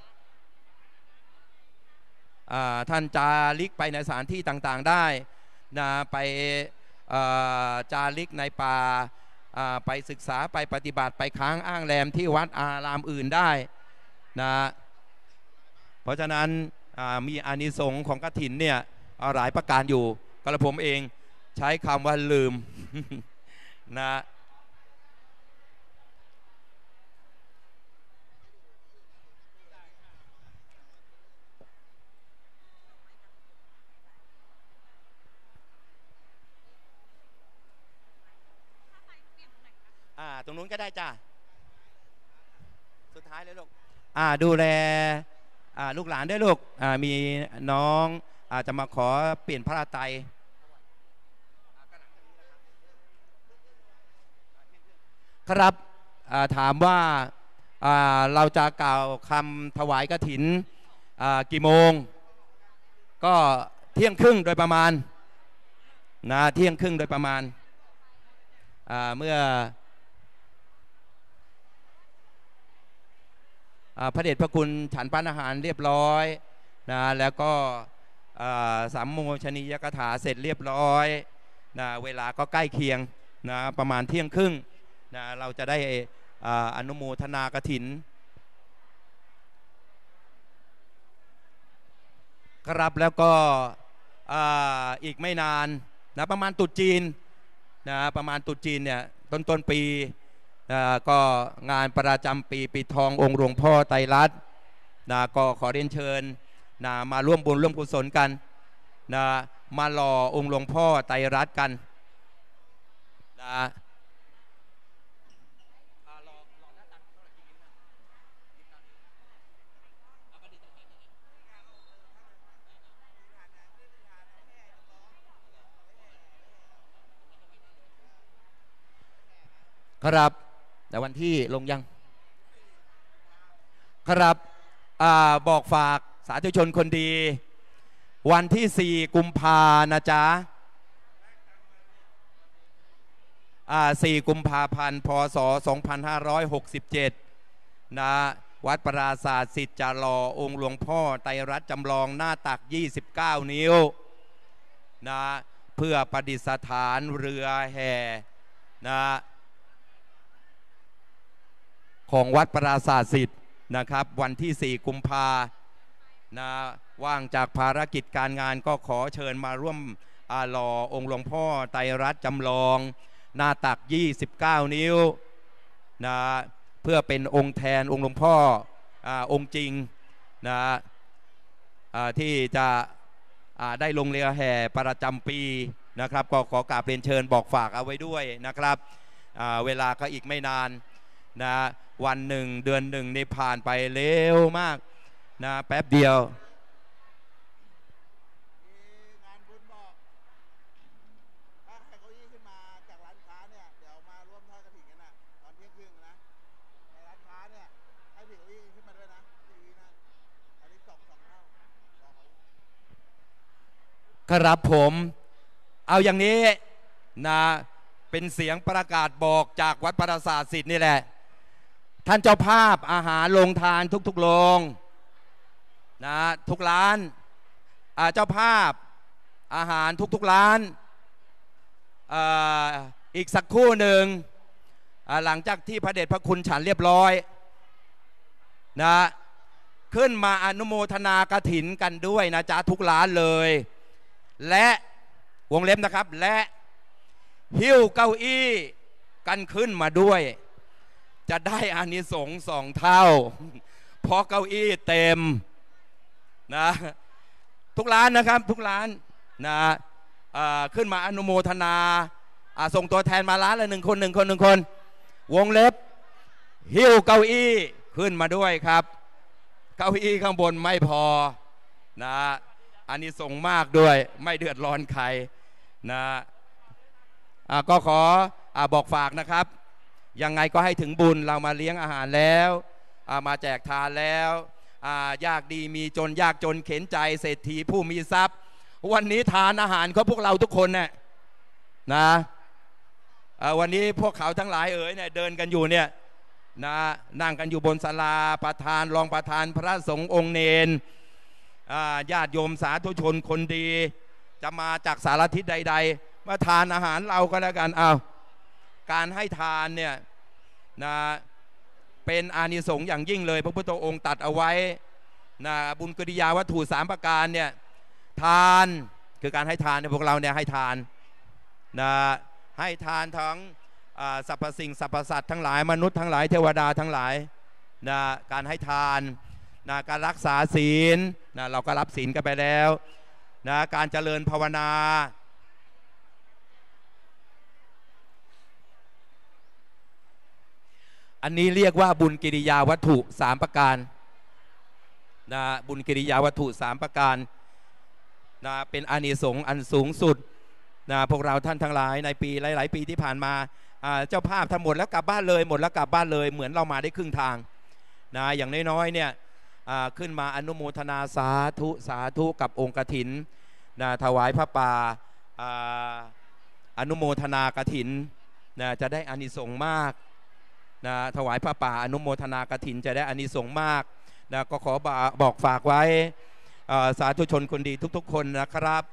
ท่านจาริกไปในสถานที่ต่างๆได้นะไปจาริกในป่าไปศึกษาไปปฏิบัติไปค้างอ้างแรมที่วัดอารามอื่นได้นะเพราะฉะนั้นมีอานิสงส์ของกฐินเนี่ยหลายประการอยู่กระผมเองใช้คำว่าลืม นะอ่าตรงนู้นก็ได้จ้าสุดท้ายเลยลูกอ่าดูแลอ่าลูกหลานด้วยลูกอ่ามีน้องอาจจะมาขอเปลี่ยนพระไตรครับถามว่าเราจะกล่าวคำถวายกฐินกี่โมงก็เที่ยงครึ่งโดยประมาณนะเที่ยงครึ่งโดยประมาณเมื่อพระเดชพระคุณฉันปานอาหารเรียบร้อยนะแล้วก็สัมโมชนียกถาเสร็จเรียบร้อยนะเวลาก็ใกล้เคียงนะประมาณเที่ยงครึ่งนะเราจะได้อนุโมทนากฐินครับแล้วก็อีกไม่นานนะประมาณตรุษจีนนะประมาณตรุษจีนเนี่ยต้นต้นปีนะก็งานประจำปีปิดทององค์หลวงพ่อไตรรัตน์นะก็ขอเรียนเชิญนะมาร่วมบุญร่วมกุศลกันนะมาหล่อองค์หลวงพ่อไตรรัตน์กันนะครับแต่วันที่ลงยังครับอ่าบอกฝากสาธุชนคนดีวันที่สี่กุมภานะจ๊ะอ่าสี่กุมภาพันธ์พศสองพันห้าร้อยหกสิบเจ็ดนะวัดปราสาทสิทธิ์จารอองค์หลวงพ่อไตรรัตน์จำลองหน้าตักยี่สิบเก้านิ้วนะเพื่อประดิษฐานเรือแห่นะของวัดปราสาทสิทธิ์นะครับวันที่สี่กุมภานะว่างจากภารกิจการงานก็ขอเชิญมาร่วมอาหล่อองค์หลวงพ่อไตรรัตน์จำลองหน้าตักยี่สิบเก้านิ้วนะเพื่อเป็นองค์แทนองค์หลวงพ่ออ่าองค์จริงนะอ่าที่จะอ่าได้ลงเรือแห่ประจำปีนะครับก็ขอกราบเรียนเชิญบอกฝากเอาไว้ด้วยนะครับอ่าเวลาก็อีกไม่นานนะวันหนึ่งเดือนหนึ่งนี่ผ่านไปเร็วมากนะแป๊บเดียวงานบุญบอกถ้าใครเก้าอี้ขึ้นมาจากร้านค้าเนี่ยเดี๋ยวมาร่วมทอดกฐินกันนะตอนเที่ยงครึ่งนะในร้านค้าเนี่ยให้ถือเก้าอี้ขึ้นมาด้วยนะทีวีนะอันนี้สองสองเท่าครับผมเอาอย่างนี้นะเป็นเสียงประกาศบอกจากวัดปราสาทสิทธิ์นี่แหละท่านเจ้าภาพอาหารโรงทานทุกๆโรงนะทุกร้านเจ้าภาพอาหารทุกๆร้าน อ, อีกสักครู่หนึ่งหลังจากที่พระเดชพระคุณฉันเรียบร้อยนะขึ้นมาอนุโมทนากฐินกันด้วยนะจ๊ะทุกร้านเลยและวงเล็บนะครับและหิ้วเก้าอี้กันขึ้นมาด้วยจะได้อานิสงส์สองเท่าเพราะเก้าอี้เต็มนะทุกร้านนะครับทุกร้านนะขึ้นมาอนุโมทนาส่งตัวแทนมาร้านละหนึ่งคนหนึ่งคนหนึ่งคนวงเล็บหิ้วเก้าอี้ขึ้นมาด้วยครับเก้าอี้ข้างบนไม่พอนะอานิสงส์มากด้วยไม่เดือดร้อนใครนะก็ขอบอกฝากนะครับยังไงก็ให้ถึงบุญเรามาเลี้ยงอาหารแล้วมาแจกทานแล้วยากดีมีจนยากจนเข็นใจเศรษฐีผู้มีทรัพย์วันนี้ทานอาหารของพวกเราทุกคนเนี่ยนะวันนี้พวกเขาทั้งหลายเอ๋ยเนี่ยเดินกันอยู่เนี่ยนะนั่งกันอยู่บนศาลาประธานรองประธานพระสงฆ์องค์เนรญาติโยมสาธุชนคนดีจะมาจากสารทิศใดๆมาทานอาหารเราก็แล้วกันเอาการให้ทานเนี่ยนะเป็นอานิสงส์อย่างยิ่งเลยพระพุทธองค์ตรัสเอาไว้นะบุญกิริยาวัตถุสามประการเนี่ยทานคือการให้ทานในพวกเราเนี่ยให้ทานนะให้ทานทั้งสรรพสิ่งสรรพสัตว์ทั้งหลายมนุษย์ทั้งหลายเทวดาทั้งหลายนะการให้ทานนะการรักษาศีลนะเราก็รับศีลกันไปแล้วนะการเจริญภาวนาอันนี้เรียกว่าบุญกิริยาวัตถุสามประการนะบุญกิริยาวัตถุสามประการนะเป็นอานิสงส์อันสูงสุดนะพวกเราท่านทั้งหลายในปีหลายๆปีที่ผ่านมาเจ้าภาพทั้งหมดแล้วกลับบ้านเลยหมดแล้วกลับบ้านเลยเหมือนเรามาได้ครึ่งทางนะอย่างน้อยๆเนี่ยขึ้นมาอนุโมทนาสาธุสาธุกับองค์กฐินนะถวายพระป่าอนุโมทนากฐินนะจะได้อานิสงส์มากนะถวายพระป่าอนุโมทนากฐินจะได้อานิสงส์มากนะก็ขอบอกฝากไว้สาธุชนคนดีทุกๆคนนะครับ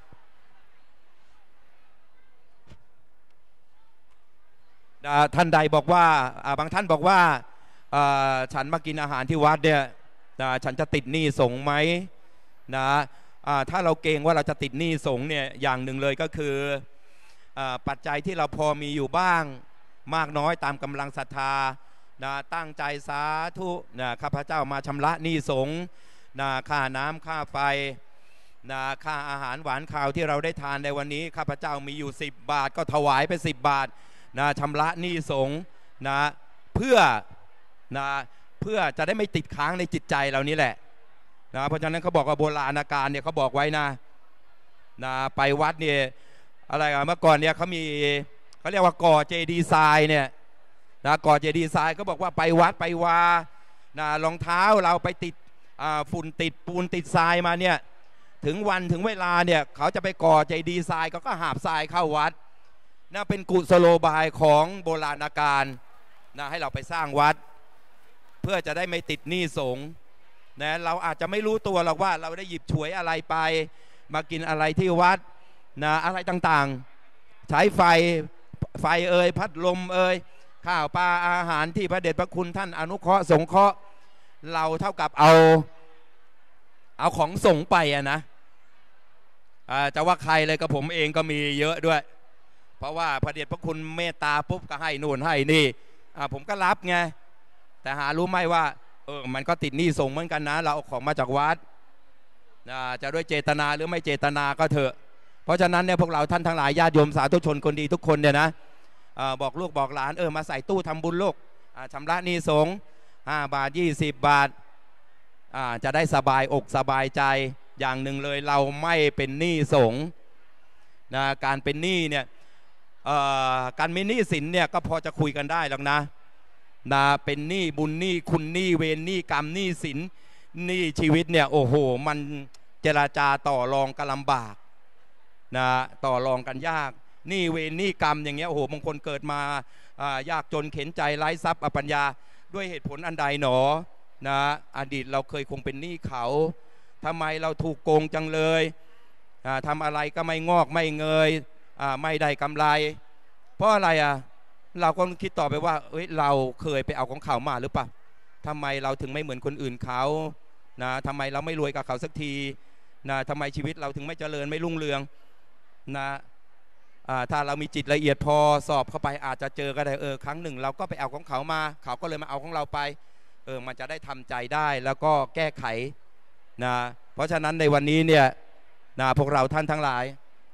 ท่านใดบอกว่าบางท่านบอกว่าฉันมากินอาหารที่วัดเนี่ยฉันจะติดหนี้สงฆ์ไหมนะถ้าเราเกรงว่าเราจะติดหนี้สงฆ์เนี่ยอย่างหนึ่งเลยก็คือปัจจัยที่เราพอมีอยู่บ้างมากน้อยตามกำลังศรัทธานะตั้งใจสาธุนะข้าพเจ้ามาชำระหนี้สงฆ์นะค่าน้ำค่าไฟนะค่าอาหารหวานข้าวที่เราได้ทานในวันนี้ข้าพเจ้ามีอยู่สิบบาทก็ถวายไปสิบบาทนะชำระหนี้สงฆ์นะเพื่อนะเพื่อจะได้ไม่ติดค้างในจิตใจเรานี่แหละนะเพราะฉะนั้นเขาบอกว่าโบราณกาลเนี่ยเขาบอกไว้นะนะไปวัดเนี่ยอะไรเมื่อก่อนเนี่ยเขามีเขาเรียกว่าก่อเจดีย์ทรายเนี่ยนะก่อเจดีย์ทรายเขาบอกว่าไปวัดไปวานะรองเท้าเราไปติดฝุ่นติดปูนติดทรายมาเนี่ยถึงวันถึงเวลาเนี่ยเขาจะไปก่อเจดีย์ทรายเขาก็หาบทรายเข้าวัดนะเป็นกุศโลบายของโบราณกาลนะให้เราไปสร้างวัดเพื่อจะได้ไม่ติดหนี้สงฆ์นะเราอาจจะไม่รู้ตัวหรอกว่าเราได้หยิบฉวยอะไรไปมากินอะไรที่วัดนะอะไรต่างๆใช้ไฟไฟเอ่ยพัดลมเอ่ยข้าวปลาอาหารที่พระเดชพระคุณท่านอนุเคราะห์สงเคราะห์เราเท่ากับเอาเอาของส่งไปอะนะจะว่าใครเลยกับผมเองก็มีเยอะด้วยเพราะว่าพระเดชพระคุณเมตตาปุ๊บก็ให้นู่นให้นี่ผมก็รับไงแต่หารู้ไหมว่าเออมันก็ติดหนี้ส่งเหมือนกันนะเราเอาของมาจากวัดจะด้วยเจตนาหรือไม่เจตนาก็เถอะเพราะฉะนั้นเนี่ยพวกเราท่านทั้งหลายญาติโยมสาธุชนคนดีทุกคนเนี่ยนะบอกลูกบอกหลานเออมาใส่ตู้ทำบุญลูกชำระหนี้สงฆ์ห้าบาทยี่สิบบาทจะได้สบายอกสบายใจอย่างหนึ่งเลยเราไม่เป็นหนี้สงฆ์นะการเป็นหนี้เนี่ยการมีหนี้สินเนี่ยก็พอจะคุยกันได้หรอกนะนะเป็นหนี้บุญหนี้คุณหนี้เวรหนี้กรรมหนี้สินหนี้ชีวิตเนี่ยโอ้โหมันเจรจาต่อรองกันลำบากนะต่อรองกันยากหนี้เวรหนี้กรรมอย่างเงี้ยโอ้โหบางคนเกิดมายากจนเข็นใจไร้ทรัพย์อปัญญาด้วยเหตุผลอันใดหนอนะอดีตเราเคยคงเป็นหนี้เขาทำไมเราถูกโกงจังเลยทำอะไรก็ไม่งอกไม่เงยไม่ได้กำไรเพราะอะไรอ่ะเราก็คิดต่อไปว่าเอ้ยเราเคยไปเอาของเขามาหรือเปล่าทำไมเราถึงไม่เหมือนคนอื่นเขานะทำไมเราไม่รวยกับเขาสักทีนะทำไมชีวิตเราถึงไม่เจริญไม่รุ่งเรืองนะถ้าเรามีจิตละเอียดพอสอบเข้าไปอาจจะเจอก็ได้เออครั้งหนึ่งเราก็ไปเอาของเขามาเขาก็เลยมาเอาของเราไปเออมันจะได้ทำใจได้แล้วก็แก้ไขนะเพราะฉะนั้นในวันนี้เนี่ยนะพวกเราท่านทั้งหลาย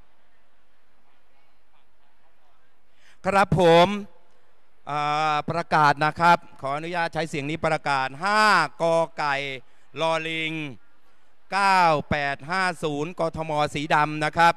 ครับผมประกาศนะครับขออนุญาตใช้เสียงนี้ประกาศห้ากอไก่ลอลิงเก้าแปดห้าศูนย์กทมสีดำนะครับ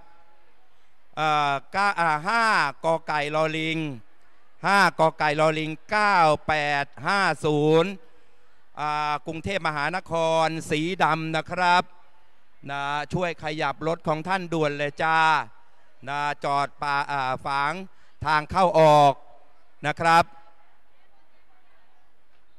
ห้ากอไก่ลอลิงห้ากอไก่ลอลิงเก้าแปดห้าศูนย์กรุงเทพมหานครสีดำนะครับนะช่วยขยับรถของท่านด่วนเลยจ้านะจอดป่าฝางทางเข้าออกนะครับ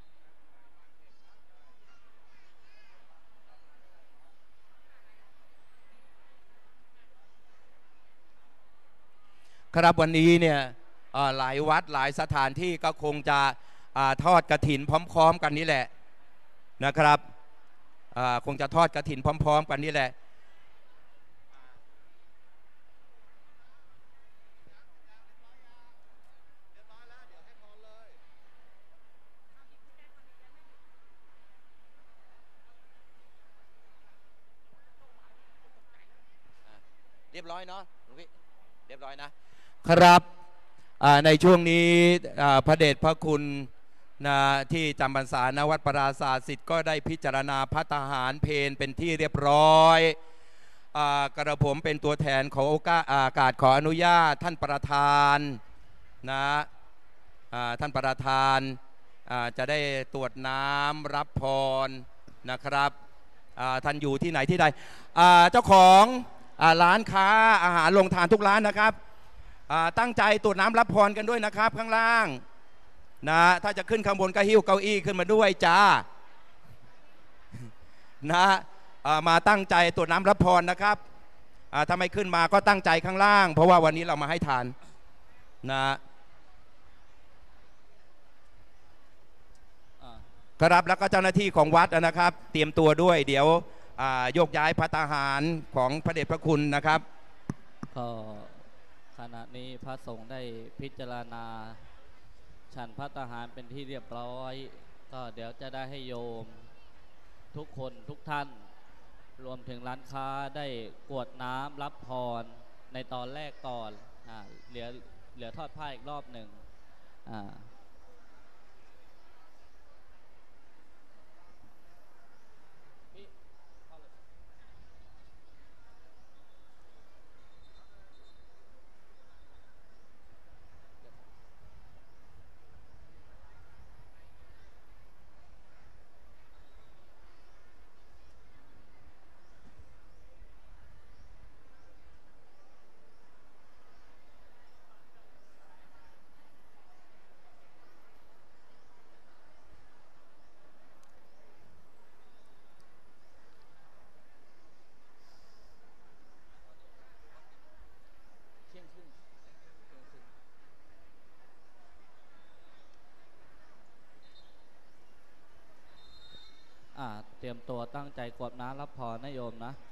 ครับวันนี้เนี่ยหลายวัดหลายสถานที่ก็คงจะทอดกฐินพร้อมๆกันนี่แหละนะครับคงจะทอดกฐินพร้อมๆกันนี่แหละเรียบร้อยเนาะหลวงพี่เรียบร้อยนะครับในช่วงนี้พระเดชพระคุณนะที่จำพรรษาณวัดปราสาทศิษย์ก็ได้พิจารณาภัตตาหารเพลเป็นที่เรียบร้อยกระผมเป็นตัวแทนของโอกาสขออนุญาตท่านประธานนะท่านประธานจะได้ตรวจน้ำรับพรนะครับท่านอยู่ที่ไหนที่ใดเจ้าของร้านค้าอาหารโรงทานทุกร้านนะครับตั้งใจตรวจน้ำรับพรกันด้วยนะครับข้างล่างนะถ้าจะขึ้นข้างบนก็หิ้วเก้าอี้ขึ้นมาด้วยจ้านะมาตั้งใจตรวจน้ำรับพรนะครับถ้าไม่ขึ้นมาก็ตั้งใจข้างล่างเพราะว่าวันนี้เรามาให้ทานนะครับแล้วก็เจ้าหน้าที่ของวัดนะครับเตรียมตัวด้วยเดี๋ยวโยกย้ายภัตตาหารของพระเดชพระคุณนะครับก็ขณะนี้พระสงฆ์ได้พิจารณาฉันภัตตาหารเป็นที่เรียบร้อยก็เดี๋ยวจะได้ให้โยมทุกคนทุกท่านรวมถึงร้านค้าได้กรวดน้ำรับพรในตอนแรกก่อนอ่าเหลือเหลือทอดผ้าอีกรอบหนึ่งอ่าเตรียมตัวตั้งใจกรวดน้ำรับพรนะโยมนะ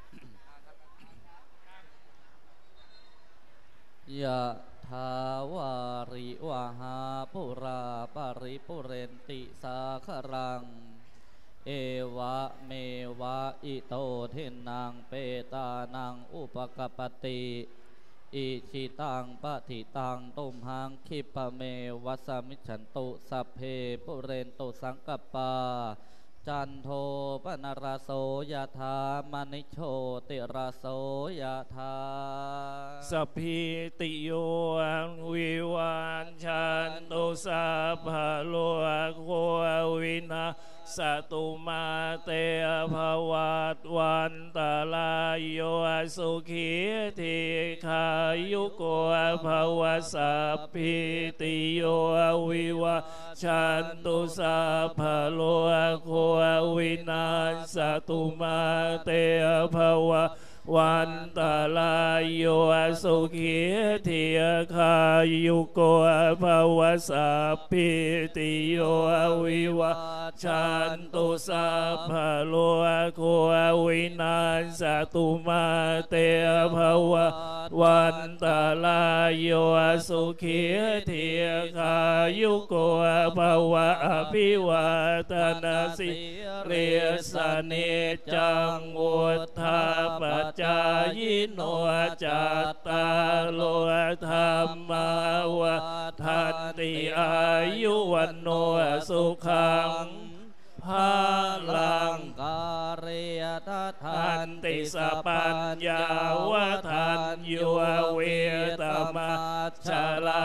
ยะถาวาริวหาปุราปาริปุเรนติสาครังเอวะเมวะอิโตทินังเปตานังอุปกปติอิชิตังปะทิตังตุมหังคิปะเมวัสมิจฉันตุสัพเพปุเรนตุสังกปปาจันโทปนรโสยถามณิโชติรโสยถาสัพพิติโยวิวันชันตุสัพพะโลกโควินาสตุมาเตภวัตวันตาลายโยสุขีทีขายุโกภวสัพพิติโยวิวัชันตุสัพพะโลกโควินาสตุมาเตภวะวันตาลายโยสุขีทีขายุโกภวสัพพิติโยวิวัชันตุสัพพะโลกโควินาสตุมาเตภวะวันตาลายโยสุขีทีขายุโกภวะอภิวาทนาสิเรสเนจังวุฒาปัจจายโนจัตตาโลธรรมาวะทันติอายุวันโนสุขังภาลังกาเรียทันติสปัญญาวะทันโยเวตมัชฌาลา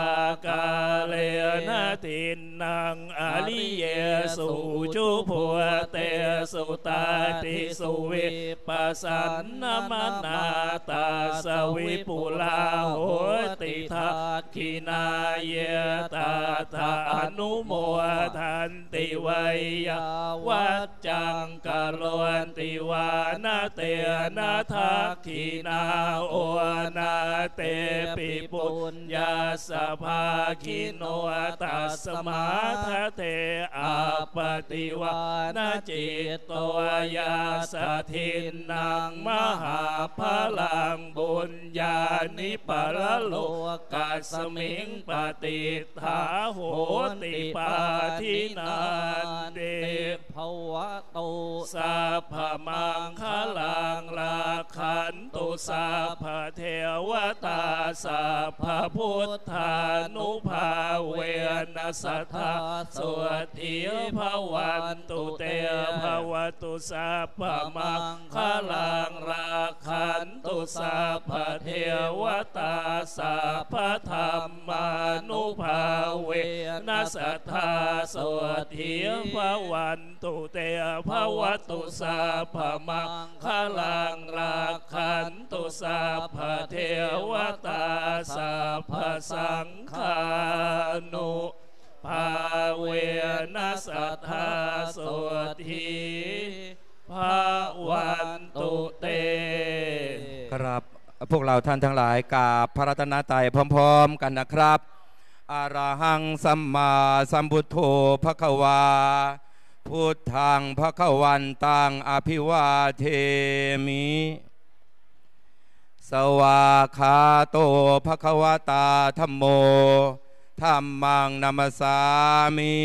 กาเลนะตินนางอาลิเยสุจุพัวเตสุตาติสุวิปัสสันนมนาตาสวิปุลาโหติทักขินาเยตาตาอนุโมทันติวัยยาวัจจังกะโลนติวานาเตนะทักขินาโอนาเตปิปุญญาสภาคิโนตัสมาทะเตอาปติวานาจิตโตยาสถินนางมหาพลังบุญญาณิปะละโลกัสมิงปฏิทาโหติปาทินันเตภวะโตสัพพมังคลังราคันตุสัพพเทวตาสัพพพุทธานุภาเวนัสสทาสวทิภวันตุเตภวตุสัพพมังคลังราคันตุสัพพเทวตาสัพพธรรมานุภาเวนัสสทาสวทิภวันตุเตภวตุสัพพมังคลังราคันตุสัพพเทวตาสัพพสังฆานุภาเวนัสสทาสวทิภวันตุเตครับพวกเราท่านทั้งหลายกราบพระรัตนตรัยพร้อมๆกันนะครับอะระหังสัมมาสัมพุทโธภควาพุทธังภควันตังอภิวาเทมิสวากขาโตภควตาธัมโมธัมมังนัมสสามิ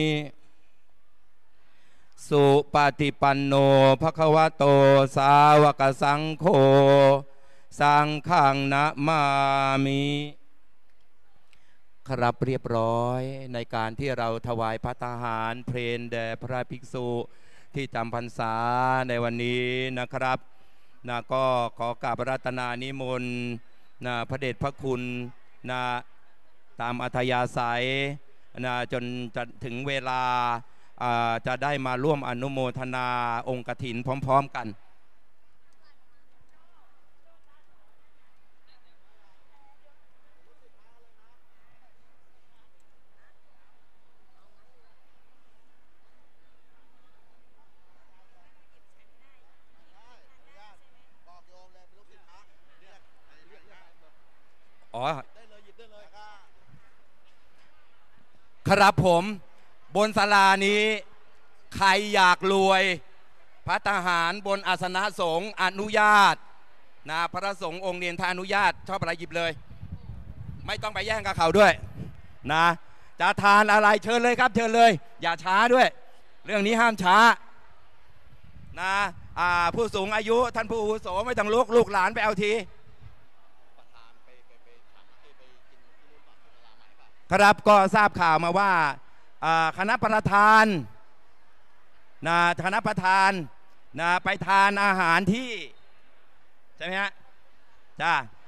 สุปฏิปันโนภควโตสาวกสังโฆสังฆังนะมามิครับเรียบร้อยในการที่เราถวายพระทหารเพลแด่พระภิกษุที่จำพรรษาในวันนี้นะครับนะก็ขอกราบรัตนานิมนต์นะพระเดชพระคุณนะตามอัธยาศัยนะจนจะถึงเวลาจะได้มาร่วมอนุโมทนาองค์กฐินพร้อมๆกันอ๋อครับผมบนศาลานี้ใครอยากรวยพระทหารบนอาสนะสงฆ์อนุญาตนะพระสงฆ์องค์เนียนท่านอนุญาตชอบอะไรหยิบเลยไม่ต้องไปแย่งกับเขาด้วยนะจะทานอะไรเชิญเลยครับเชิญเลยอย่าช้าด้วยเรื่องนี้ห้ามช้านะผู้สูงอายุท่านผู้อาวุโสไม่ต้องลุกลูกหลานไปเอาทีครับก็ทราบข่าวมาว่าคณะประธานนะคณะประธานนะไปทานอาหารที่ใช่ไหมฮะจ้า